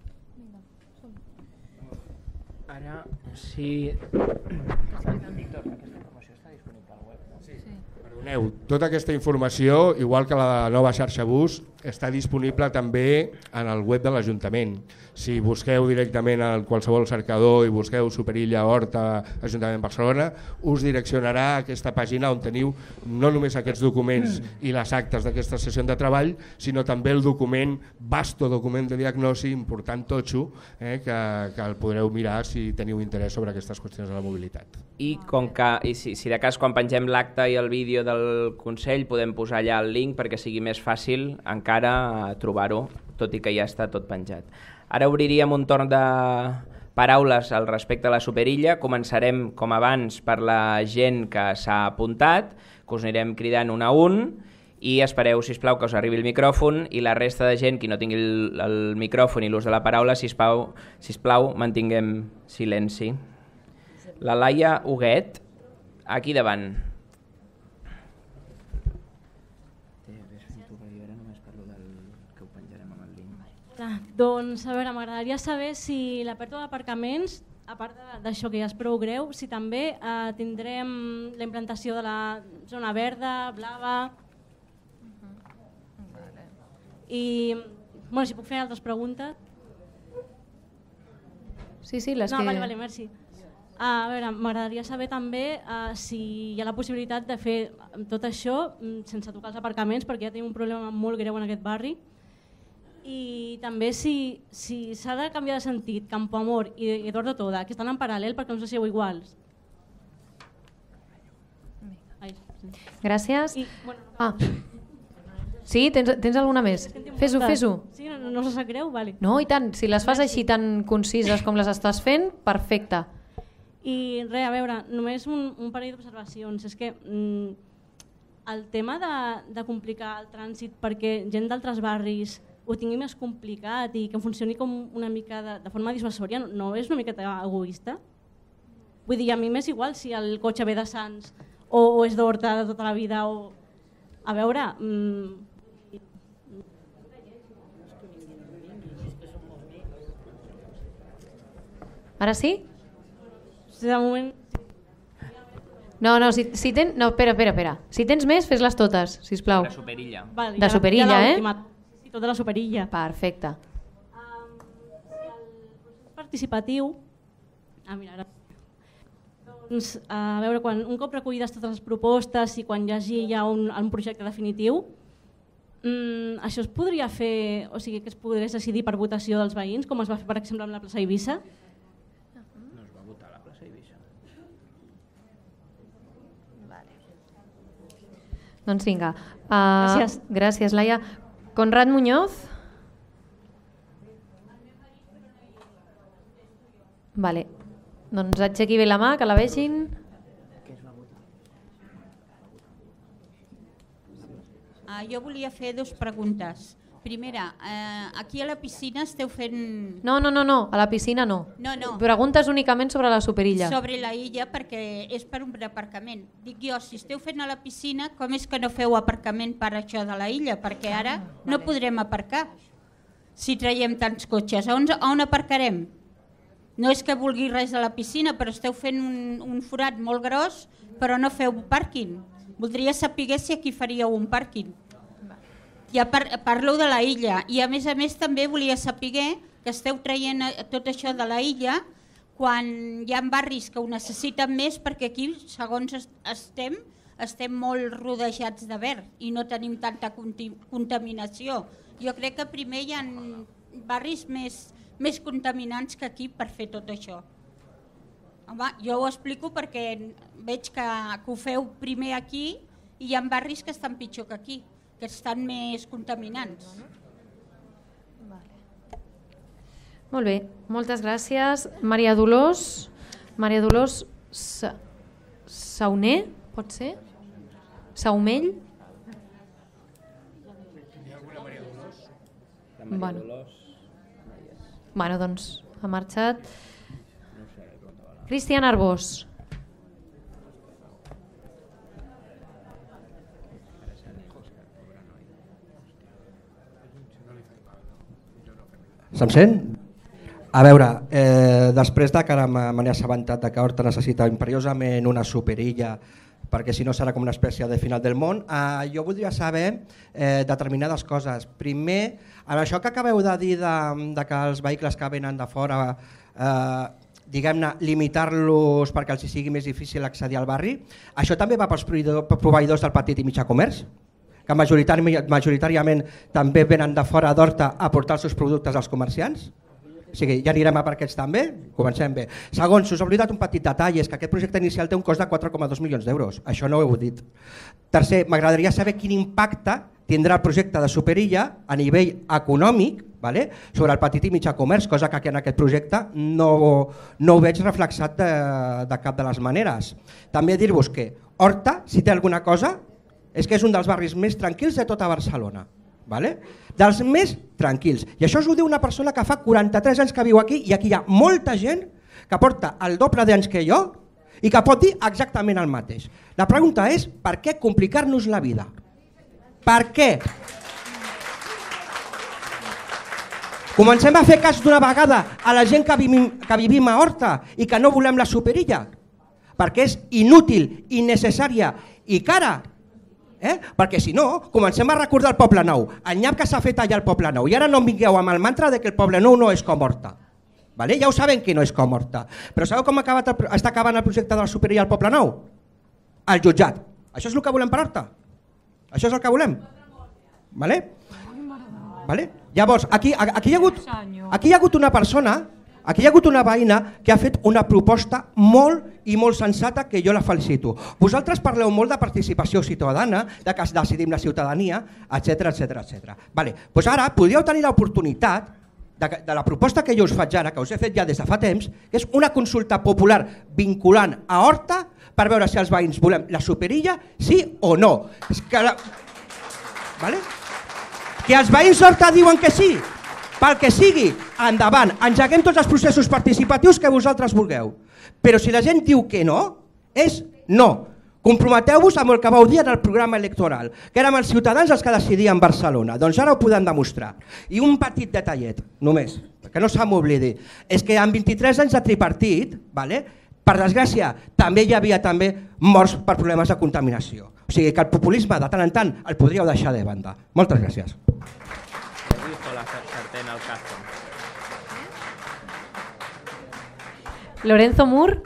Ara, si... Perdoneu, tota aquesta informació, igual que la nova xarxa bus, està disponible també en el web de l'Ajuntament. Si busqueu directament en qualsevol cercador i busqueu Superilla Horta Ajuntament de Barcelona, us direccionarà a aquesta pàgina on teniu no només aquests documents i les actes d'aquesta sessió de treball, sinó també el document, vasto document de diagnosi, important totxo, que el podreu mirar si teniu interès sobre aquestes qüestions de la mobilitat. I si de cas quan pengem l'acte i el vídeo del Consell podem posar allà el link perquè sigui més fàcil encara trobar-ho, tot i que ja està tot penjat. Ara obriríem un torn de paraules al respecte a la Superilla. Començarem, com abans, per la gent que s'ha apuntat, que us anirem cridant un a un, i espereu, sisplau, que us arribi el micròfon, i la resta de gent que no tingui el micròfon i l'ús de la paraula, sisplau, mantinguem silenci. La Laia Huguet, aquí davant. Doncs, a veure, m'agradaria saber si la pèrdua d'aparcaments, a part d'això que ja és prou greu, si també tindrem la implantació de la zona verda, blava... I, bueno, si puc fer altres preguntes... Sí, les que... Vale, merci. A veure, m'agradaria saber també si hi ha la possibilitat de fer tot això sense tocar els aparcaments, perquè ja tenim un problema molt greu en aquest barri. I també si s'ha de canviar de sentit Campo Amor i Eduardo Toda, que estan en paral·lel perquè no se sieu iguals. Gràcies. Sí, tens alguna més? Fes-ho. Sí, no se sap greu? Vale. No, i tant, si les fas així tan concises com les estàs fent, perfecte. I res, a veure, només un parell d'observacions. És que el tema de complicar el trànsit perquè gent d'altres barris ho tingui més complicat i que funcioni com una mica de forma dissuasòria, no és una miqueta egoista? Vull dir, a mi m'és igual si el cotxe ve de Sants o és d'Horta de tota la vida o... A veure... Ara sí? De moment... No, espera. Si tens més, fes-les totes, sisplau. De Superilla. Val, de Superilla, Sí, tot de la Superilla. Perfecte. Participatiu... mira, ara... Doncs, a veure, quan un cop recollides totes les propostes i quan hi hagi ja un projecte definitiu, això es podria fer, o sigui, que es podria decidir per votació dels veïns, com es va fer, per exemple, amb la plaça Eivissa? No es va votar a la plaça Eivissa. Doncs vinga. Gràcies. Gràcies, Laia. Conrad Muñoz. Vale. Doncs aixequi bé la mà, que la vegin. Jo volia fer 2 preguntes. Primera, aquí a la piscina esteu fent... No, a la piscina no. No. Preguntes únicament sobre la Superilla. Sobre la illa, perquè és per un aparcament. Dic jo, si esteu fent a la piscina, com és que no feu aparcament per això de la illa? Perquè ara no podrem aparcar. Si traiem tants cotxes, on aparcarem? No és que vulgui res a la piscina, però esteu fent un forat molt gros, però no feu pàrquing. Voldria saber si aquí faríeu un pàrquing. Ja parlo de la illa i a més també volia saber que esteu traient tot això de la illa quan hi ha barris que ho necessiten més perquè aquí, segons estem molt rodejats de verd i no tenim tanta contaminació. Jo crec que primer hi ha barris més contaminants que aquí per fer tot això. Home, jo ho explico perquè veig que ho feu primer aquí i hi ha barris que estan pitjor que aquí, que estan més contaminants. Molt bé, moltes gràcies. Maria Dolors Sauner, pot ser? Saumell? Bueno, doncs ha marxat. Cristian Arbós. Se'm sent? A veure, després de que me n'he assabentat que Horta necessita imperiosament una superilla perquè si no serà com una espècie de final del món, jo voldria saber determinades coses. Primer, amb això que acabeu de dir de que els vehicles que venen de fora, diguem-ne, limitar-los perquè els sigui més difícil accedir al barri, això també va pels proveïdors del petit i mitjà comerç? Que majoritàriament també venen de fora d'Horta a portar els seus productes als comerciants? O sigui, ja anirem a per aquests també? Comencem bé. Segons, us he oblidat un petit detall, és que aquest projecte inicial té un cost de 4,2 milions d'euros. Això no ho heu dit. Tercer, m'agradaria saber quin impacte tindrà el projecte de Superilla a nivell econòmic sobre el petit i mitjà comerç, cosa que en aquest projecte no ho veig reflexat de cap de les maneres. També dir-vos que Horta, si té alguna cosa, és que és un dels barris més tranquils de tota Barcelona. Dels més tranquils. I això us ho diu una persona que fa 43 anys que viu aquí i aquí hi ha molta gent que porta el doble d'anys que jo i que pot dir exactament el mateix. La pregunta és, per què complicar-nos la vida? Per què? Comencem a fer cas d'una vegada a la gent que vivim a Horta i que no volem la Superilla, perquè és inútil, innecessària i cara. Perquè si no, comencem a recordar el Poble Nou, el nyap que s'ha fet allà al Poble Nou, i ara no em vingueu amb el mantra de que el Poble Nou no és com Horta. Ja ho sabem que no és com Horta, però sabeu com està acabant el projecte de la Superilla al Poble Nou? Al jutjat. Això és el que volem per Horta? Això és el que volem? Llavors, aquí hi ha hagut una persona, aquí hi ha hagut una veïna que ha fet una proposta molt i molt sensata que jo la felicito. Vosaltres parleu molt de participació ciutadana, de que decidim la ciutadania, etc. Doncs ara podríeu tenir l'oportunitat de la proposta que jo us faig ara, que us he fet ja des de fa temps, que és una consulta popular vinculant a Horta per veure si els veïns volem la superilla, sí o no. Que els veïns d'Horta diuen que sí, pel que sigui, endavant, engeguem tots els processos participatius que vosaltres vulgueu. Però si la gent diu que no, és no. Comprometeu-vos amb el que vau dir en el programa electoral, que érem els ciutadans els que decidien Barcelona. Doncs ara ho podem demostrar. I un petit detallet, només, que no se m'oblidi, és que en 23 anys de tripartit, per desgràcia, també hi havia morts per problemes de contaminació. O sigui que el populisme de tant en tant el podríeu deixar de banda. Moltes gràcies. Lorenzo Mur.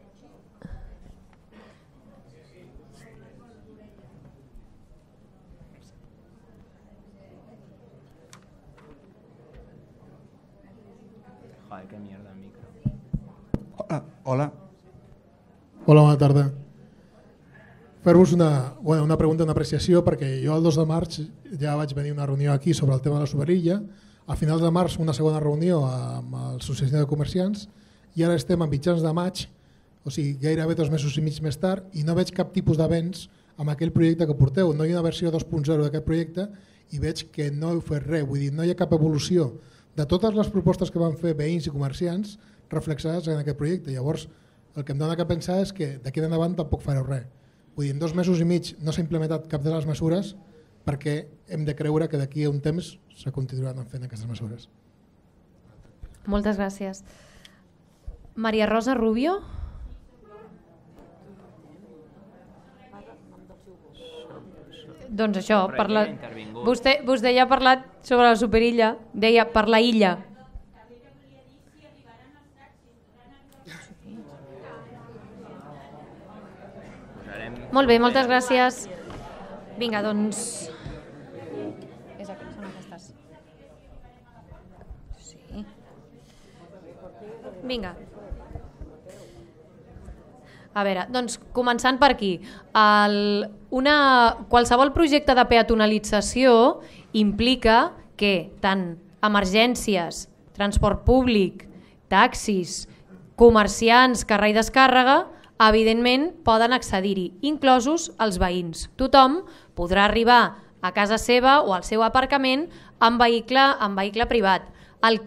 Hola. Hola, bona tarda. Fer-vos una pregunta, una apreciació, perquè jo el 2 de març ja vaig venir a una reunió aquí sobre el tema de la superilla, a finals de març una segona reunió amb l'Associació de Comerciants i ara estem a mitjans de maig, o sigui gairebé 2 mesos i mig més tard, i no veig cap tipus d'avenç amb aquell projecte que porteu. No hi ha una versió 2.0 d'aquest projecte i veig que no heu fet res, vull dir, no hi ha cap evolució de totes les propostes que van fer veïns i comerciants reflexades en aquest projecte. Llavors, el que em dona que pensar és que d'aquí endavant tampoc fareu res. Vull dir, en 2 mesos i mig no s'ha implementat cap de les mesures perquè hem de creure que d'aquí a un temps se continuaran fent aquestes mesures. Moltes gràcies. Maria Rosa Rubio. Doncs això, vostè ja ha parlat sobre la superilla, deia per la illa. Molt bé, moltes gràcies. Vinga, doncs... Són aquestes. Sí. Vinga. A veure, doncs començant per aquí. Qualsevol projecte de peatonalització implica que tant emergències, transport públic, taxis, comerciants, càrrega i descàrrega, evidentment poden accedir-hi, inclosos els veïns. Tothom podrà arribar a casa seva o al seu aparcament amb vehicle privat. El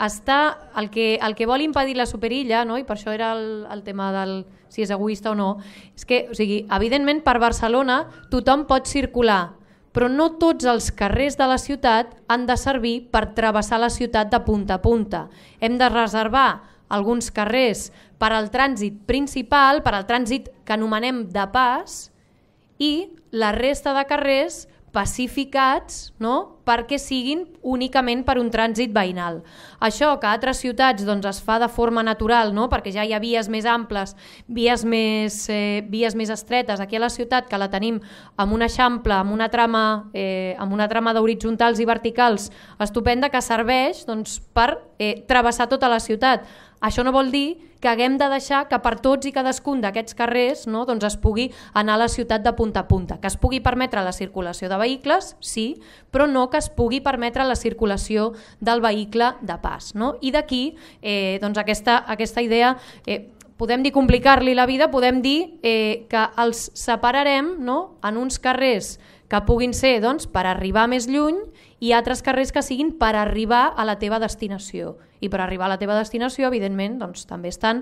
que vol impedir la superilla, no? I per això era el tema del si és egoista o no, és que, evidentment, per Barcelona tothom pot circular, però no tots els carrers de la ciutat han de servir per travessar la ciutat de punta a punta. Hem de reservar alguns carrers per al trànsit principal, per al trànsit que anomenem de pas, i la resta de carrers pacificats, no?, perquè siguin únicament per un trànsit veïnal. Això que a altres ciutats es fa de forma natural, no?, perquè ja hi ha vies més amples, vies més estretes. Aquí a la ciutat, que la tenim amb un eixample, amb una trama d'horitzontals i verticals estupenda, que serveix per travessar tota la ciutat. Això no vol dir que haguem de deixar que per tots i cadascun d'aquests carrers es pugui anar a la ciutat de punta a punta. Que es pugui permetre la circulació de vehicles, sí, però no que es pugui permetre la circulació del vehicle de pas. I d'aquí aquesta idea, podem dir complicar-li la vida, podem dir que els separarem en uns carrers que puguin ser per arribar més lluny i altres carrers que siguin per arribar a la teva destinació. I per arribar a la teva destinació, evidentment, també estan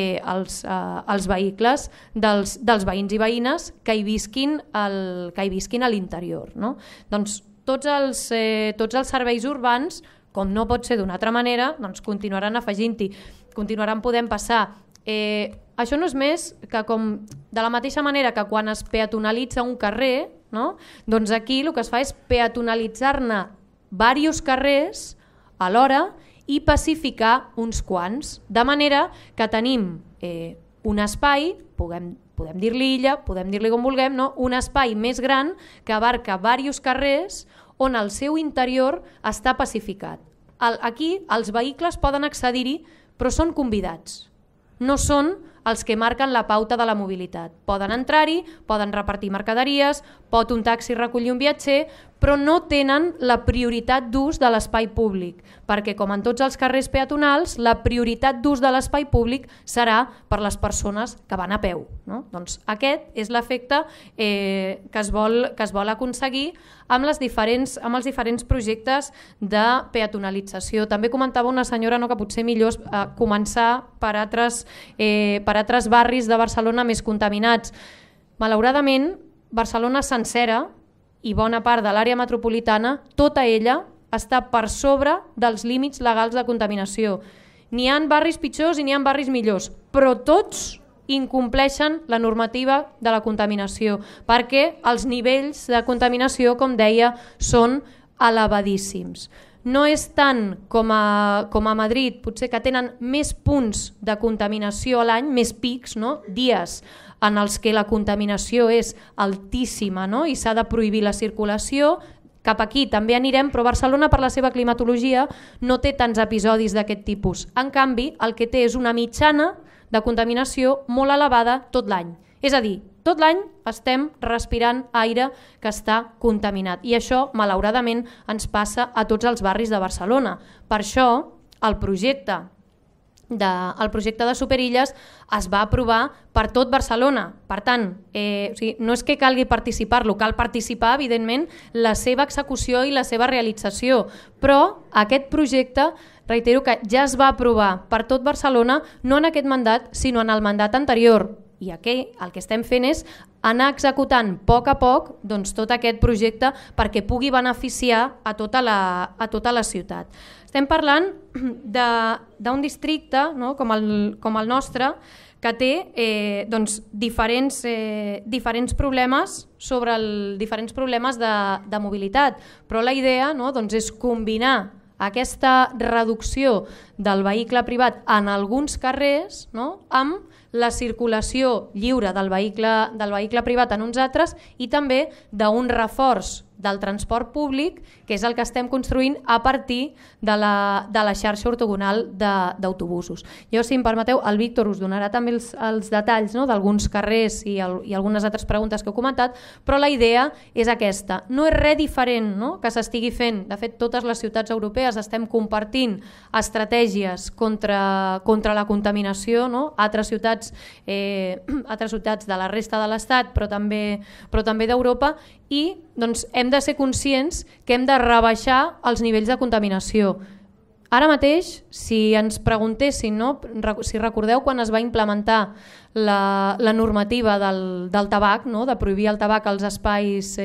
els vehicles dels veïns i veïnes que hi visquin a l'interior. Doncs tots els serveis urbans, com no pot ser d'una altra manera, continuaran afegint-hi, continuaran podent passar. Això no és més que de la mateixa manera que quan es peatonalitza un carrer, doncs aquí el que es fa és peatonalitzar-ne diversos carrers alhora i pacificar uns quants, de manera que tenim un espai, podem dir-li illa, podem dir-li com vulguem, un espai més gran que abarca diversos carrers on el seu interior està pacificat. Aquí els vehicles poden accedir-hi, però són convidats, no són els que marquen la pauta de la mobilitat. Poden entrar-hi, poden repartir mercaderies, pot un taxi recollir un viatger, però no tenen la prioritat d'ús de l'espai públic, perquè com en tots els carrers peatonals, la prioritat d'ús de l'espai públic serà per les persones que van a peu. No? Doncs aquest és l'efecte que es vol aconseguir amb els diferents projectes de peatonalització. També comentava una senyora que potser millor començar per altres barris de Barcelona més contaminats. Malauradament, Barcelona sencera i bona part de l'àrea metropolitana, tota ella està per sobre dels límits legals de contaminació. N'hi ha barris pitjors i n'hi ha barris millors, però tots incompleixen la normativa de la contaminació, perquè els nivells de contaminació, com deia, són elevadíssims. No és tant com a Madrid, potser que tenen més punts de contaminació a l'any, més pics, dies en els que la contaminació és altíssima i s'ha de prohibir la circulació. Cap aquí també anirem, però Barcelona, per la seva climatologia, no té tants episodis d'aquest tipus. En canvi, el que té és una mitjana de contaminació molt elevada tot l'any. És a dir, tot l'any estem respirant aire que està contaminat i això, malauradament, ens passa a tots els barris de Barcelona. Per això, el projecte de Superilles es va aprovar per tot Barcelona. Per tant, no és que calgui participar-lo, cal participar, evidentment, la seva execució i la seva realització, però aquest projecte, reitero que ja es va aprovar per tot Barcelona, no en aquest mandat, sinó en el mandat anterior. I aquí el que estem fent és anar executant a poc tot aquest projecte perquè pugui beneficiar a tota la ciutat. Estem parlant d'un districte com el nostre que té diferents problemes diferents problemes de mobilitat, però la idea és combinar aquesta reducció del vehicle privat en alguns carrers amb la circulació lliure del vehicle privat en uns altres i també d'un reforç del transport públic, que és el que estem construint a partir de la xarxa ortogonal d'autobusos. Jo, si em permeteu, el Víctor us donarà també els detalls d'alguns carrers i algunes altres preguntes que heu comentat, però la idea és aquesta. No és res diferent que s'estigui fent. De fet, totes les ciutats europees estem compartint estratègies contra la contaminació, altres ciutats de la resta de l'Estat, però també d'Europa, i hem de ser conscients que hem de rebaixar els nivells de contaminació. Ara mateix, si ens preguntessin, si recordeu quan es va implementar la normativa del tabac, de prohibir el tabac als espais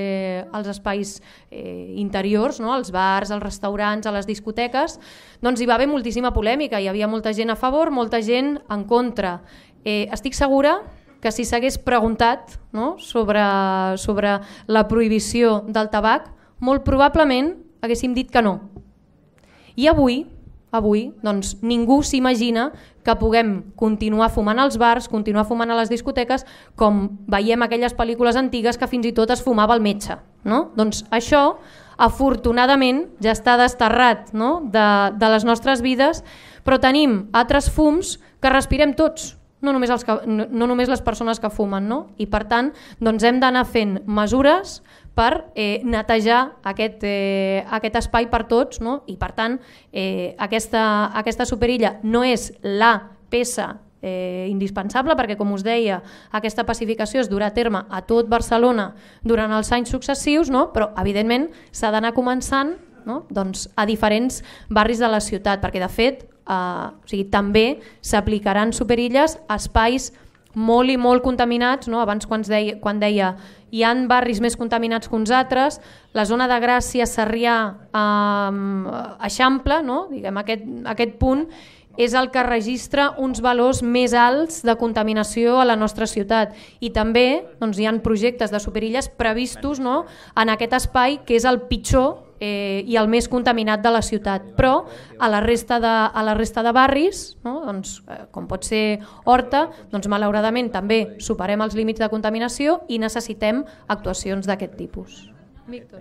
interiors, als bars, als restaurants, a les discoteques, doncs hi va haver moltíssima polèmica, hi havia molta gent a favor, molta gent en contra. Estic segura que si s'hagués preguntat sobre la prohibició del tabac, molt probablement haguéssim dit que no. I avui ningú s'imagina que puguem continuar fumant als bars, continuar fumant a les discoteques, com veiem aquelles pel·lícules antigues que fins i tot es fumava al metge. Doncs això, afortunadament, ja està desterrat de les nostres vides, però tenim altres fums que respirem tots, no només les persones que fumen, i per tant hem d'anar fent mesures per netejar aquest espai per tots, i per tant aquesta superilla no és la peça indispensable, perquè com us deia, aquesta pacificació es durà a terme a tot Barcelona durant els anys successius, però evidentment s'ha d'anar començant a diferents barris de la ciutat, perquè de fet també s'aplicaran superilles a espais molt i molt contaminats. Abans quan deia hi ha barris més contaminats que uns altres, la zona de Gràcia, Sarrià, Eixample, aquest punt és el que registra uns valors més alts de contaminació a la nostra ciutat, i també hi ha projectes de superilles previstos en aquest espai que és el pitjor i el més contaminat de la ciutat, però a la resta de barris, com pot ser Horta, malauradament també superem els límits de contaminació i necessitem actuacions d'aquest tipus. Víctor.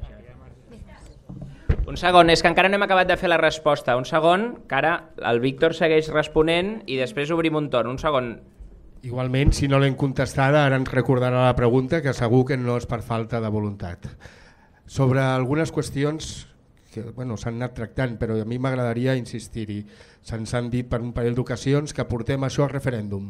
Un segon, és que encara no hem acabat de fer la resposta. Un segon, que ara el Víctor segueix responent i després obrim un torn. Un segon. Igualment, si no l'hem contestada, ara ens recordarà la pregunta, que segur que no és per falta de voluntat. Sobre algunes qüestions que s'han anat tractant, però a mi m'agradaria insistir-hi. Se'ns han dit per un parell d'ocasions que portem això al referèndum.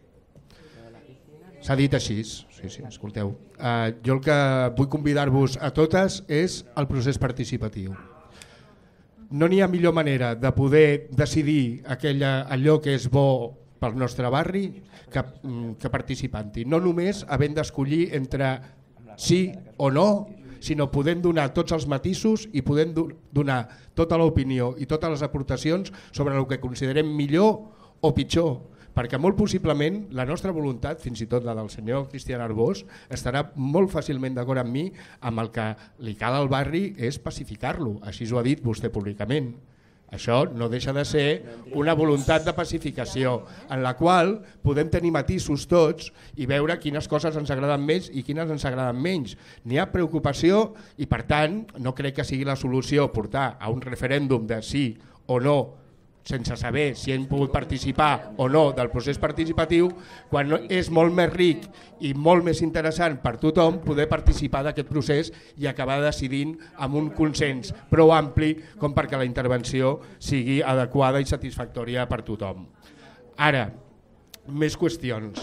S'ha dit així, sí, escolteu. Jo el que vull convidar-vos a totes és el procés participatiu. No n'hi ha millor manera de poder decidir allò que és bo pel nostre barri que participant-hi. No només havent d'escollir entre sí o no, sinó podent donar tots els matisos i podent donar tota l'opinió i totes les aportacions sobre el que considerem millor o pitjor, perquè molt possiblement la nostra voluntat, fins i tot la del senyor Cristian Arbós, estarà molt fàcilment d'acord amb mi amb el que li cal al barri és pacificar-lo, així ho ha dit vostè públicament. Això no deixa de ser una voluntat de pacificació en la qual podem tenir matisos tots i veure quines coses ens agraden més i quines ens agraden menys. N'hi ha preocupació i per tant no crec que sigui la solució portar a un referèndum de sí o no sense saber si hem pogut participar o no del procés participatiu, quan és molt més ric i molt més interessant per tothom poder participar d'aquest procés i acabar decidint amb un consens prou ampli com perquè la intervenció sigui adequada i satisfactòria per tothom. Ara, més qüestions.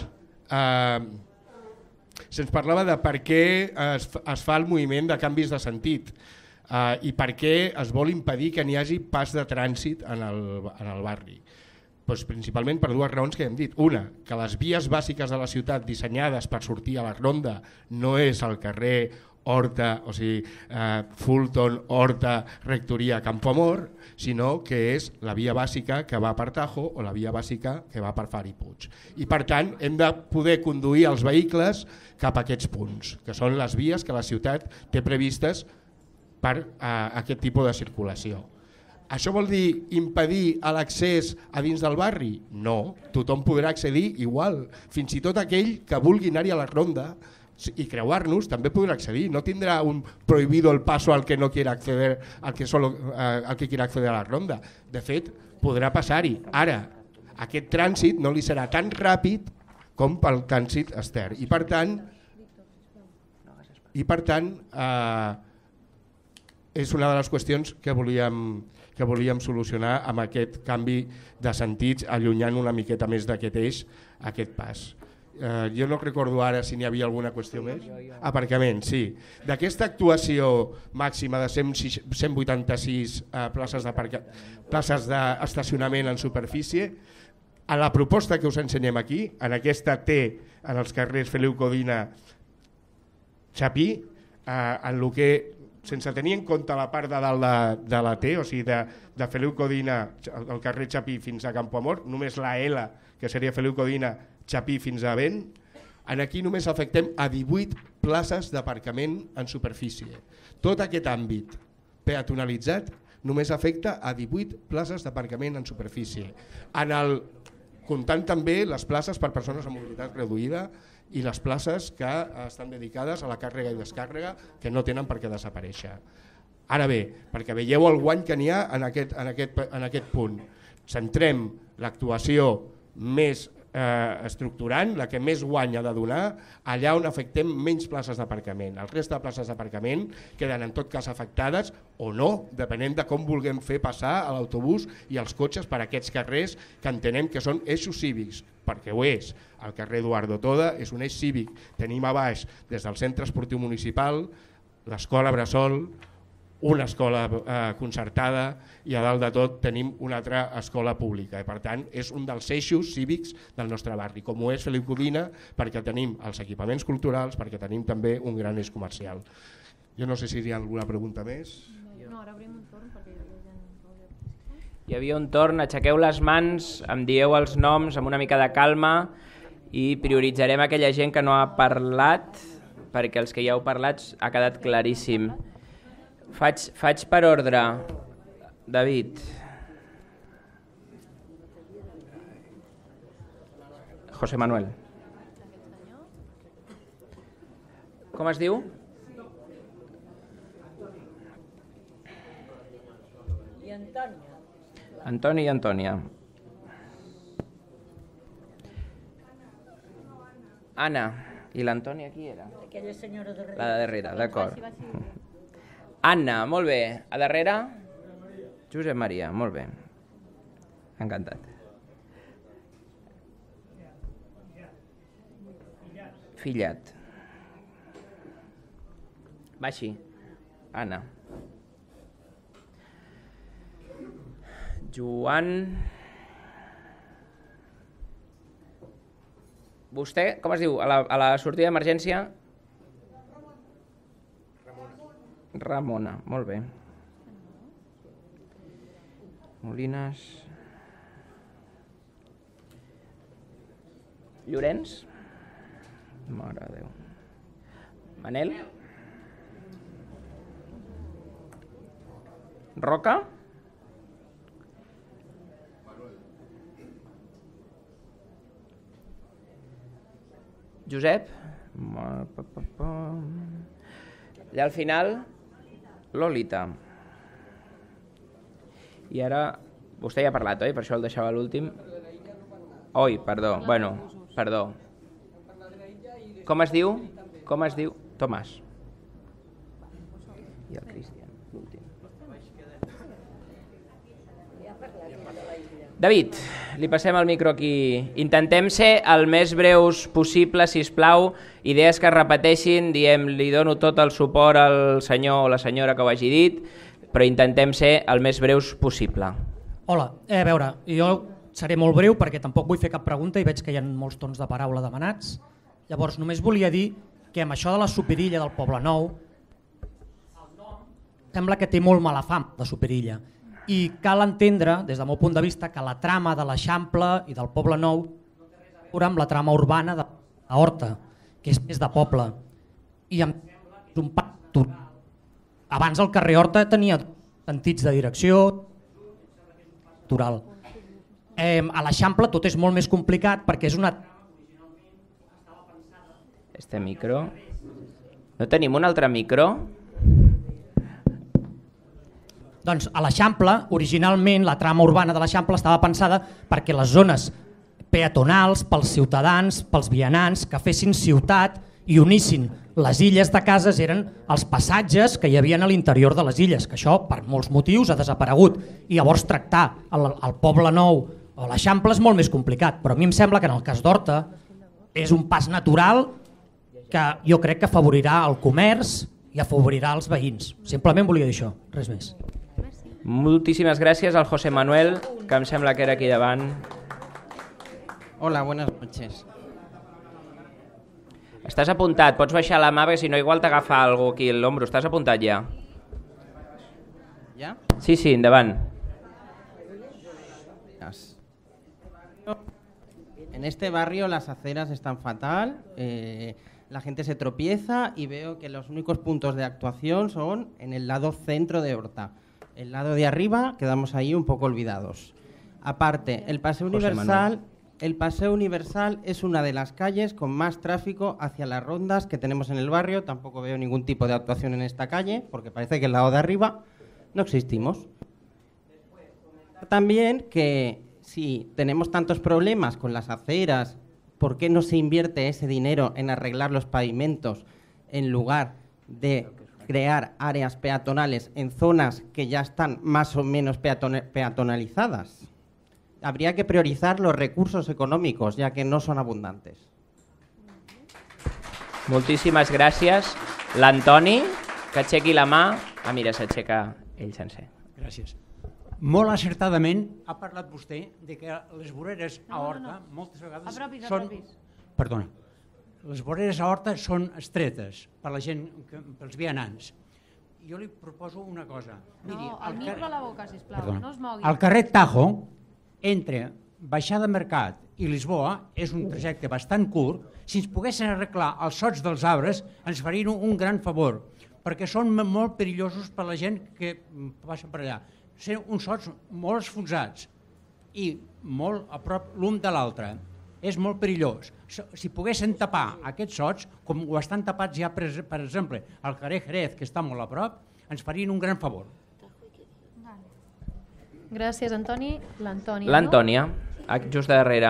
Se'ns parlava de per què es fa el moviment de canvis de sentit. I per què es vol impedir que n'hi hagi pas de trànsit en el barri. Principalment per dues raons que hem dit. Una, que les vies bàsiques de la ciutat dissenyades per sortir a la ronda no és el carrer Horta, o sigui, Fulton, Horta, Rectoria, Campoamor, sinó que és la via bàsica que va per Tajo o la via bàsica que va per Fari Puig. I per tant hem de poder conduir els vehicles cap a aquests punts, que són les vies que la ciutat té previstes per aquest tipus de circulació. Això vol dir impedir l'accés a dins del barri? No, tothom podrà accedir igual, fins i tot aquell que vulgui anar-hi a la ronda i creuar-nos també podrà accedir, no tindrà un prohibido el paso al que no quiera acceder, al que quiera acceder a la ronda. De fet, podrà passar-hi. Ara, aquest trànsit no li serà tan ràpid com pel trànsit extern i per tant és una de les qüestions que volíem solucionar amb aquest canvi de sentits, allunyant una miqueta més d'aquest eix, aquest pas. Jo no recordo ara si n'hi havia alguna qüestió més. Aparcament, sí. D'aquesta actuació màxima de 186 places d'estacionament en superfície, a la proposta que us ensenyem aquí, en aquesta T, en els carrers Feliu Codina, Chapí, en el que sense tenir en compte la part de dalt de la T, o sigui de Feliu Codina, el carrer Chapí fins a Campoamor, només la L, que seria Feliu Codina, Chapí fins a Vent, aquí només afectem a 18 places d'aparcament en superfície. Tot aquest àmbit peatonalitzat només afecta a 18 places d'aparcament en superfície, comptant també les places per persones amb mobilitat reduïda i les places que estan dedicades a la càrrega i descàrrega que no tenen per què desaparèixer. Ara bé, perquè veieu el guany que n'hi ha en aquest punt, centrem l'actuació més estructurant, la que més guany ha de donar, allà on afectem menys places d'aparcament. El resta de places d'aparcament queden en tot cas afectades o no, depenent de com vulguem fer passar l'autobús i els cotxes per aquests carrers que entenem que són eixos cívics, perquè ho és. El carrer Eduardo Toda és un eix cívic. Tenim a baix, des del centre esportiu municipal, l'escola Bressol, una escola concertada i a dalt de tot tenim una altra escola pública. Per tant, és un dels eixos cívics del nostre barri, com ho és Feliu Codina, perquè tenim els equipaments culturals, perquè tenim també un gran eix comercial. Jo no sé si hi ha alguna pregunta més. No, ara obrim un torn perquè hi havia un torn, aixequeu les mans, em dieu els noms amb una mica de calma i prioritzarem aquella gent que no ha parlat, perquè els que ja heu parlat ha quedat claríssim. Faig per ordre. David. José Manuel. Com es diu? I Antònia. Antoni i Antònia. Anna. I l'Antònia qui era? Aquella senyora darrere. La de darrere, d'acord. Anna, molt bé. A darrere? Josep Maria, molt bé. Encantat. Fillat. Va així. Anna. Joan. Vostè, com es diu? A la sortida d'emergència? Ramona, molt bé. Molines. Llorenç. Mare de Déu. Manel. Roca. Josep. I al final, Lolita. I ara, vostè ja ha parlat, oi? Per això el deixava a l'últim. Oi, perdó, bueno, perdó. Com es diu? Com es diu? Tomàs. I el Cristian, l'últim. David, li passem el micro aquí. Intentem ser el més breus possible, sisplau. Idees que es repeteixin, diem, li dono tot el suport al senyor o la senyora que ho hagi dit, però intentem ser el més breus possible. Hola, a veure, jo seré molt breu perquè tampoc vull fer cap pregunta i veig que hi ha molts tons de paraula demanats. Llavors, només volia dir que amb això de la Superilla del Poble Nou, sembla que té molt mala fam, de Superilla. I cal entendre, des del meu punt de vista, que la trama de l'Eixample i del Poble Nou no té res a veure amb la trama urbana de Horta, que és més de poble. I em sembla que és un pacte. Abans el carrer Horta tenia sentits de direcció natural. A l'Eixample tot és molt més complicat perquè és una... Este micro... No tenim un altre micro? Doncs a l'Eixample, originalment, la trama urbana de l'Eixample estava pensada perquè les zones peatonals, pels ciutadans, pels vianants, que fessin ciutat i unissin les illes de cases eren els passatges que hi havia a l'interior de les illes, que això per molts motius ha desaparegut. I llavors tractar el Poble Nou o l'Eixample és molt més complicat, però a mi em sembla que en el cas d'Horta és un pas natural que jo crec que afavorirà el comerç i afavorirà els veïns. Simplement volia dir això, res més. Moltíssimes gràcies al José Manuel, que em sembla que era aquí davant. Hola, buenas noches. Estàs apuntat, pots baixar la mà perquè si no igual t'agafa algú aquí a l'ombro. Estàs apuntat ja? ¿Ya? Sí, endavant. En este barrio las aceras están fatal, la gente se tropieza y veo que los únicos puntos de actuación son en el lado centro de Horta. El lado de arriba quedamos ahí un poco olvidados. Aparte, el Paseo Universal es una de las calles con más tráfico hacia las rondas que tenemos en el barrio. Tampoco veo ningún tipo de actuación en esta calle, porque parece que el lado de arriba no existimos. También que si tenemos tantos problemas con las aceras, ¿por qué no se invierte ese dinero en arreglar los pavimentos en lugar de crear áreas peatonales en zonas que ya están más o menos peatonalizadas? Habría que priorizar los recursos econòmics, ja que no són abundantes. Moltíssimes gràcies. L'Antoni, que aixequi la mà. Ah, mira, s'aixeca ell sencer. Gràcies. Molt acertadament ha parlat vostè de que les voreres a Horta moltes vegades són... Perdona. Les voreres a Horta són estretes per la gent, pels vianants. Jo li proposo una cosa. Miri, no, el micro a la boca, sisplau, perdona. no es mogui. El carrer Tajo, entre Baixada Mercat i Lisboa, és un trajecte bastant curt. Si ens poguessin arreglar els sots dels arbres, ens farien un gran favor, perquè són molt perillosos per la gent que passa per allà. Són uns sots molt esfonsats i molt a prop l'un de l'altre. És molt perillós. Si poguessin tapar aquests sots, com ho estan tapats ja, per exemple, al carrer Jerez, que està molt a prop, ens farien un gran favor. Gràcies, Antoni. L'Antònia. L'Antònia, just darrere.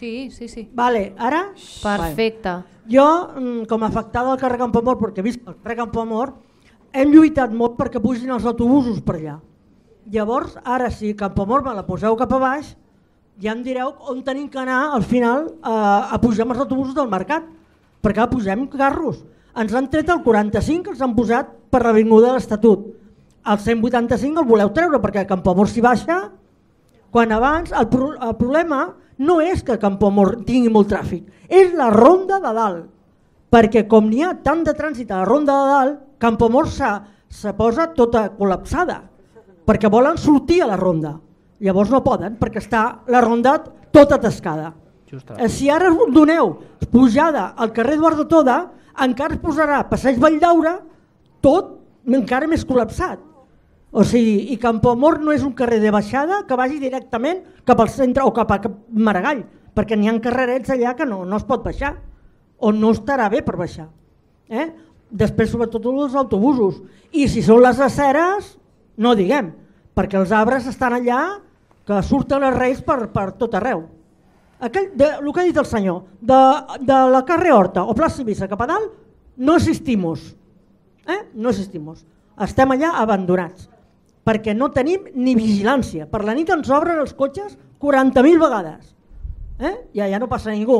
Sí. Vale, ara? Perfecte. Jo, com a afectada al carrer Campoamor, perquè visc al carrer Campoamor, hem lluitat molt perquè pugin els autobusos per allà. Llavors, ara si Campoamor me la poseu cap a baix, ja em direu on tenim que anar al final a pujar amb els autobusos del mercat, perquè pugem carros. Ens han tret el 45, els han posat per l'avinguda de l'Estatut. El 185 el voleu treure perquè a Campoamor s'hi baixa, quan abans el problema no és que Campoamor tingui molt tràfic, és la ronda de dalt, perquè com n'hi ha tant de trànsit a la ronda de dalt, Campoamor se posa tota col·lapsada, perquè volen sortir a la ronda, llavors no poden perquè està la ronda tota atascada. Si ara doneu pujada al carrer Eduardo Toda, encara es posarà Passeig Valldaura tot encara més col·lapsat. O sigui, i Campoamor no és un carrer de baixada que vagi directament cap al centre o cap a Maragall, perquè n'hi ha carrerets allà que no es pot baixar, o no estarà bé per baixar. Després, sobretot, els autobusos. I si són les aceres, no diguem, perquè els arbres estan allà que surten els reis per tot arreu. El que ha dit el senyor, de la carrer Horta o plaça Eivissa cap a dalt, no existimos. No existimos. Estem allà abandonats, perquè no tenim ni vigilància. Per la nit ens obren els cotxes 40.000 vegades. I allà no passa ningú.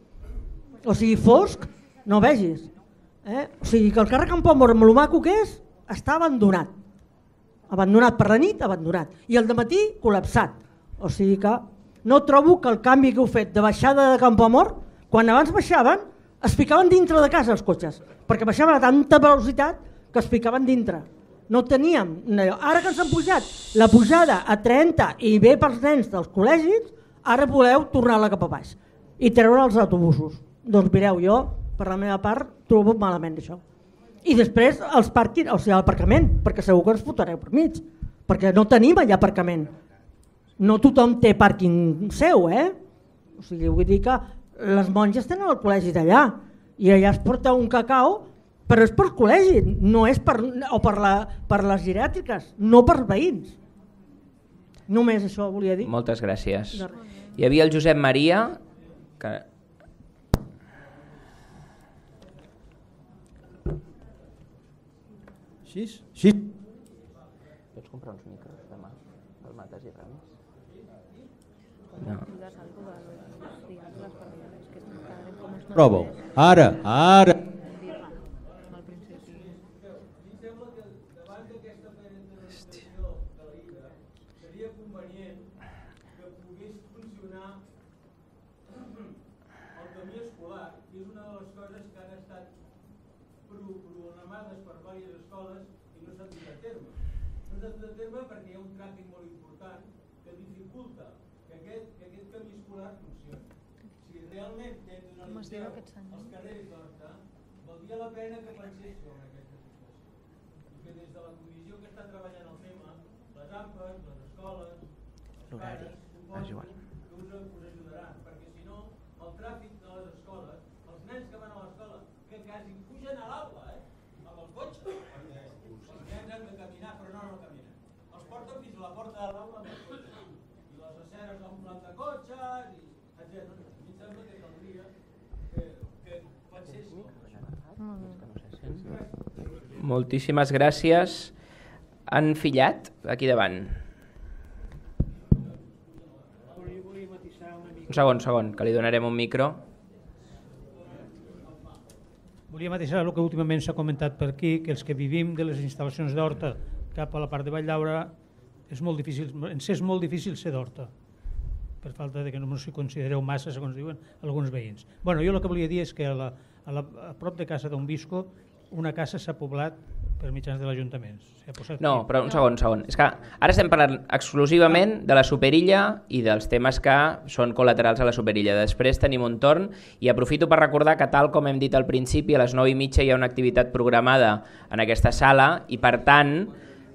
O sigui, fosc, no vegis. O sigui que el carrer Campoamor, amb el maco que és, està abandonat. Abandonat per la nit, abandonat. I el dematí, col·lapsat. O sigui que no trobo que el canvi que heu fet de baixada de Campoamor, quan abans baixaven, es ficaven dintre de casa els cotxes, perquè baixaven a tanta velocitat que es ficaven dintre. No teníem, ara que ens han pujat la pujada a 30 i bé pels nens dels col·legis, ara voleu tornar-la cap a baix i treure els autobusos. Doncs mireu, jo, per la meva part, trobo malament això. I després els pàrquings, o sigui, l'aparcament, perquè segur que ens fotreu per mig, perquè no tenim allà aparcament. No tothom té pàrquing seu, O sigui, vull dir que les monges tenen el col·legi d'allà i allà es porta un cacau, però és per col·legi, no és per les geriàtriques, no per veïns. Només això volia dir. Moltes gràcies. Hi havia el Josep Maria, que... Sí. Pots comprar uns micros demà pel Mates i Ramis? No. Prova-ho. Ara. Seria convenient que pogués funcionar el camí escolar, que és una de les coses que han estat programades per diverses escoles i no s'han dut a terme. No s'han dut a terme perquè hi ha un tràfic molt important que dificulta que aquest camí escolar funcioni. Si realment analitzeu els carrers d'Horta, valdria la pena que pensés sobre aquesta situació. I que des de la comissió que està treballant el tema, les AMPAs, les escoles, els pares, suposo que us ajudaran, perquè si no, el tràfic de les escoles, els nens que van a l'escola, que quasi pugen a l'aula, amb el cotxe, perquè els nens han de caminar, però no caminen. Els porten fins a la porta de l'aula amb el cotxe. I les aceres amb un plat de cotxes, etc. A mi em sembla que caldria que pensés. Moltíssimes gràcies. Han Fillat, aquí davant. Un segon, que li donarem un micro. Volia matisar el que últimament s'ha comentat per aquí, que els que vivim de les instal·lacions d'Horta cap a la part de Valldaura és molt difícil, ens és molt difícil ser d'Horta, per falta de que no s'hi considereu massa, segons diuen alguns veïns. Bueno, jo el que volia dir és que a prop de casa d'on visco una casa s'ha poblat per mitjans de l'Ajuntament. No, però un segon. És que ara estem parlant exclusivament de la Superilla i dels temes que són col·laterals a la Superilla. Després tenim un torn i aprofito per recordar que, tal com hem dit al principi, a les 9:30 hi ha una activitat programada en aquesta sala i, per tant,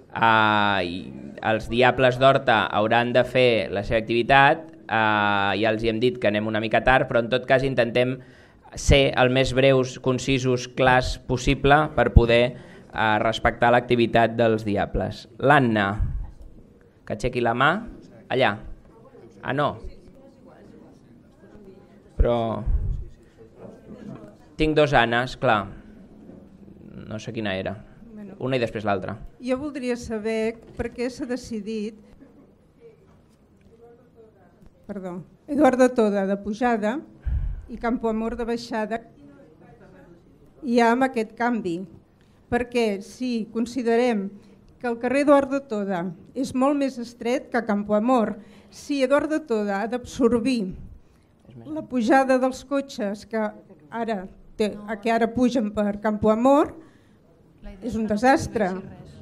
els Diables d'Horta hauran de fer la seva activitat. Ja els hi hem dit que anem una mica tard, però en tot cas intentem ser el més breus, concisos, clars possible per poder respectar l'activitat dels Diables. L'Anna, que aixequi la mà. Allà. Ah, no. però... Tinc dos Annes, clar. No sé quina era. Una i després l'altra. Jo voldria saber per què s'ha decidit Eduardo Toda de pujada i Campoamor de baixada, i amb aquest canvi. Perquè si considerem que el carrer Eduardo Toda és molt més estret que Campoamor, si Eduardo Toda ha d'absorbir la pujada dels cotxes que ara pugen per Campoamor, és un desastre.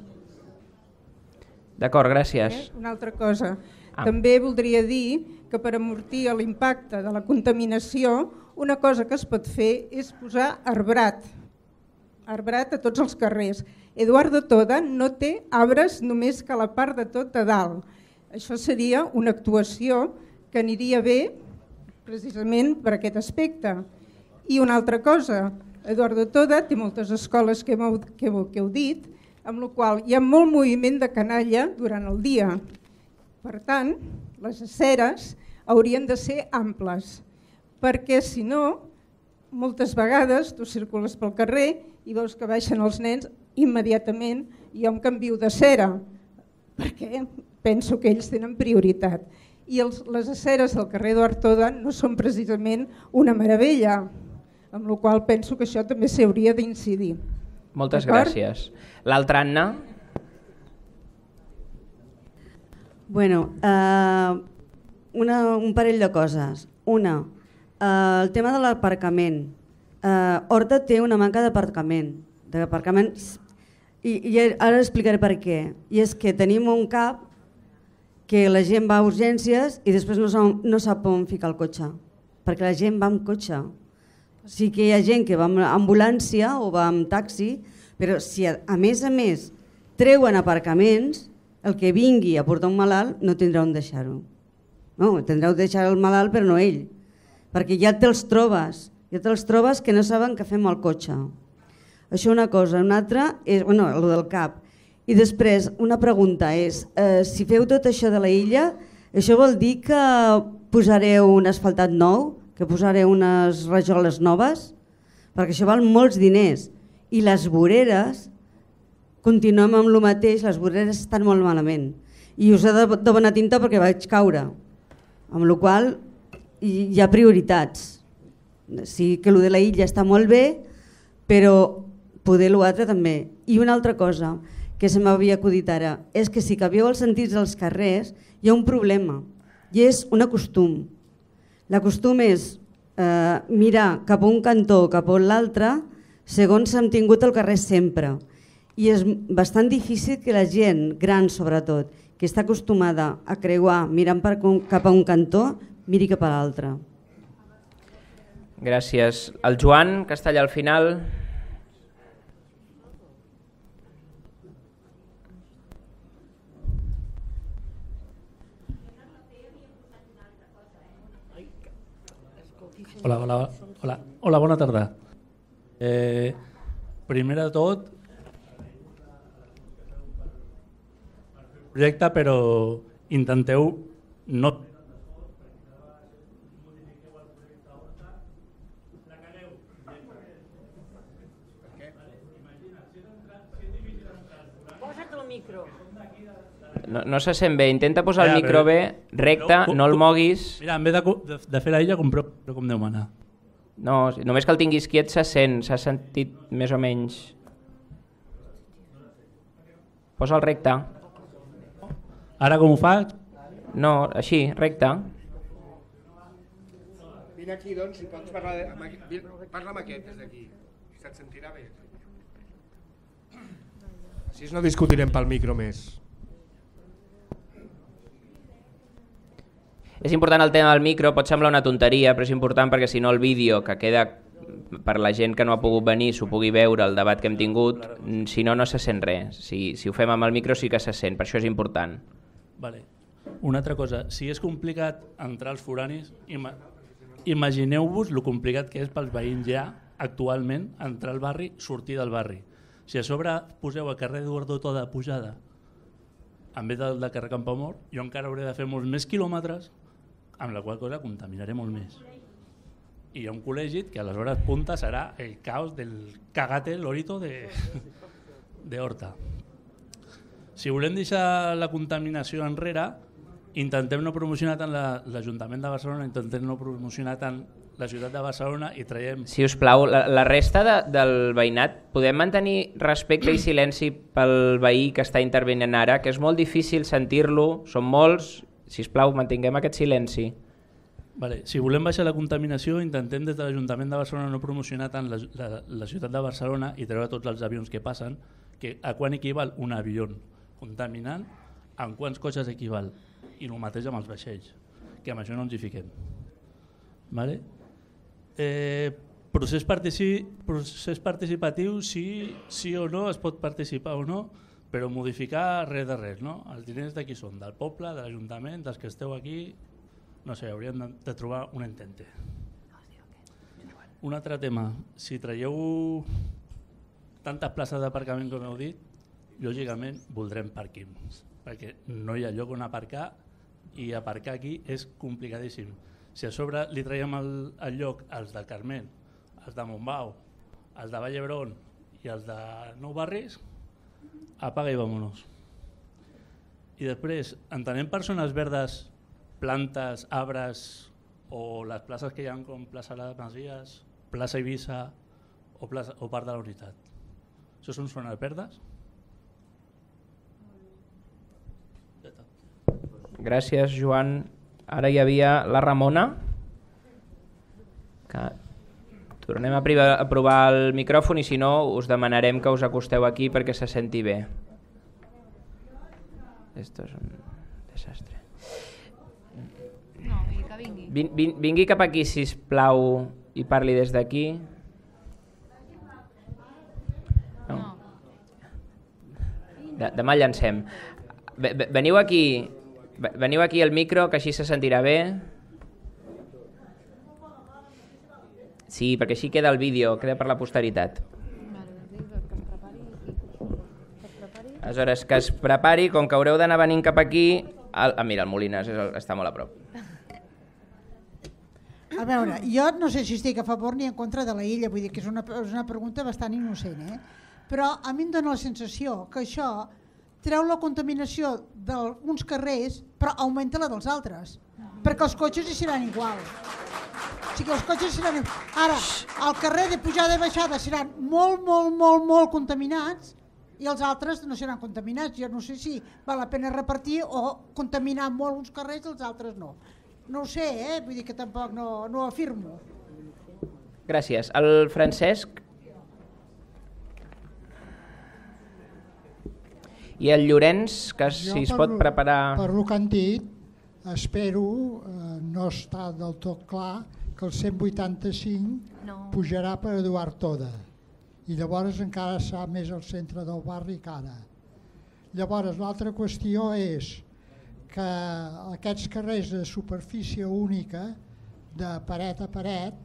D'acord, gràcies. Una altra cosa. També voldria dir que per amortir l'impacte de la contaminació, una cosa que es pot fer és posar arbrat a tots els carrers. Eduardo Toda no té arbres només que a la part de tot de dalt. Això seria una actuació que aniria bé precisament per aquest aspecte. I una altra cosa, Eduardo Toda té moltes escoles que heu dit, amb la qual hi ha molt moviment de canalla durant el dia. Per tant, les aceres haurien de ser amples, perquè si no, moltes vegades tu circules pel carrer i veus que baixen els nens, immediatament jo em canvio d'acera, perquè penso que ells tenen prioritat. I les aceres del carrer Eduardo Toda no són precisament una meravella, amb la qual penso que això també s'hauria d'incidir. Moltes gràcies. L'altra Anna? Bueno, un parell de coses. Una, el tema de l'aparcament. Horta té una manca d'aparcament i ara explicaré per què. I és que tenim un CAP que la gent va a urgències i després no sap on ficar el cotxe, perquè la gent va amb cotxe. Sí que hi ha gent que va amb ambulància o va amb taxi, però si a més treuen aparcaments, el que vingui a portar un malalt no tindrà on deixar-ho. No, tindrà on deixar el malalt però no ell, perquè ja te'ls trobes que no saben què fer amb el cotxe. Això una cosa. Una altra és el del CAP. I després una pregunta és, si feu tot això de la illa, això vol dir que posareu un asfaltat nou, que posareu unes rajoles noves? Perquè això val molts diners. I les voreres, continuem amb el mateix, les voreres estan molt malament. I us he de donar tinta perquè vaig caure. Amb la qual cosa hi ha prioritats. Sí que el de la illa està molt bé, però poder l'altre també. I una altra cosa que se m'havia acudit ara, és que si canvieu els sentits dels carrers hi ha un problema, i és un costum. L'acostum és mirar cap a un cantó o cap a l'altre segons hem tingut el carrer sempre. I és bastant difícil que la gent gran, sobretot, que està acostumada a creuar mirant cap a un cantó, miri cap a l'altre. Gràcies. El Joan, que està allà al final. Hola, bona tarda. Primer de tot, projecte, però intenteu no... Posa't el micro. No se sent bé, intenta posar el micro bé, recte, no el moguis. Mira, en vez de fer la illa, com Déu mana. No, només que el tinguis quiet se sent, s'ha sentit més o menys. Posa el recte. Ara com ho faig? No, així, recte. Vine aquí, doncs, si pots parlar parla amb aquest des d'aquí, se't sentirà bé. Així no discutirem pel micro més. És important el tema del micro, pot semblar una tonteria, però és important perquè si no el vídeo que queda per la gent que no ha pogut venir s'ho pugui veure el debat que hem tingut, si no, no se sent res. Si ho fem amb el micro sí que se sent, per això és important. Vale. Una altra cosa, si és complicat entrar als foranis, imagineu-vos lo complicat que és pels veïns ja actualment entrar al barri, sortir del barri. Si a sobre poseu el carrer Eduardo Toda pujada en vez del de carrer Campoamor, jo encara hauré de fer molts més quilòmetres, amb la qual cosa contaminaré molt més. i hi ha un col·legi que aleshores punta serà el caos del cagate lorito de Horta. Si volem deixar la contaminació enrere, intentem no promocionar tant l'Ajuntament de Barcelona, intentem no promocionar tant la ciutat de Barcelona i traiem... Si us plau, la resta del veïnat, podem mantenir respecte i silenci pel veí que està intervenint ara, que és molt difícil sentir-lo, són molts, si us plau, mantinguem aquest silenci. Vale. Si volem baixar la contaminació, intentem des de l'Ajuntament de Barcelona no promocionar tant la ciutat de Barcelona i treure tots els avions que passen, que a quan equival un avió contaminant, en quants cotxes equival, i el mateix amb els vaixells, que amb això no ens hi fiquem. Vale? Procés participatiu, sí o no, es pot participar o no, però modificar res de res. No? Els diners de qui són? Del poble, de l'Ajuntament, dels que esteu aquí... No sé, hauríem de trobar un entente. Un altre tema, si traieu tantes places d'aparcament com heu dit, lògicament voldrem pàrquings, perquè no hi ha lloc on aparcar i aparcar aquí és complicadíssim. Si a sobre li traiem el lloc als del Carmel, els de Montbau, els de Vall d'Hebron i els de Nou Barris, apaga i vámonos. I després, entenem persones verdes, plantes, arbres o les places que hi ha com plaça Les Masies, plaça Eivissa o part de la Unitat. Això són zones verdes? Gràcies, Joan. Ara hi havia la Ramona. Tornem a provar el micròfon i si no us demanarem que us acosteu aquí perquè se senti bé. Esto es un desastre. No, que vingui. Vingui cap aquí, sisplau, i parli des d'aquí. No. Demà llancem. Veniu aquí al micro, que així se sentirà bé. Sí, perquè així queda el vídeo, queda per la posteritat. Aleshores, que es prepari, com que haureu d'anar venint cap aquí... Mira, el Molinas està molt a prop. A veure, jo no sé si estic a favor ni en contra de la illa, vull dir que és una pregunta bastant innocent, però a mi em dóna la sensació que això treu la contaminació d'alguns carrers però augmenta la dels altres, perquè els cotxes hi seran igual. O sigui, els cotxes seran igual. Ara, al carrer de pujada i baixada seran molt contaminats i els altres no seran contaminats. Jo no sé si val la pena repartir o contaminar molt uns carrers i els altres no. No ho sé, vull dir que tampoc no afirmo. Gràcies. El Francesc? I el Llorenç, que si es pot preparar... Per el que han dit, espero, no està del tot clar, que el 185 pujarà per Eduard Toda. I llavors encara serà més al centre del barri que ara. Llavors, l'altra qüestió és que aquests carrers de superfície única, de paret a paret,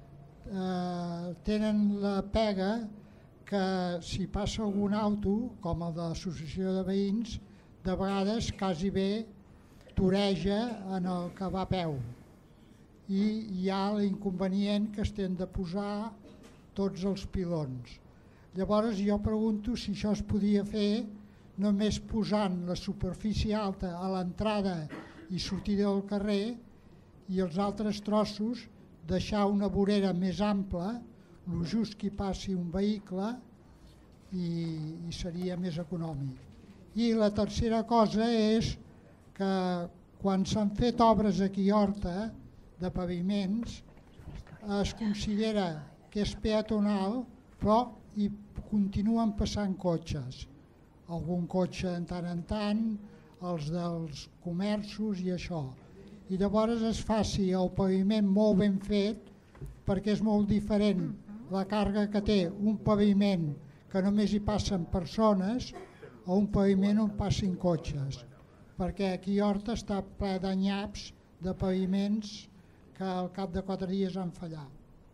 tenen la pega que si passa algun auto, com el de l'associació de veïns, de vegades quasi bé toreja en el que va a peu. I hi ha l'inconvenient que es tenen de posar tots els pilons. Llavors jo pregunto si això es podia fer només posant la superfície alta a l'entrada i sortida del carrer i els altres trossos deixar una vorera més ampla, el just que hi passi un vehicle i seria més econòmic. I la tercera cosa és que quan s'han fet obres aquí a Horta de paviments es considera que és peatonal però hi continuen passant cotxes. Algun cotxe en tant, els dels comerços i això. I llavors es faci el paviment molt ben fet perquè és molt diferent la càrrega que té un paviment que només hi passen persones o un paviment on passin cotxes. Perquè aquí a Horta està ple de nyaps de paviments que al cap de 4 dies han fallat.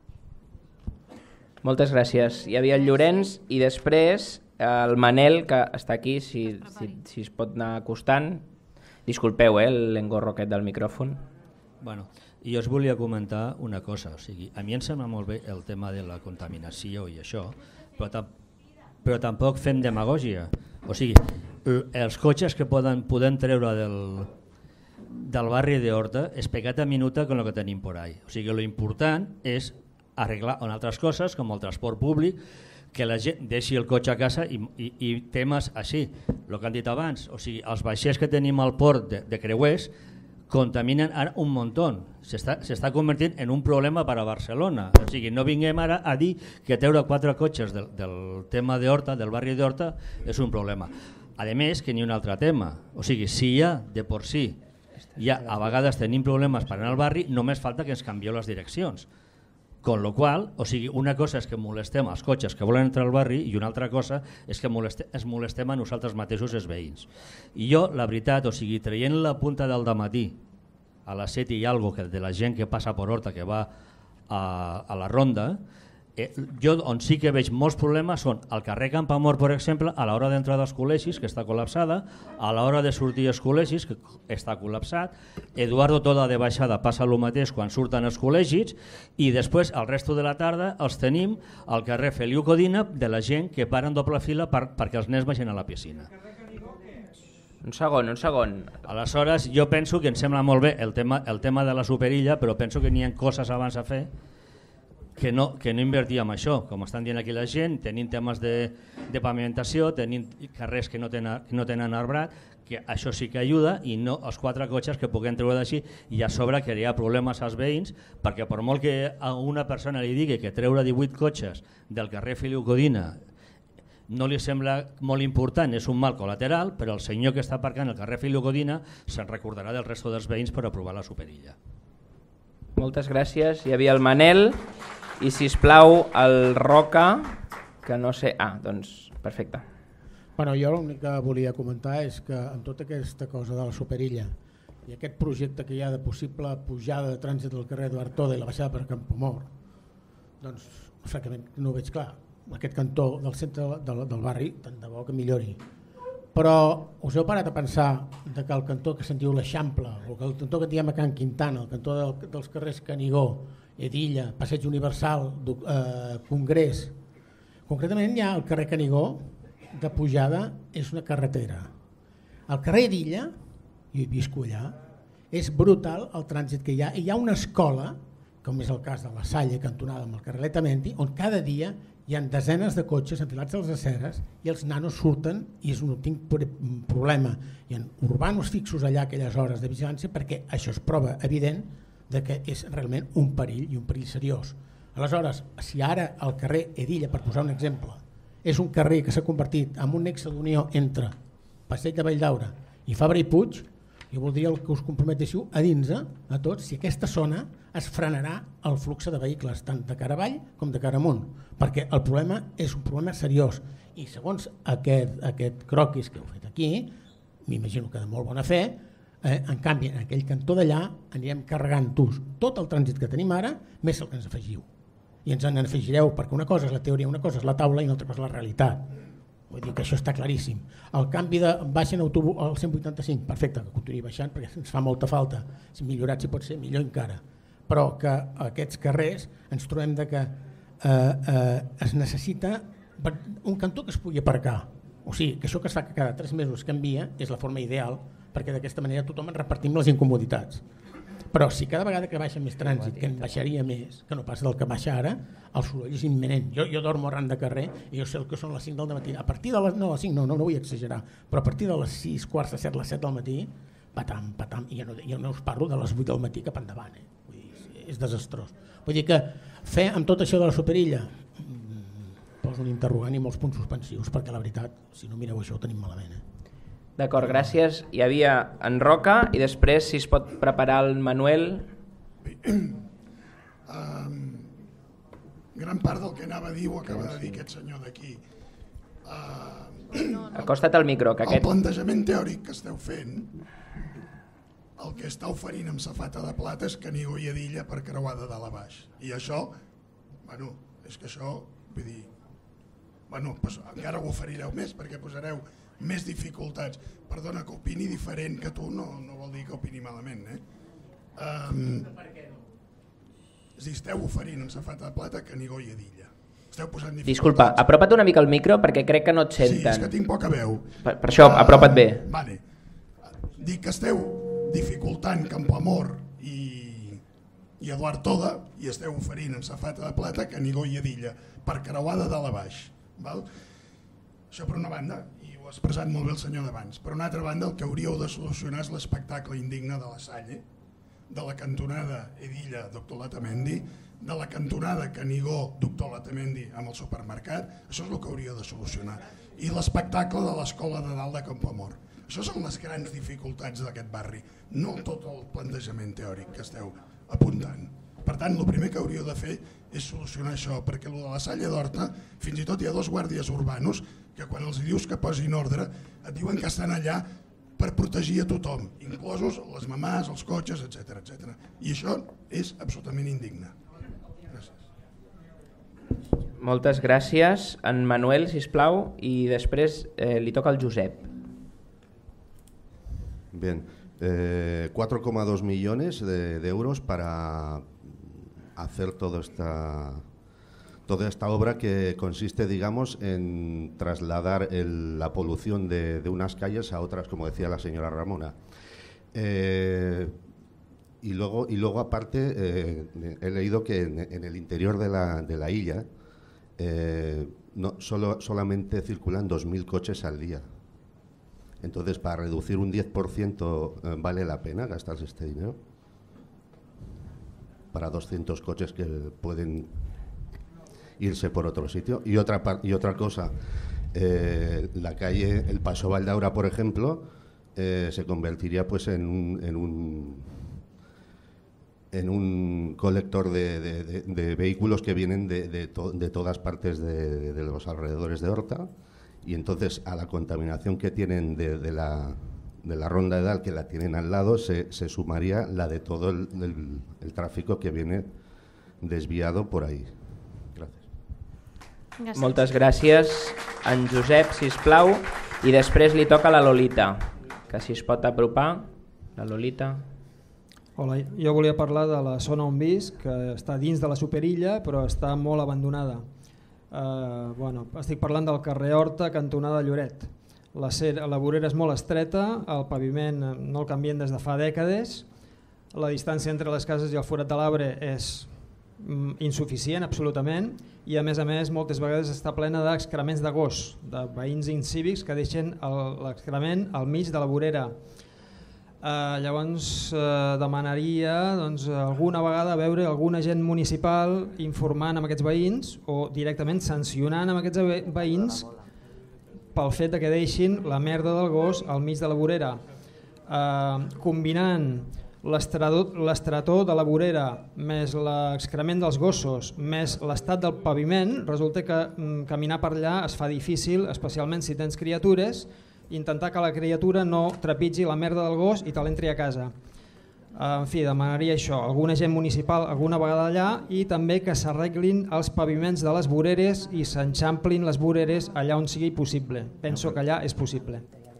Moltes gràcies. Hi havia el Llorenç i després el Manel, que està aquí, si es pot anar acostant. Disculpeu, l'engorro aquest del micròfon. Bueno, I jo us volia comentar una cosa, o sigui, a mi em sembla molt bé el tema de la contaminació i això, però tampoc fem demagògia. O sigui, els cotxes que podem treure del barri d'Horta és pecata minuta con lo que tenim por ahí. O sigui, lo important és arreglar altres coses com el transport públic, que la gent deixi el cotxe a casa i temes així, el que han dit abans, o sigui, els vaixells que tenim al port de creuers contaminen ara un muntó, s'està convertint en un problema per a Barcelona, o sigui, no vinguem ara a dir que treure 4 cotxes del tema d'Horta, del barri d'Horta, és un problema. A més, que n'hi ha un altre tema, o sigui, si ja de por sí ja a vegades tenim problemes per anar al barri, només falta que ens canvieu les direccions. Con lo qual, o sigui, una cosa és que molestem els cotxes que volen entrar al barri i una altra cosa és que ens molestem a nosaltres mateixos els veïns. I jo, la veritat, o sigui, traient la punta del dematí a les 7 i algo que de la gent que passa per Horta, que va a la ronda, jo on sí que veig molts problemes són al carrer Campoamor, per exemple, a l'hora d'entrar dels col·legis, que està col·lapsada, a l'hora de sortir dels col·legis, que està col·lapsat, Eduardo Toda de baixada passa el mateix quan surten els col·legis, i després el resto de la tarda els tenim al carrer Feliu Codina de la gent que para en doble fila perquè els nens vagin a la piscina. Un segon. Aleshores, jo penso que em sembla molt bé el tema de la superilla, però penso que n'hi ha coses abans a fer que no invertíem això, com estan dient aquí la gent, tenim temes de pavimentació, tenim carrers que no tenen arbrat, que això sí que ajuda, i no els 4 cotxes que puguem treure d'així, i a sobre crear problemes als veïns, perquè per molt que a una persona li digui que treure 18 cotxes del carrer Feliu Codina no li sembla molt important, és un mal col·lateral, però el senyor que està aparcant al carrer Feliu Codina se'n recordarà del resto dels veïns per aprovar la superilla. Moltes gràcies. Hi havia el Manel i, sisplau, el Roca, que no sé... doncs perfecte. Bueno, jo l'únic que volia comentar és que amb tota aquesta cosa de la superilla i aquest projecte que hi ha de possible pujada de trànsit del carrer Eduard Toda i la baixada per Campoamor, doncs francament no ho veig clar. Aquest cantó del centre del barri, tant de bo que millori. Però us heu parat a pensar que el cantó que se'n diu l'Eixample, o que el cantó que diem a Can Quintana, el cantó dels carrers Canigó, Edilla, Passeig Universal, Congrés, concretament hi ha el carrer Canigó de pujada, és una carretera. El carrer Edilla, jo hi visco allà, és brutal el trànsit que hi ha, i hi ha una escola, com és el cas de la Salle, cantonada amb el carrer Letamenti, on cada dia hi ha desenes de cotxes enfilats a les aceres i els nanos surten i és un autèntic problema. Hi ha urbanos fixos allà a aquelles hores de vigilància perquè això és prova evident de que és realment un perill i un perill seriós. Aleshores, si ara el carrer Edilla, per posar un exemple, és un carrer que s'ha convertit en un nexe d'unió entre Passeig de Valldaura i Fabra i Puig, jo voldria que us comprometéssiu a dins a tots si aquesta zona es frenarà el flux de vehicles tant de cara avall com de cara amunt, perquè el problema és un problema seriós i segons aquest croquis que heu fet aquí, m'imagino que de molt bona fe, en canvi en aquell cantó d'allà anirem carregant tot el trànsit que tenim ara més el que ens afegiu i ens en afegireu perquè una cosa és la teoria, una cosa és la taula i una altra cosa és la realitat. Vull dir que això està claríssim. El canvi de baixen autobús al 185, perfecte, que continuï baixant perquè ens fa molta falta. Si millorat, si pot ser, millor encara. Però que aquests carrers ens trobem de que es necessita un cantó que es pugui aparcar. O sigui, que això que es fa que cada 3 mesos canvia és la forma ideal perquè d'aquesta manera tothom en repartim les incomoditats. Però si cada vegada que baixa més trànsit, que en baixaria més, que no passa del que baixa ara, el soroll és imminent. Jo dormo arran de carrer i jo sé el que són les 5 del matí. A partir de les 5, no vull exagerar, però a partir de les 6, quarts de 7, les 7 del matí, patam, i jo no us parlo de les 8 del matí cap endavant. Vull dir, és desastrós. Vull dir que fer amb tot això de la superilla, poso un interrogant i molts punts suspensius, perquè la veritat, si no mireu això ho tenim malament. D'acord, gràcies. Hi havia en Roca i després, si es pot preparar el Manuel. Gran part del que anava a dir ho acaba de dir aquest senyor d'aquí. Acosta't al micro. El plantejament teòric que esteu fent, el que està oferint amb safata de plata és Canigó i Edilla per creuar de dalt a baix. I això, és que això, vull dir, doncs encara ho oferireu més perquè posareu més dificultats. Perdona, que opini diferent que tu no vol dir que opini malament. És a dir, esteu oferint amb safata de plata Canigó i Edilla. Esteu posant dificultats. Disculpa, apropa't una mica al micro perquè crec que no et senten. Sí, és que tinc poca veu. Per això, apropa't bé. Vale. Dic que esteu dificultant Campoamor i Eduard Toda i esteu oferint amb safata de plata Canigó i Edilla per creuar de dalt a baix. Val? Això per una banda, i ho ha expressat molt bé el senyor d'abans. Per una altra banda, el que hauríeu de solucionar és l'espectacle indigne de la Salle, de la cantonada Edilla, Doctor Letamendi, de la cantonada Canigó, Doctor Letamendi, amb el supermercat. Això és el que hauria de solucionar. I l'espectacle de l'escola de dalt de Campoamor. Això són les grans dificultats d'aquest barri, no tot el plantejament teòric que esteu apuntant. Per tant, el primer que hauríeu de fer és solucionar això, perquè el de la Salle d'Horta, fins i tot hi ha 2 guàrdies urbanos que quan els dius que posin ordre et diuen que estan allà per protegir a tothom, inclosos les mamàs, els cotxes, etc. I això és absolutament indigne. Gràcies. Moltes gràcies. En Manuel, sisplau, i després li toca al Josep. Bien, 4,2 millones de euros para hacer toda esta obra que consiste, digamos, en trasladar la polución de unas calles a otras, como decía la señora Ramona. Y luego aparte, he leído que en el interior de la isla solamente circulan 2.000 coches al día. Entonces, para reducir un 10%, ¿vale la pena gastarse este dinero? Para 200 coches que pueden irse por otro sitio. Y otra cosa, la calle, el Paso Valdaura, por ejemplo, se convertiría pues en un colector de vehículos que vienen de todas partes de los alrededores de Horta, y entonces a la contaminación que tienen de la Ronda de Dalt, que la tienen al lado, se sumaría la de todo el tráfico que viene desviado por ahí. Gràcies. Moltes gràcies. En Josep, sisplau, i després li toca la Lolita, que si es pot apropar. La Lolita. Hola, jo volia parlar de la zona on visc, que està dins de la Superilla però està molt abandonada. Estic parlant del carrer Horta, cantonada Lloret. La vorera és molt estreta, el paviment no el canvien des de fa dècades, la distància entre les cases i el forat de l'arbre és insuficient absolutament, i a més moltes vegades està plena d'excrements de gos, de veïns incívics que deixen l'excrement al mig de la vorera. Llavors demanaria alguna vegada veure algun agent municipal informant amb aquests veïns o directament sancionant amb aquests veïns pel fet que deixin la merda del gos al mig de la vorera. Combinant l'estretor de la vorera més l'excrement dels gossos més l'estat del paviment, resulta que caminar per allà es fa difícil, especialment si tens criatures, intentar que la criatura no trepitgi la merda del gos i te l'entri a casa. En fi, demanaria això, algun agent municipal alguna vegada allà, i també que s'arreglin els paviments de les voreres i s'enxamplin les voreres allà on sigui possible. Penso que allà és possible.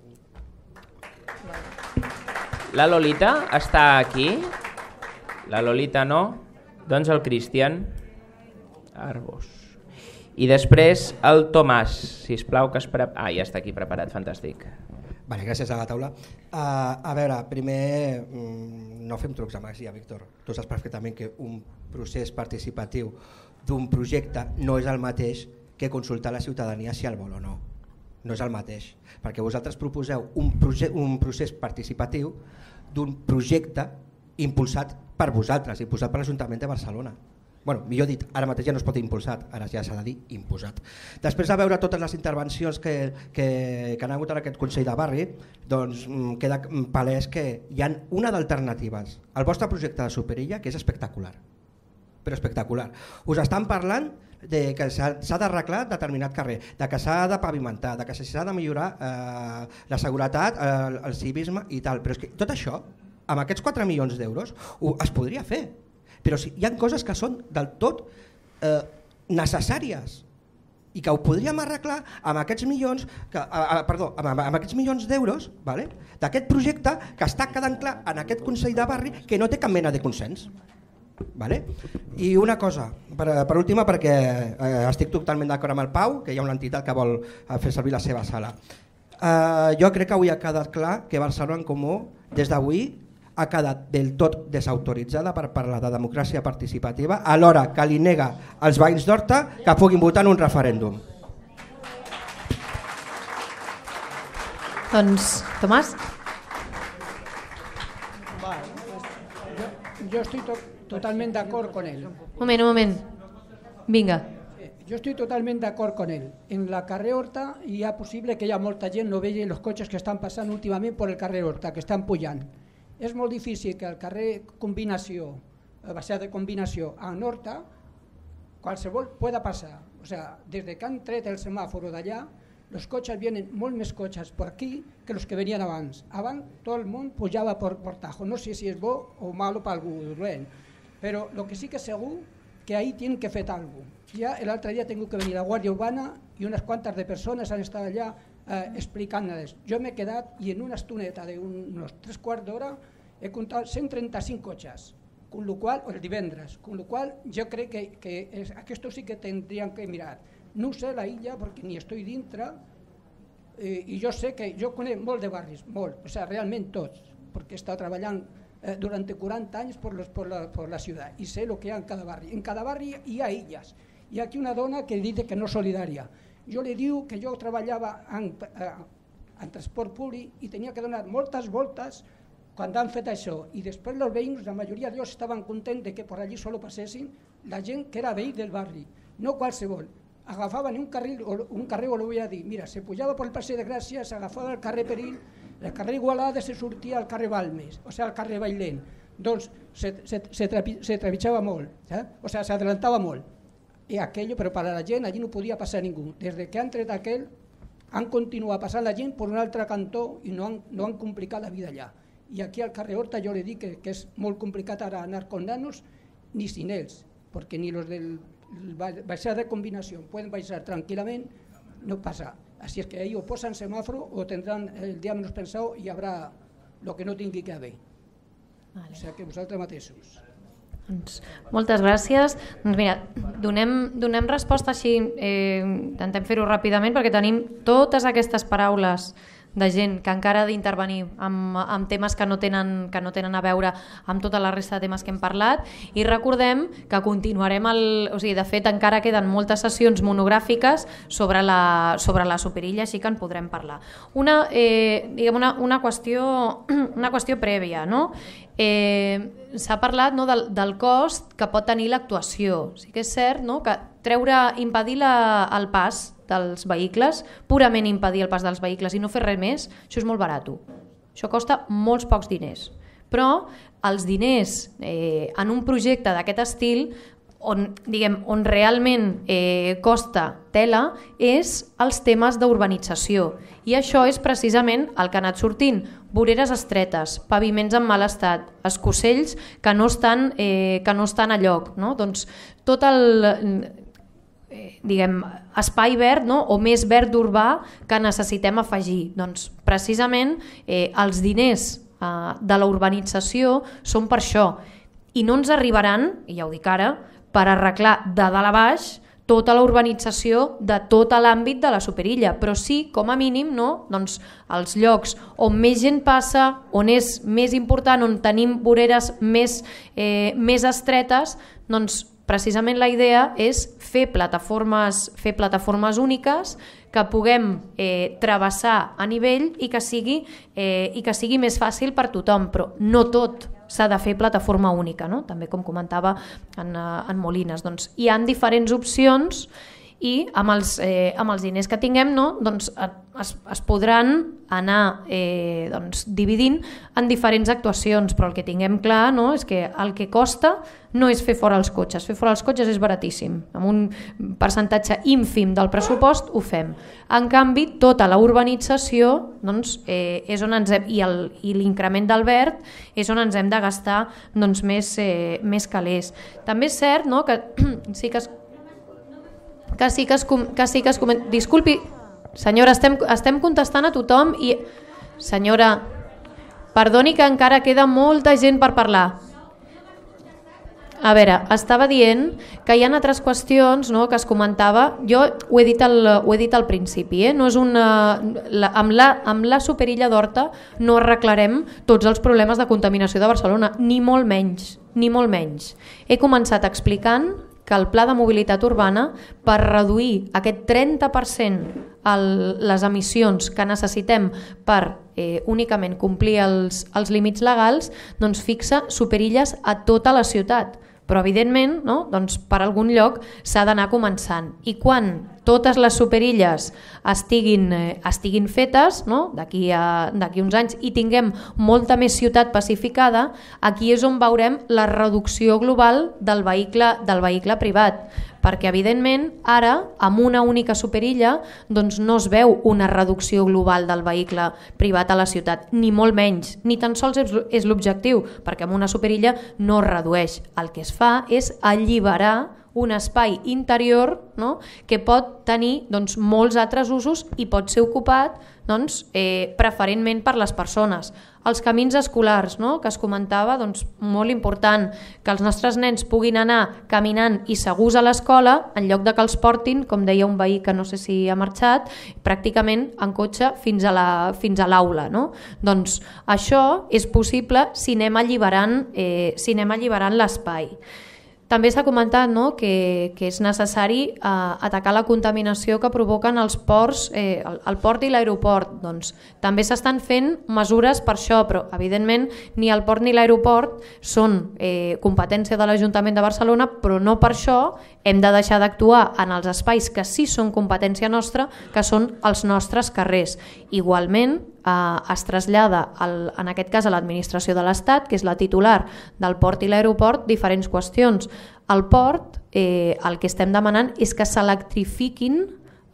La Lolita està aquí? La Lolita no? Doncs el Cristian Arbós. I després el Tomàs, sisplau, que ja està aquí preparat, fantàstic. Vale, gràcies a la taula. A veure, primer no fem trucs de màgia, Víctor. Tu saps perfectament que un procés participatiu d'un projecte no és el mateix que consultar a la ciutadania si el vol o no. No és el mateix, perquè vosaltres proposeu un procés participatiu d'un projecte impulsat per vosaltres, impulsat per l'Ajuntament de Barcelona. Bueno, millor dit, ara mateix ja no es pot dir impulsat, ara ja s'ha de dir imposat. Després de veure totes les intervencions que han hagut en aquest Consell de Barri, doncs queda palès que hi ha una d'alternatives. El vostre projecte de Superilla, que és espectacular, però espectacular. Us estan parlant de que s'ha d'arreglar determinat carrer, de que s'ha de pavimentar, de que s'ha de millorar la seguretat, el civisme i tal, però és que tot això, amb aquests 4 milions d'euros, es podria fer. Però hi ha coses que són del tot necessàries. i que ho podríem arreglar amb aquests milions, amb aquests milions d'euros, vale? D'aquest projecte que està quedant clar en aquest Consell de Barri que no té cap mena de consens. Vale? I una cosa, per última, perquè estic totalment d'acord amb el Pau, que hi ha una entitat que vol fer servir la seva sala. Jo crec que avui ha quedat clar que Barcelona en Comú, des d'avui, ha quedat del tot desautoritzada per parlar de democràcia participativa, alhora que li nega als veïns d'Horta que puguin votar en un referèndum. Doncs, Tomàs? Yo estoy totalmente de acuerdo con él. Un moment. Vinga. Yo estoy totalmente de acuerdo con él. En la carrer Horta hi ha possible que hi ha molta gent no vegi els cotxes que estan passant últimament per el carrer Horta, que estan pujant. És molt difícil que el carrer Combinació, baixada de Combinació a Horta, qualsevol pueda passar. O sea, desde que han tret el semàforo d'allà, los cotxes vienen molt més cotxes per aquí que los que venien abans. Abans tot el món pujava per Tajo. No sé si és bo o malo per algú, però lo que sí que és segur que ahí tienen que fer algo. Ya el otro día tengo que venir a la Guàrdia Urbana y unas cuantas de personas han estado allá explicándoles. Yo me he quedado y en una estoneta de unos 3/4 d'hora he contado 135 cotxes, con lo cual, o el divendres, con lo cual yo creo que esto sí que tendrían que mirar. No sé la illa porque ni estoy dintre i jo sé que jo conec molt de barris, molt, o sea, realment tots, perquè he estat treballant durante 40 anys por la ciudad y sé lo que hay en cada barri. En cada barri hi ha illes. Hi ha aquí una dona que dice que no és solidària. Jo li diu que jo treballava en transport públic i tenia que donar moltes voltes quan han fet això. I després els veïns, la majoria d'ells estaven contents de que per allí solo passessin la gent que era veí del barri, no qualsevol. Agafaven un carrer, o lo voy a dir, mira, se pujava per el Passeig de Gràcia, s'agafava el carrer Perill, el carrer Igualada se sortia al carrer Balmes, o sigui al carrer Bailén. Doncs se trepitjava molt, o sigui, s'adelantava molt. I aquello, però per a la gent allí no podia passar ningú. Des que han tret aquell, han continuat passant la gent per un altre cantó i no han complicat la vida allà. I aquí al carrer Horta jo li dic que és molt complicat ara anar con nanos ni sin ells, perquè ni los del baixar de combinació pueden baixar tranquil·lament, no passa. Así es que ells o posen semàforo o tindran el dia menys pensat i hi haurà el que no tingui que haver. O sigui que vosaltres mateixos. Moltes gràcies. Doncs mira, donem resposta així, intentem fer-ho ràpidament perquè tenim totes aquestes paraules de gent que encara ha d'intervenir amb temes que no tenen a veure amb tota la resta de temes que hem parlat, i recordem que continuarem, de fet encara queden moltes sessions monogràfiques sobre la superilla, així que en podrem parlar. Una qüestió prèvia, no? S'ha parlat del cost que pot tenir l'actuació. Sí que és cert que impedir el pas dels vehicles, purament impedir el pas dels vehicles i no fer res més, això és molt barat. Això costa molts pocs diners. Però els diners en un projecte d'aquest estil, on realment costa tela, és els temes d'urbanització. I això és precisament el que ha anat sortint. Voreres estretes, paviments en mal estat, escossells que no estan a lloc. Doncs tot el espai verd o més verd urbà que necessitem afegir. Doncs precisament els diners de la urbanització són per això. I no ens arribaran, i ja ho dic ara, per arreglar de dalt a baix tota la urbanització de tot l'àmbit de la superilla, però sí, com a mínim, els llocs on més gent passa, on és més important, on tenim voreres més estretes, doncs precisament la idea és fer plataformes úniques que puguem travessar a nivell i que sigui més fàcil per tothom, però no tot s'ha de fer plataforma única, també com comentava en Molines. Hi ha diferents opcions i amb els diners que tinguem es podran anar dividint en diferents actuacions, però el que tinguem clar és que el que costa no és fer fora els cotxes. Fer fora els cotxes és baratíssim. Amb un percentatge ínfim del pressupost ho fem. En canvi, tota la urbanització és on ens hem, i l'increment del verd és on ens hem de gastar més calés. També és cert que sí que que sí que es comenta. Disculpi, senyora, estem contestant a tothom i... Senyora, perdoni que encara queda molta gent per parlar. A veure, estava dient que hi ha altres qüestions, no, que es comentava. Jo ho he dit al principi, no és amb la superilla d'Horta no arreglarem tots els problemes de contaminació de Barcelona, ni molt menys, ni molt menys. He començat explicant que el pla de mobilitat urbana, per reduir aquest 30% les emissions que necessitem per únicament complir els límits legals, doncs fixa superilles a tota la ciutat. Però evidentment, no? Doncs per algun lloc s'ha d'anar començant. I quan totes les superilles estiguin fetes, no? D'aquí uns anys, i tinguem molta més ciutat pacificada, aquí és on veurem la reducció global del vehicle privat. Perquè evidentment ara amb una única superilla doncs no es veu una reducció global del vehicle privat a la ciutat, ni molt menys, ni tan sols és l'objectiu, perquè amb una superilla no es redueix. El que es fa és alliberar un espai interior, no? Que pot tenir doncs, molts altres usos i pot ser ocupat doncs, preferentment per les persones. Els camins escolars, no? Que es comentava, doncs, molt important que els nostres nens puguin anar caminant i segurs a l'escola en lloc de que els portin, com deia un veí que no sé si ha marxat, pràcticament en cotxe fins a l'aula. No? Doncs això és possible si anem alliberant l'espai. També s'ha comentat, no, que és necessari atacar la contaminació que provoquen els ports, el port i l'aeroport. Doncs, també s'estan fent mesures per això, però evidentment ni el port ni l'aeroport són competència de l'Ajuntament de Barcelona, però no per això hem de deixar d'actuar en els espais que sí són competència nostra, que són els nostres carrers. Igualment, es trasllada en aquest cas a l'administració de l'Estat, que és la titular del port i l'aeroport, diferents qüestions. Al port el que estem demanant és que s'electrifiquin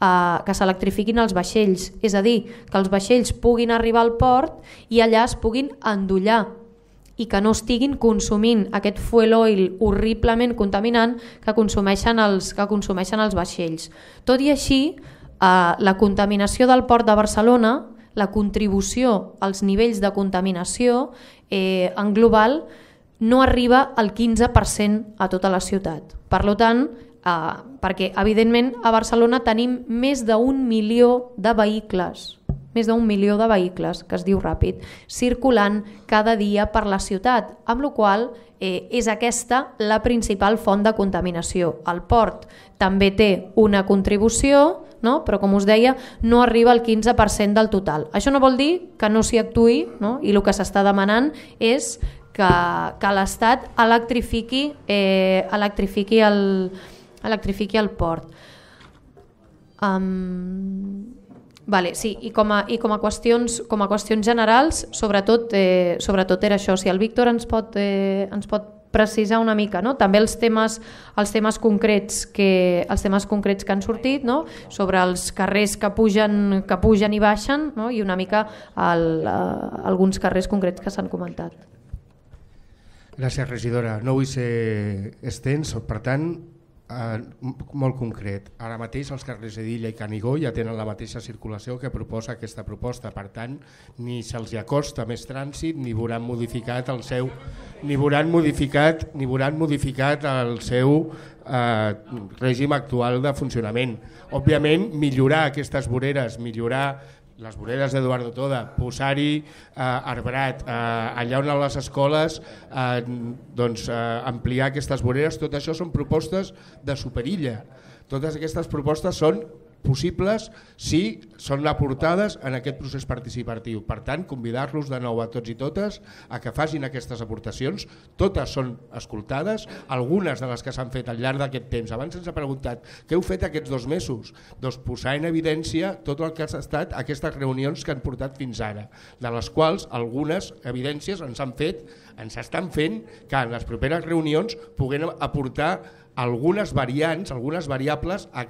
els vaixells, és a dir, que els vaixells puguin arribar al port i allà es puguin endollar i que no estiguin consumint aquest fuel oil horriblement contaminant que consumeixen els vaixells. Tot i així, la contaminació del port de Barcelona, la contribució als nivells de contaminació en global no arriba al 15% a tota la ciutat. Per tant, perquè evidentment a Barcelona tenim més d'1 milió de vehicles, que es diu ràpid, circulant cada dia per la ciutat, amb la qual cosa és aquesta la principal font de contaminació. El port també té una contribució, no? Però com us deia, no arriba al 15% del total. Això no vol dir que no s'hi actuï, no? I el que s'està demanant és que l'Estat electrifiqui el port. Vale, sí, i com a qüestions generals, sobretot era això. Si el Víctor ens pot precisar una mica, no? També els temes concrets que han sortit, no? Sobre els carrers que pugen i baixen, no? I una mica alguns carrers concrets que s'han comentat. Gràcies, regidora. No vull ser extens, per tant, molt concret. Ara mateix els carrers Edilla i Canigó ja tenen la mateixa circulació que proposa aquesta proposta, per tant ni se'ls acosta més trànsit ni veuran modificat el seu règim actual de funcionament. Òbviament millorar aquestes voreres, millorar les voreres d'Eduardo Toda, posar-hi arbrat, allà on les escoles, ampliar aquestes voreres, tot això són propostes de superilla. Totes aquestes propostes són possibles si són aportades en aquest procés participatiu. Per tant, convidar-los de nou a tots i totes a que facin aquestes aportacions. Totes són escoltades, algunes de les que s'han fet al llarg d'aquest temps. Abans ens ha preguntat què heu fet aquests 2 mesos? Doncs posar en evidència tot el que ha estat aquestes reunions que han portat fins ara, de les quals algunes evidències ens estan fent que en les properes reunions puguem aportar algunes variants, algunes variables a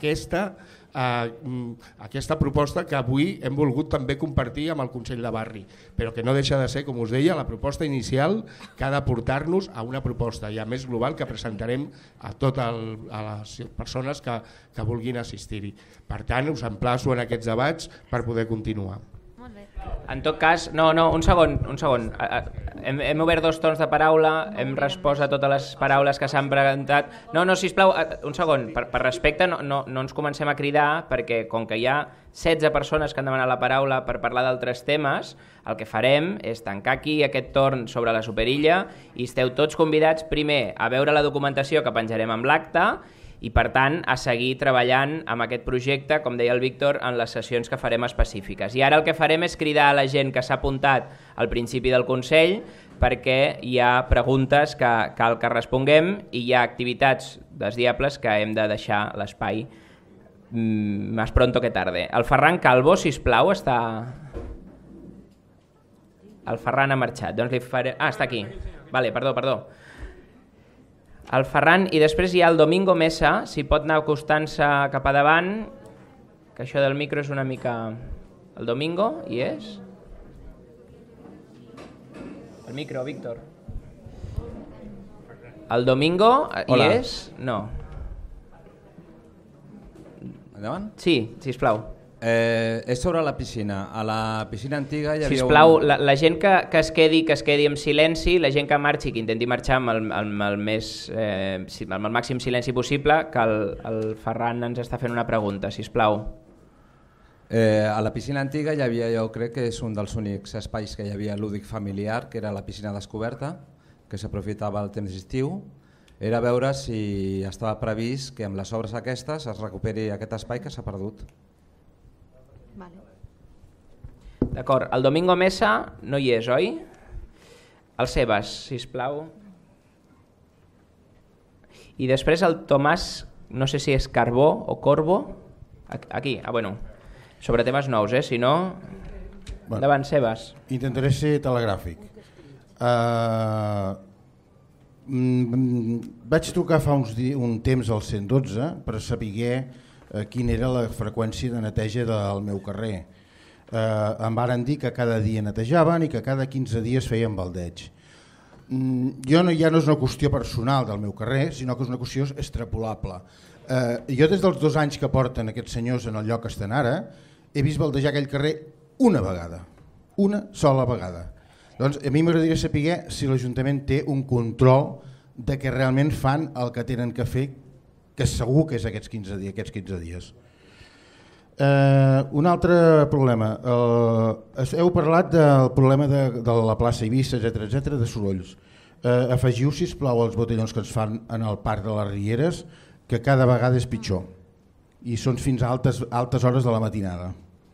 aquesta proposta que avui hem volgut també compartir amb el Consell de Barri, però que no deixa de ser, com us deia, la proposta inicial que ha de portar-nos a una proposta ja més global que presentarem a les persones que vulguin assistir-hi. Per tant, us emplaço en aquests debats per poder continuar. En tot cas, un segon. Hem obert 2 torns de paraula, hem respost a totes les paraules que s'han preguntat. No, sisplau, un segon, per respecte no ens comencem a cridar, perquè com que hi ha 16 persones que han demanat la paraula per parlar d'altres temes, el que farem és tancar aquí aquest torn sobre la superilla i esteu tots convidats primer a veure la documentació que penjarem amb l'acte i, per tant, a seguir treballant amb aquest projecte, com deia el Víctor, en les sessions que farem específiques. I ara el que farem és cridar a la gent que s'ha apuntat al principi del Consell, perquè hi ha preguntes que cal que responguem i hi ha activitats desdiables que hem de deixar l'espai més pronto que tarde. El Ferran Calvo, sisplau, està... El Ferran ha marxat, doncs li faré... està aquí. Vale, perdó. El Ferran, i després hi ha el Domingo Mesa, si pot anar acostant-se cap a davant, que això del micro és una mica... El Domingo, hi és? El micro, Víctor. El Domingo, hi és? No. Endavant? Sí, sisplau. És sobre la piscina. A la piscina antiga hi havia... Sisplau, la gent que es quedi en silenci, la gent que marxi, que intenti marxar amb el màxim silenci possible, que el Ferran ens està fent una pregunta, sisplau. A la piscina antiga hi havia, jo crec que és un dels únics espais que hi havia lúdic familiar, que era la piscina descoberta, que s'aprofitava el temps d'estiu. Era veure si estava previst que amb les obres aquestes es recuperi aquest espai que s'ha perdut. D'acord, el Domingo Mesa no hi és, oi? El Sebas, sisplau. I després el Tomàs, no sé si és Carbó o Corbo, aquí, bueno, sobre temes nous, si no... Endavant, Sebas. Intentaré ser telegràfic. Vaig trucar fa un temps al 112 per saber quina era la freqüència de neteja del meu carrer. Em varen dir que cada dia netejaven i que cada 15 dies feien baldeig. Ja no és una qüestió personal del meu carrer, sinó que és una qüestió extrapolable. Jo des dels 2 anys que porten aquests senyors en el lloc que estan ara, he vist baldejar aquell carrer una vegada, una sola vegada. Doncs a mi m'agradaria saber si l'Ajuntament té un control de que realment fan el que tenen que fer, que segur que és aquests 15 dies. Un altre problema, heu parlat del problema de la plaça Eivissa, etc, de sorolls. Afegiu, sisplau, els botellons que ens fan en el Parc de les Rieres, que cada vegada és pitjor, i són fins a altes hores de la matinada.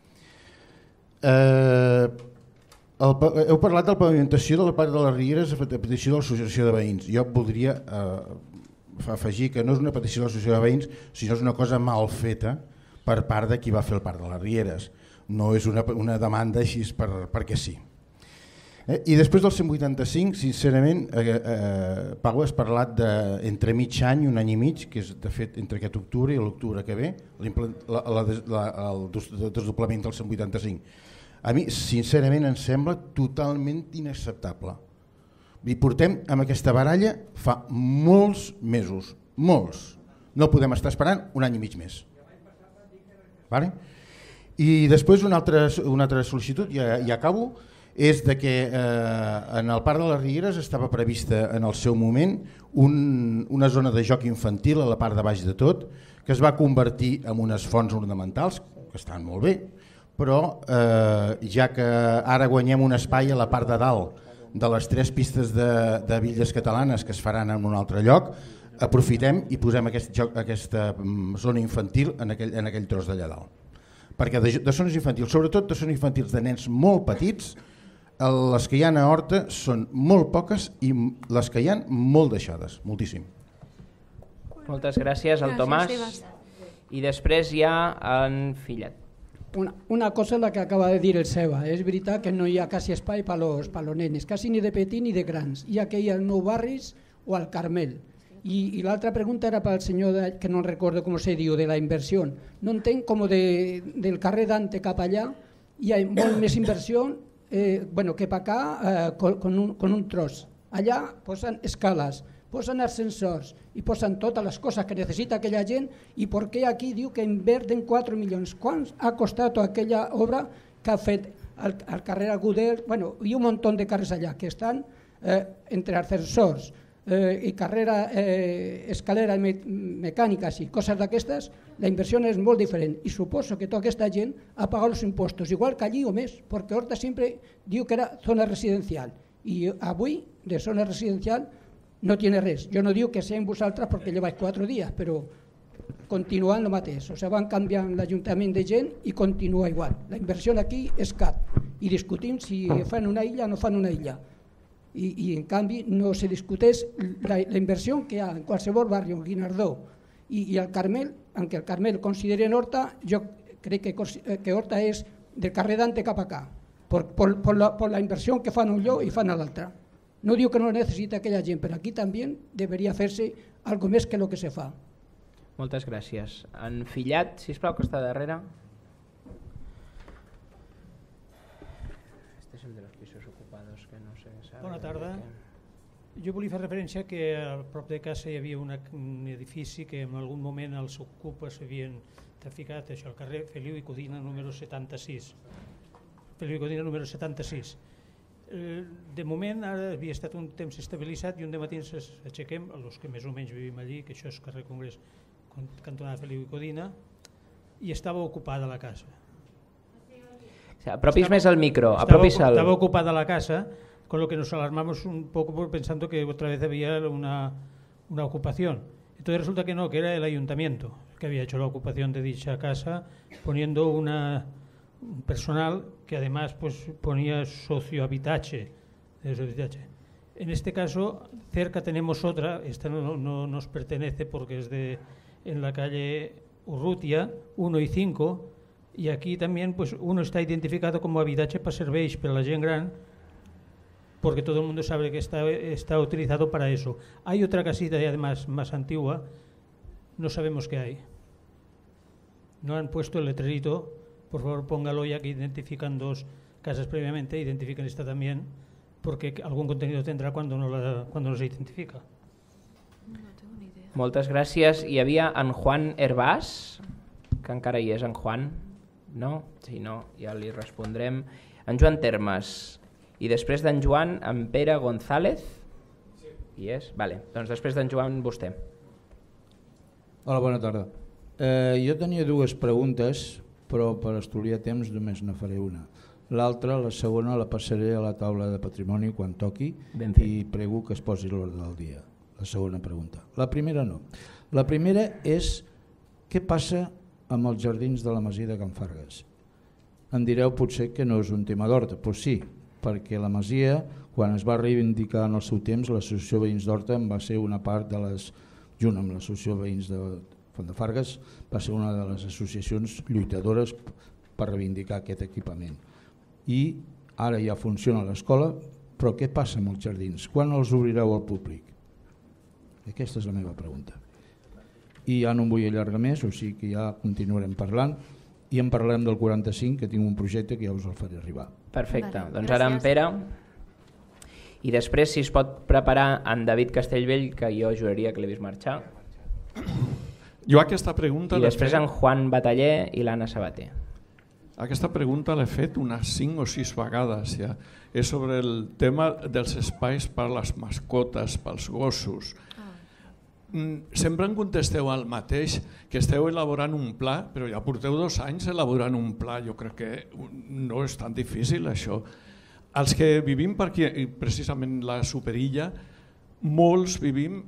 Heu parlat de la pavimentació del Parc de les Rieres a petició de l'associació de veïns. Jo voldria afegir que no és una petició de l'associació de veïns, sinó és una cosa mal feta per part de qui va fer el Parc de les Rieres. No és una demanda així perquè sí. I després del 185, sincerament, Pau, has parlat d'entre mig any, un any i mig, que és de fet entre aquest octubre i l'octubre que ve, el desdoblament del 185. A mi, sincerament, em sembla totalment inacceptable. Portem amb aquesta baralla fa molts mesos, molts. No podem estar esperant un any i mig més. Vale? I després una altra sol·licitud, ja acabo, és de que en el Parc de les Rieres estava prevista en el seu moment una zona de joc infantil a la part de baix de tot, que es va convertir en unes fonts ornamentals, que estan molt bé, però ja que ara guanyem un espai a la part de dalt de les 3 pistes de bitlles catalanes que es faran en un altre lloc, aprofitem i posem aquesta zona infantil en aquell tros d'allà dalt. Perquè de zones infantils, sobretot de zones infantils de nens molt petits, les que hi ha a Horta són molt poques i les que hi ha molt deixades, moltíssim. Moltes gràcies al Tomàs. I després hi ha en Fillet. Una cosa es la que acaba de dir el Seba. És veritat que no hi ha quasi espai per los nenes, quasi ni de petits ni de grans. Hi ha que ir als Nou Barris o al Carmel. Y la otra pregunta era para el señor, que no recuerdo cómo se dio, de la inversión. No entenc com del carrer Dante cap allà hi ha molt més inversió que per acá con un tros. Allá posan escalas, posan ascensors y posan todas las cosas que necesita aquella gent, y por qué aquí diu que inverten 4 milions. ¿Cuán ha costado aquella obra que ha fet al carrer Agudel? Bueno, hi ha un montón de carrers allà que estan entre ascensors i carrera escalera mecàniques i coses d'aquestes, la inversió és molt diferent, i suposo que tota aquesta gent ha pagat els impostos igual que allí o més, perquè Horta sempre diu que era zona residencial, i avui de zona residencial no tiene res. Jo no diu que siguin vosaltres perquè llevais 4 dies, però continuen el mateix, o sigui, van canviant l'Ajuntament de gent i continua igual. La inversió aquí és cap, i discutim si fan una illa o no fan una illa. I en canvi no se discuteix la inversió que hi ha en qualsevol barri, en Guinardó i el Carmel, aunque el Carmel consideri Horta, jo crec que Horta és del carrer Dante cap acá, por la inversión que fan un lloc i fan a l'altre. No diu que no necessita aquella gent, però aquí també deberia fer-se algo més que el que se fa. Moltes gràcies. En Fillat, sisplau, que està darrere. Este és el de los pisos ocupados, que no sé... Bona tarda. Jo volia fer referència que a prop de casa hi havia un edifici que en algun moment els ocupes havien traficat, això, al carrer Feliu i Codina número 76. Feliu i Codina número 76. De moment ara havia estat un temps estabilitzat i un dematí ens aixequem, els que més o menys vivim allí, que això és carrer Congrés, cantonada Feliu i Codina, i estava ocupada la casa. Apropis més al micro. Estaba ocupada la casa, con lo que nos alarmamos un poco pensando que otra vez había una ocupación. Entonces resulta que no, que era el ayuntamiento que había hecho la ocupación de dicha casa, poniendo un personal que además pues ponía sociohabitache. En este caso, cerca tenemos otra, esta no nos pertenece porque es en la calle Urrutia, 1 y 5, y aquí también pues uno está identificado como habitache para serveis para la gent gran, porque todo el mundo sabe que está utilizado para eso. Hay otra casita y además más antigua, no sabemos qué hay. No han puesto el letrerito, por favor póngalo ya que identifican 2 casas previamente, identifiquen esta también, porque algún contenido tendrá cuando no se identifica. Moltes gràcies. Hi havia en Juan Hervás, que encara hi és en Juan, no? Si no, ja li respondrem. En Joan Termes. I després d'en Joan, en Pere González? Sí. Hi és? Vale. Doncs després d'en Joan, vostè. Hola, bona tarda. Jo tenia 2 preguntes, però per estalviar temps només ne faré una. L'altra, la segona, la passaré a la taula de patrimoni quan toqui i prego que es posi l'ordre del dia. La segona pregunta. La primera no. La primera és què passa amb els jardins de la masia de Can Fargues. Em direu potser que no és un tema d'Horta, però sí, perquè la masia, quan es va reivindicar en el seu temps, l'associació Veïns d'Horta va ser una part de les, junt amb l'associació Veïns de Font de Fargues, va ser una de les associacions lluitadores per reivindicar aquest equipament. I ara ja funciona l'escola, però què passa amb els jardins? Quan els obrireu al públic? Aquesta és la meva pregunta. I ja no em vull allargar més, o sigui que ja continuarem parlant i en parlem del 45, que tinc un projecte que ja us el faré arribar. Perfecte, doncs ara en Pere i després si es pot preparar en David Castellvell, que jo juraria que l'he vist marxar, jo aquesta pregunta i després en Juan Bataller i l'Anna Sabater. Aquesta pregunta l'he fet unes 5 o 6 vegades ja. És sobre el tema dels espais per a les mascotes, pels gossos. Sempre em contesteu el mateix, que esteu elaborant un pla, però ja porteu 2 anys elaborant un pla, jo crec que no és tan difícil això. Els que vivim per aquí, precisament la Superilla, molts vivim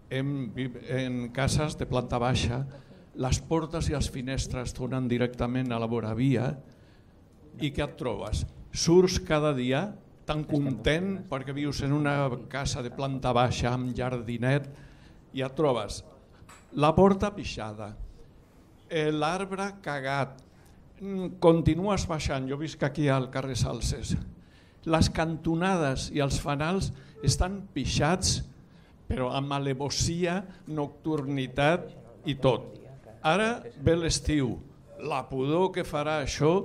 en cases de planta baixa, les portes i les finestres donen directament a la voravia i què et trobes? Surts cada dia tan content perquè vius en una casa de planta baixa amb jardinet i et trobes la porta pixada, l'arbre cagat, continues baixant, jo visc aquí al carrer Salses, les cantonades i els fanals estan pixats però amb alevosia, nocturnitat i tot. Ara ve l'estiu, la pudor que farà això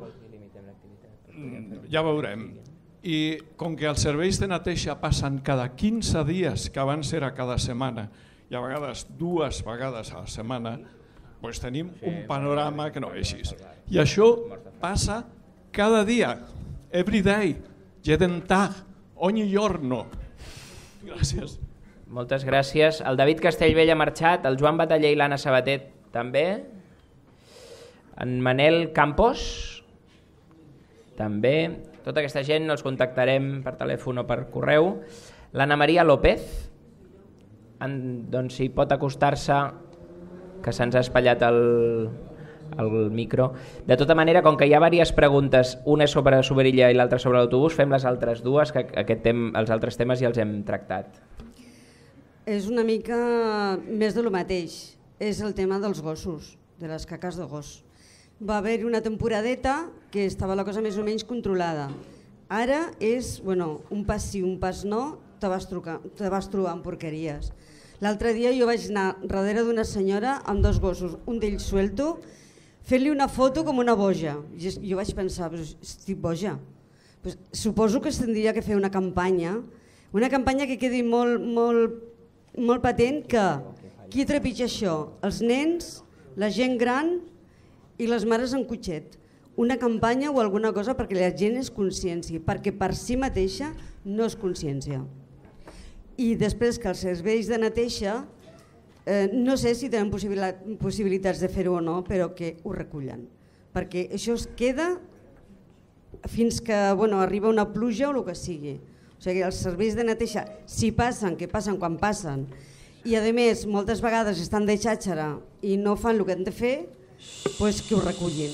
ja veurem. I com que els serveis de neteja passen cada 15 dies, que abans era cada setmana, i a vegades 2 vegades a la setmana, doncs tenim un panorama que no vegis. I això passa cada dia, every day, jeden Tag, ogni giorno. Gràcies. Moltes gràcies. El David Castellvell ha marxat, el Joan Bataller i l'Anna Sabater també. En Manel Campos també. Tota aquesta gent els contactarem per telèfon o per correu. L'Anna Maria López, doncs si pot acostar-se, que se'ns ha espatllat el micro. De tota manera, com que hi ha diverses preguntes, una sobre Soberilla i l'altra sobre l'autobús, fem les altres dues, que els altres temes ja els hem tractat. És una mica més de lo mateix. És el tema dels gossos, de les caques de gos. Va haver-hi una temporadeta que estava la cosa més o menys controlada. Ara és, un pas sí, un pas no, te vas trobar amb porqueries. L'altre dia jo vaig anar darrere d'una senyora amb 2 gossos, un d'ells suelto, fent-li una foto com una boja. Jo vaig pensar, estic boja. Suposo que es tindria que fer una campanya que quedi molt patent que qui trepitja això? Els nens, la gent gran i les mares en cotxet. Una campanya o alguna cosa perquè la gent és consciència, perquè per si mateixa no és consciència. I després que els serveis de neteja, no sé si tenen possibilitats de fer-ho o no, però que ho recullen. Perquè això es queda fins que arriba una pluja o el que sigui. O sigui, els serveis de neteja, si passen, que passen quan passen, i a més moltes vegades estan de xàxera i no fan el que han de fer, doncs que ho recullin.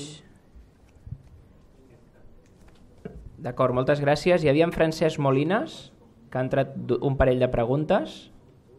D'acord, moltes gràcies. Hi havia en Francesc Molines, que ha entrat un parell de preguntes.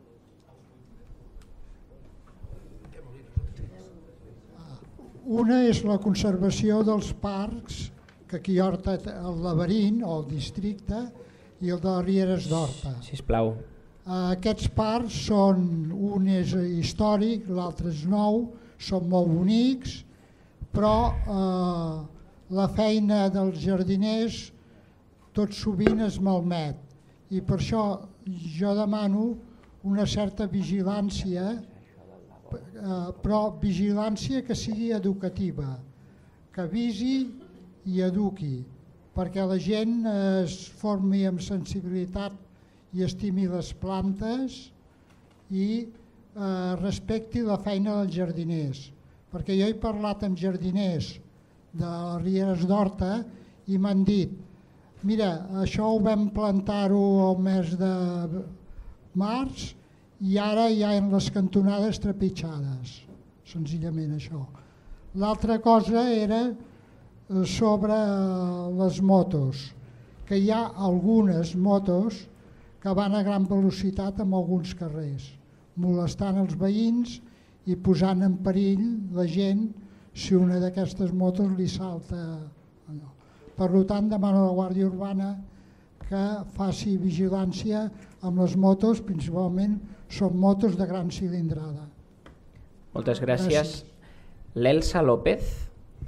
Una és la conservació dels parcs, que aquí a Horta el Laberint o el districte i el de les Rieres d'Horta. Sisplau. Aquests parcs són, un és històric, l'altre és nou, són molt bonics, però la feina dels jardiners tot sovint es malmet i per això jo demano una certa vigilància, però vigilància que sigui educativa, que avisi i eduqui, perquè la gent es formi amb sensibilitat i estimi les plantes i respecti la feina dels jardiners. Perquè jo he parlat amb jardiners de les Rieres d'Horta i m'han dit, mira, això ho vam plantar-ho al mes de març i ara hi ha les cantonades trepitjades, senzillament això. L'altra cosa era sobre les motos, que hi ha algunes motos que van a gran velocitat en alguns carrers, molestant els veïns i posant en perill la gent si una d'aquestes motos li salta. Per tant, demano a la Guàrdia Urbana que faci vigilància amb les motos, principalment són motos de gran cilindrada. Moltes gràcies. L'Elsa López.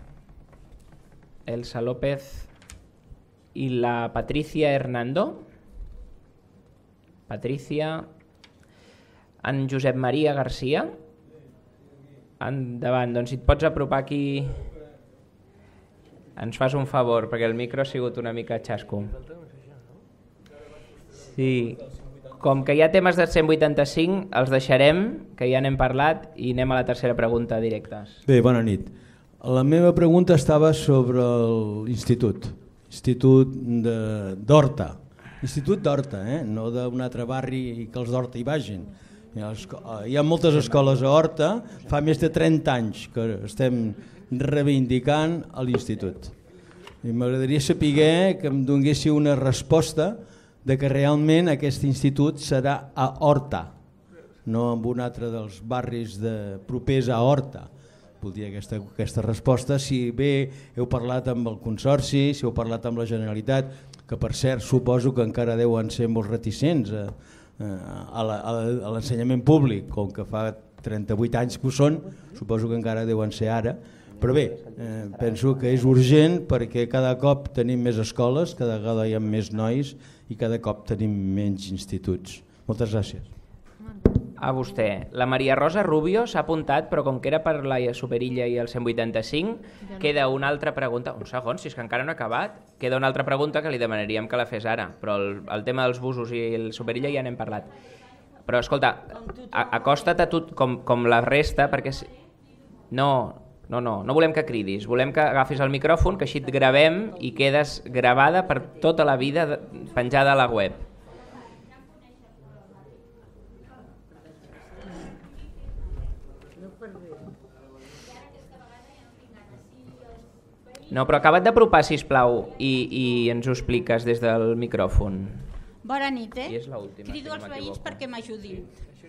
Elsa López i la Patricia Hernando. Patricia. En Josep Maria Garcia. Endavant, doncs si et pots apropar aquí ens fas un favor, perquè el micro ha sigut una mica xasco. Sí, com que hi ha temes del 185 els deixarem, que ja n'hem parlat, i anem a la tercera pregunta directes. Bé, bona nit. La meva pregunta estava sobre l'Institut d'Horta. Institut d'Horta, no d'un altre barri i que els d'Horta hi vagin. Hi ha moltes escoles a Horta, fa més de 30 anys que estem reivindicant a l'Institut. I m'agradaria saber que em donguéssiu una resposta de que realment aquest institut serà a Horta, no en un altre dels barris propers a Horta. Voldria aquesta resposta, si bé heu parlat amb el Consorci, si heu parlat amb la Generalitat, que per cert suposo que encara deuen ser molt reticents a a l'ensenyament públic, com que fa 38 anys que ho són, suposo que encara deuen ser ara, però bé, penso que és urgent perquè cada cop tenim més escoles, cada vegada hi ha més nois i cada cop tenim menys instituts. Moltes gràcies. A vostè. La Maria Rosa Rubio s'ha apuntat, però com que era per la Superilla i el 185, queda una altra pregunta. Un segon, si és que encara no ha acabat. Queda una altra pregunta que li demanaríem que la fes ara, però el tema dels busos i el Superilla ja n'hem parlat. Però escolta, acosta't a tu com la resta, perquè... No volem que cridis, volem que agafis el micròfon, que així et gravem i quedes gravada per tota la vida penjada a la web. No, però acaba't d'apropar, sisplau, i ens ho expliques des del micròfon. Bona nit, I és l'última, Crido si no als veïns m'equivoco. perquè m'ajudin.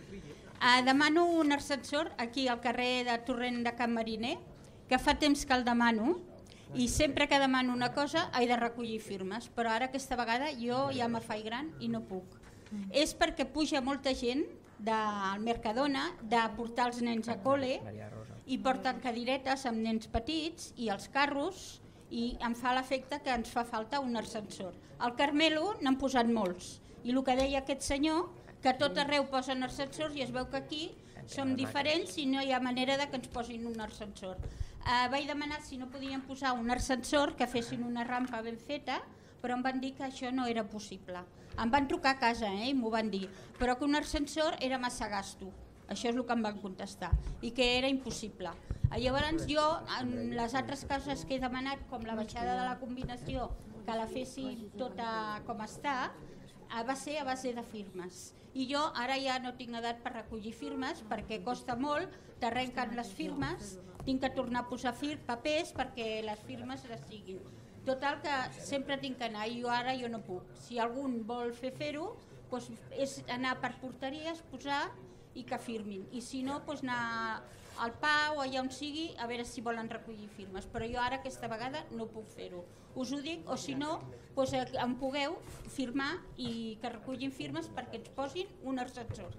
Demano un ascensor aquí al carrer de Torrent de Can Mariner, que fa temps que el demano, i sempre que demano una cosa he de recollir firmes, però ara aquesta vegada jo ja me faig gran i no puc. És perquè puja molta gent del Mercadona de portar els nens a col·le i porten cadiretes amb nens petits i els carros, i em fa l'efecte que ens fa falta un ascensor. Al Carmelo n'han posat molts, i el que deia aquest senyor, que tot arreu posen ascensors i es veu que aquí som diferents i no hi ha manera de que ens posin un ascensor. Vaig demanar si no podien posar un ascensor, que fessin una rampa ben feta, però em van dir que això no era possible. Em van trucar a casa i m'ho van dir, però que un ascensor era massa gasto. Això és el que em van contestar, i que era impossible. Llavors jo, en les altres coses que he demanat, com la baixada de la combinació, que la fessin tota com està, va ser a base de firmes. I jo ara ja no tinc edat per recollir firmes perquè costa molt, t'arrenquen les firmes, tinc que tornar a posar papers perquè les firmes les siguin. Total que sempre tinc que anar i jo no puc. Si algun vol fer-ho, doncs és anar per porteries, posar i que firmin. I si no, doncs anar al PA o allà on sigui a veure si volen recollir firmes. Però jo ara aquesta vegada no puc fer-ho. Us ho dic, o si no, doncs em pugueu firmar i que recollin firmes perquè ens posin un ascensor.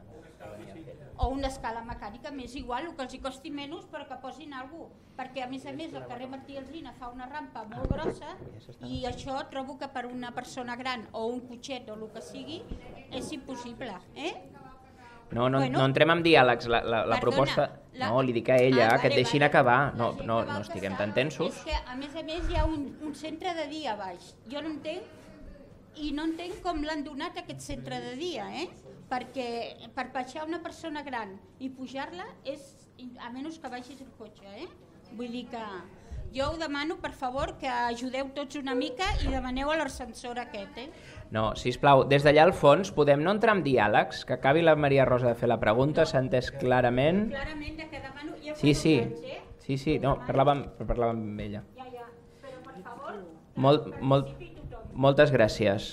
O una escala mecànica, m'és igual, el que els costi menys, però que posin alguna cosa. Perquè a més el carrer Martí Alsina fa una rampa molt grossa i això trobo que per una persona gran o un cotxet o el que sigui és impossible. No entrem en diàlegs, la proposta... No, li dic a ella, que et deixin acabar. No estiguem tan tensos. És que a més hi ha un centre de dia a baix. Jo no entenc i no entenc com l'han donat aquest centre de dia, perquè per baixar una persona gran i pujar-la és a menys que baixis el cotxe. Vull dir que jo ho demano, per favor, que ajudeu tots una mica i demaneu a l'ascensor aquest. No, sisplau, des d'allà al fons podem no entrar en diàlegs, que acabi la Maria Rosa de fer la pregunta, s'ha entès clarament. Clarament de que demano... Sí, no, parlàvem amb ella. Però per favor... Moltes gràcies.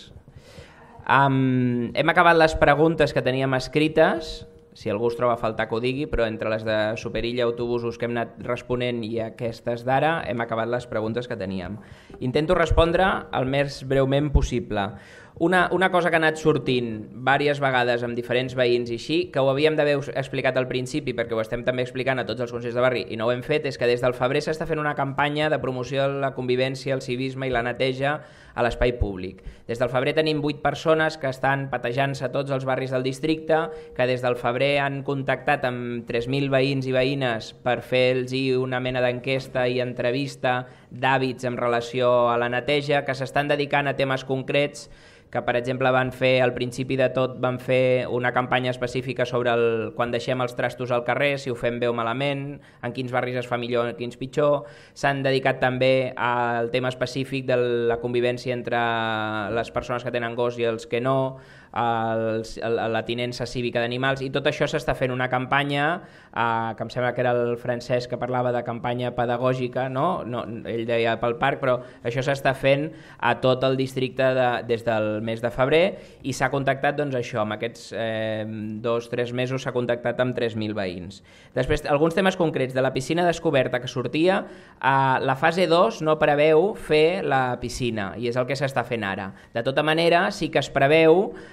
Hem acabat les preguntes que teníem escrites, si algú es troba a faltar que ho digui, però entre les de Superilla, autobusos que hem anat responent i aquestes d'ara hem acabat les preguntes que teníem. Intento respondre el més breument possible. Una cosa que ha anat sortint diverses vegades amb diferents veïns i així, que ho havíem d'haver explicat al principi perquè ho estem també explicant a tots els consells de barri i no ho hem fet, és que des del febrer s'està fent una campanya de promoció de la convivència, el civisme i la neteja a l'espai públic. Des del febrer tenim 8 persones que estan patejant-se a tots els barris del districte, que des del febrer han contactat amb 3.000 veïns i veïnes per fer-los una mena d'enquesta i entrevista d'hàbits en relació a la neteja, que s'estan dedicant a temes concrets, que per exemple van fer, al principi de tot, van fer una campanya específica sobre quan deixem els trastos al carrer, si ho fem bé o malament, en quins barris es fa millor, en quins pitjor. S'han dedicat també al tema específic de la convivència entre les persones que tenen gos i els que no, la tinença cívica d'animals, i tot això s'està fent una campanya, que em sembla que era el Francesc que parlava de campanya pedagògica, no, ell deia pel parc, però això s'està fent a tot el districte des del mes de febrer, i s'ha contactat, doncs això, amb aquests 2-3 mesos s'ha contactat amb 3.000 veïns. Després, alguns temes concrets de la piscina descoberta que sortia, la fase 2 no preveu fer la piscina, i és el que s'està fent ara. De tota manera, sí que es preveu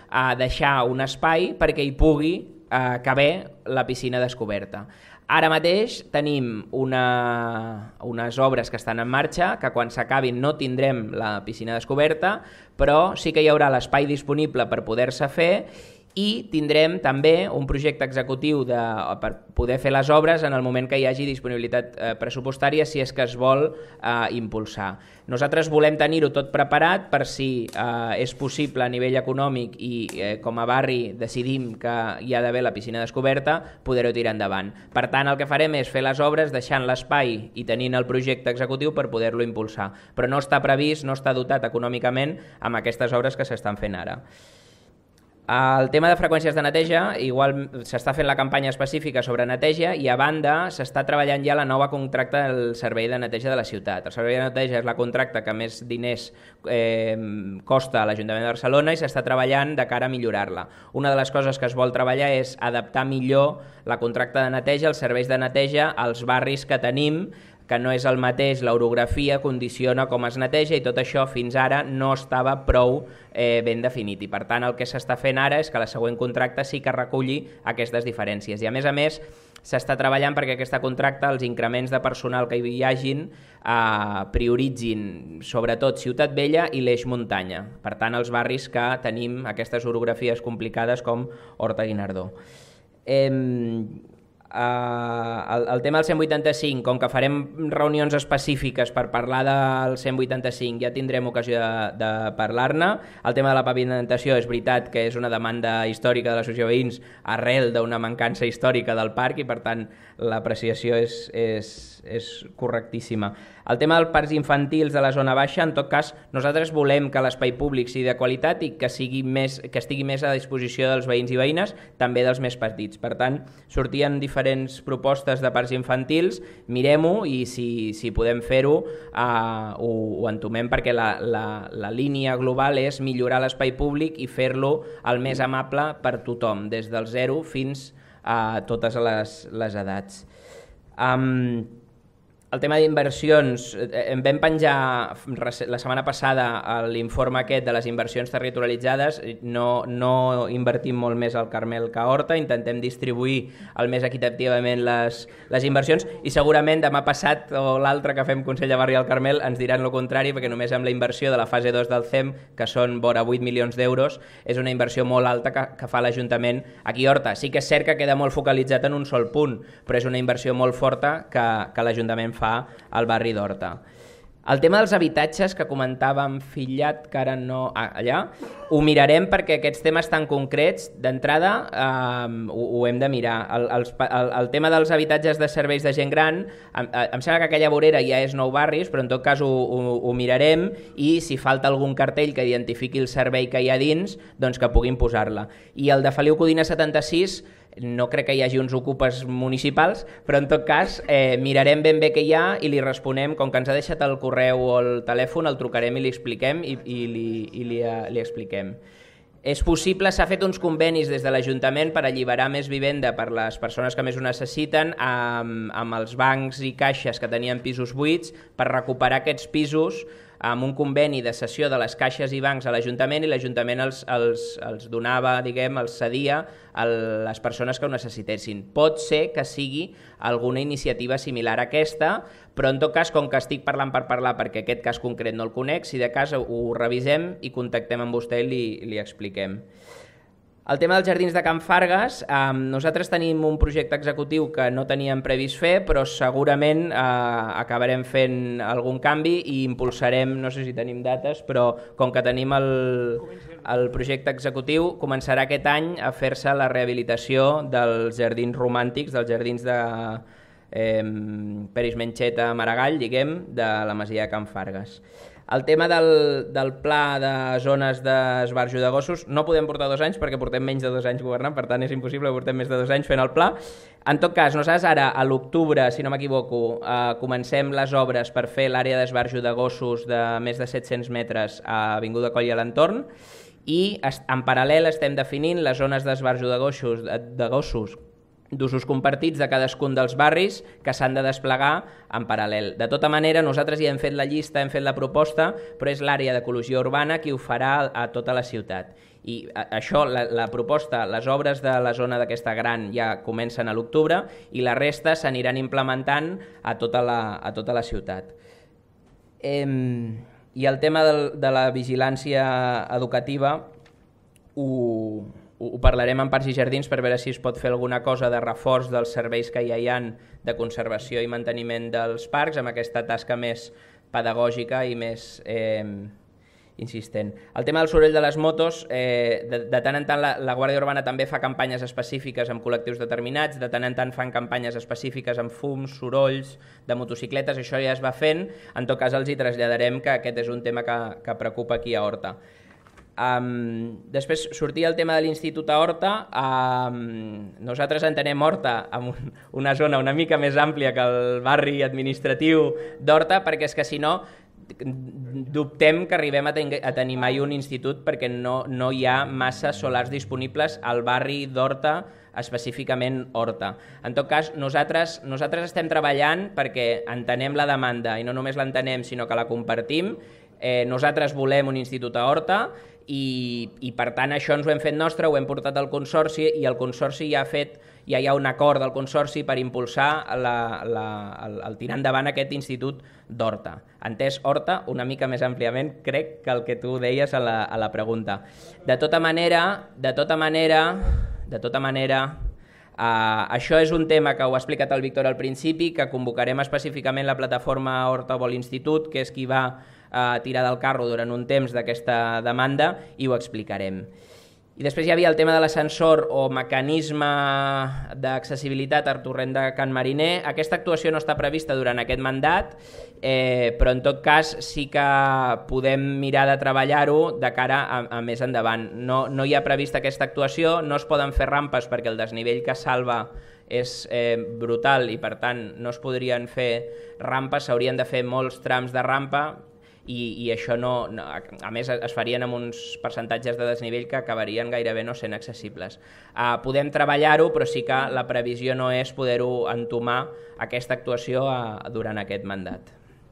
deixar un espai perquè hi pugui caber la piscina descoberta. Ara mateix tenim unes obres que estan en marxa, que quan s'acabin no tindrem la piscina descoberta, però sí que hi haurà l'espai disponible per poder-se fer i tindrem també un projecte executiu per poder fer les obres en el moment que hi hagi disponibilitat pressupostària si és que es vol impulsar. Nosaltres volem tenir-ho tot preparat per si és possible a nivell econòmic i com a barri decidim que hi ha d'haver la piscina descoberta, poder-ho tirar endavant. Per tant, el que farem és fer les obres deixant l'espai i tenint el projecte executiu per poder-lo impulsar. Però no està previst, no està dotat econòmicament amb aquestes obres que s'estan fent ara. El tema de freqüències de neteja, igual s'està fent la campanya específica sobre neteja i a banda s'està treballant ja la nova contracte del servei de neteja de la ciutat. El servei de neteja és la contracta que més diners costa a l'Ajuntament de Barcelona i s'està treballant de cara a millorar-la. Una de les coses que es vol treballar és adaptar millor la contracta de neteja, els serveis de neteja als barris que tenim, que no és el mateix, l'orografia condiciona com es neteja i tot això fins ara no estava prou ben definit. I per tant el que s'està fent ara és que la següent contracta sí que reculli aquestes diferències. I a més s'està treballant perquè aquesta contracta, els increments de personal que hi hagin, prioritzin sobretot Ciutat Vella i l'Eix Muntanya. Per tant, els barris que tenim aquestes orografies complicades com Horta-Guinardó. El tema del 185, com que farem reunions específiques per parlar del 185, ja tindrem ocasió de parlar-ne. El tema de la pavimentació és veritat que és una demanda històrica de l'associació de veïns arrel d'una mancança històrica del parc i per tant l'apreciació és correctíssima. El tema dels parcs infantils de la zona baixa, en tot cas, nosaltres volem que l'espai públic sigui de qualitat i que estigui més a disposició dels veïns i veïnes, també dels més petits. Per tant, sortien diferents propostes de parcs infantils, mirem-ho i si podem fer-ho ho entomem perquè la línia global és millorar l'espai públic i fer-lo el més amable per tothom, des del 0 fins a totes les edats. El tema d'inversions, em vam penjar la setmana passada l'informe aquest de les inversions territorialitzades, no invertim molt més al Carmel que a Horta, intentem distribuir el més equitativament les inversions i segurament demà passat o l'altre que fem Consell de Barri al Carmel ens diran el contrari perquè només amb la inversió de la fase 2 del CEM, que són vora 8 milions d'euros, és una inversió molt alta que fa l'Ajuntament aquí a Horta. Sí que és cert que queda molt focalitzat en un sol punt, però és una inversió molt forta que l'Ajuntament fa al barri d'Horta. El tema dels habitatges que comentàvem Fillat, que ara no... allà, ho mirarem perquè aquests temes tan concrets, d'entrada, ho hem de mirar. El tema dels habitatges de serveis de gent gran, em sembla que aquella vorera ja és 9 barris, però en tot cas ho mirarem i si falta algun cartell que identifiqui el servei que hi ha dins, doncs que puguin posar-la. I el de Feliu Codina 76, no crec que hi hagi uns ocupes municipals, però en tot cas mirarem ben bé què hi ha i li responem, com que ens ha deixat el correu o el telèfon, el trucarem i li expliquem i li expliquem. És possible, s'ha fet uns convenis des de l'Ajuntament per alliberar més vivenda per les persones que més ho necessiten amb els bancs i caixes que tenien pisos buits per recuperar aquests pisos amb un conveni de cessió de les caixes i bancs a l'Ajuntament i l'Ajuntament els donava, diguem, els cedia a les persones que ho necessitessin. Pot ser que sigui alguna iniciativa similar a aquesta, però en tot cas, com que estic parlant per parlar perquè aquest cas concret no el conec, si de cas ho revisem i contactem amb vostè i li expliquem. El tema dels jardins de Can Fargues, nosaltres tenim un projecte executiu que no teníem previst fer, però segurament acabarem fent algun canvi i impulsarem, no sé si tenim dates, però com que tenim el projecte executiu, començarà aquest any a fer-se la rehabilitació dels jardins romàntics, dels jardins de Peris Mencheta Maragall, diguem, de la masia de Can Fargues. El tema del pla de zones d'esbarjo de gossos no podem portar 2 anys perquè portem menys de 2 anys governant, per tant és impossible, portem més de 2 anys fent el pla. En tot cas, nosaltres ara, a l'octubre, si no m'equivoco, comencem les obres per fer l'àrea d'esbarjo de gossos de més de 700 metres a Avinguda Coll i a l'entorn i en paral·lel estem definint les zones d'esbarjo de gossos d'usos compartits de cadascun dels barris que s'han de desplegar en paral·lel. De tota manera, nosaltres ja hem fet la llista, hem fet la proposta, però és l'àrea d'ecologia urbana qui ho farà a tota la ciutat. I això, la proposta, les obres de la zona d'aquesta gran ja comencen a l'octubre i la resta s'aniran implementant a tota la ciutat. I el tema de la vigilància educativa ho parlarem en Parcs i Jardins per veure si es pot fer alguna cosa de reforç dels serveis que ja hi ha de conservació i manteniment dels parcs amb aquesta tasca més pedagògica i més insistent. El tema del soroll de les motos, de tant en tant la Guàrdia Urbana també fa campanyes específiques amb col·lectius determinats, de tant en tant fan campanyes específiques amb fums, sorolls, de motocicletes, això ja es va fent, en tot cas els hi traslladarem que aquest és un tema que preocupa aquí a Horta. Després sortia el tema de l'Institut a Horta. Nosaltres entenem Horta amb una zona una mica més àmplia que el barri administratiu d'Horta, perquè és que si no dubtem que arribem a tenir mai un institut perquè no hi ha massa solars disponibles al barri d'Horta, específicament Horta. En tot cas, nosaltres estem treballant perquè entenem la demanda i no només l'entenem sinó que la compartim. Nosaltres volem un institut a Horta i per tant això ens ho hem fet nostre, ho hem portat al Consorci i el Consorci ja hi ha un acord del Consorci per impulsar el tirar endavant aquest institut d'Horta. Entès Horta una mica més àmpliament, crec que el que tu deies a la pregunta. De tota manera, això és un tema que ho ha explicat el Víctor al principi, que convocarem específicament la plataforma Horta Vol Institut, que és qui va tirar del carro durant un temps d'aquesta demanda, i ho explicarem. I després hi havia el tema de l'ascensor o mecanisme d'accessibilitat al torrent de Can Mariner. Aquesta actuació no està prevista durant aquest mandat, però en tot cas sí que podem mirar de treballar-ho de cara a més endavant. No hi ha prevista aquesta actuació, no es poden fer rampes perquè el desnivell que salva és brutal i per tant no es podrien fer rampes, s'haurien de fer molts trams de rampa i això a més es farien amb uns percentatges de desnivell que acabarien gairebé no sent accessibles. Podem treballar-ho, però sí que la previsió no és poder-ho entomar aquesta actuació durant aquest mandat.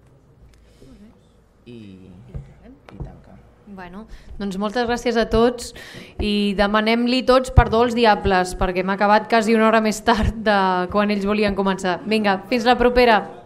I tanca. Bueno, doncs moltes gràcies a tots i demanem-li tots perdó als diables perquè m'ha acabat quasi una hora més tard de quan ells volien començar. Vinga, fins la propera.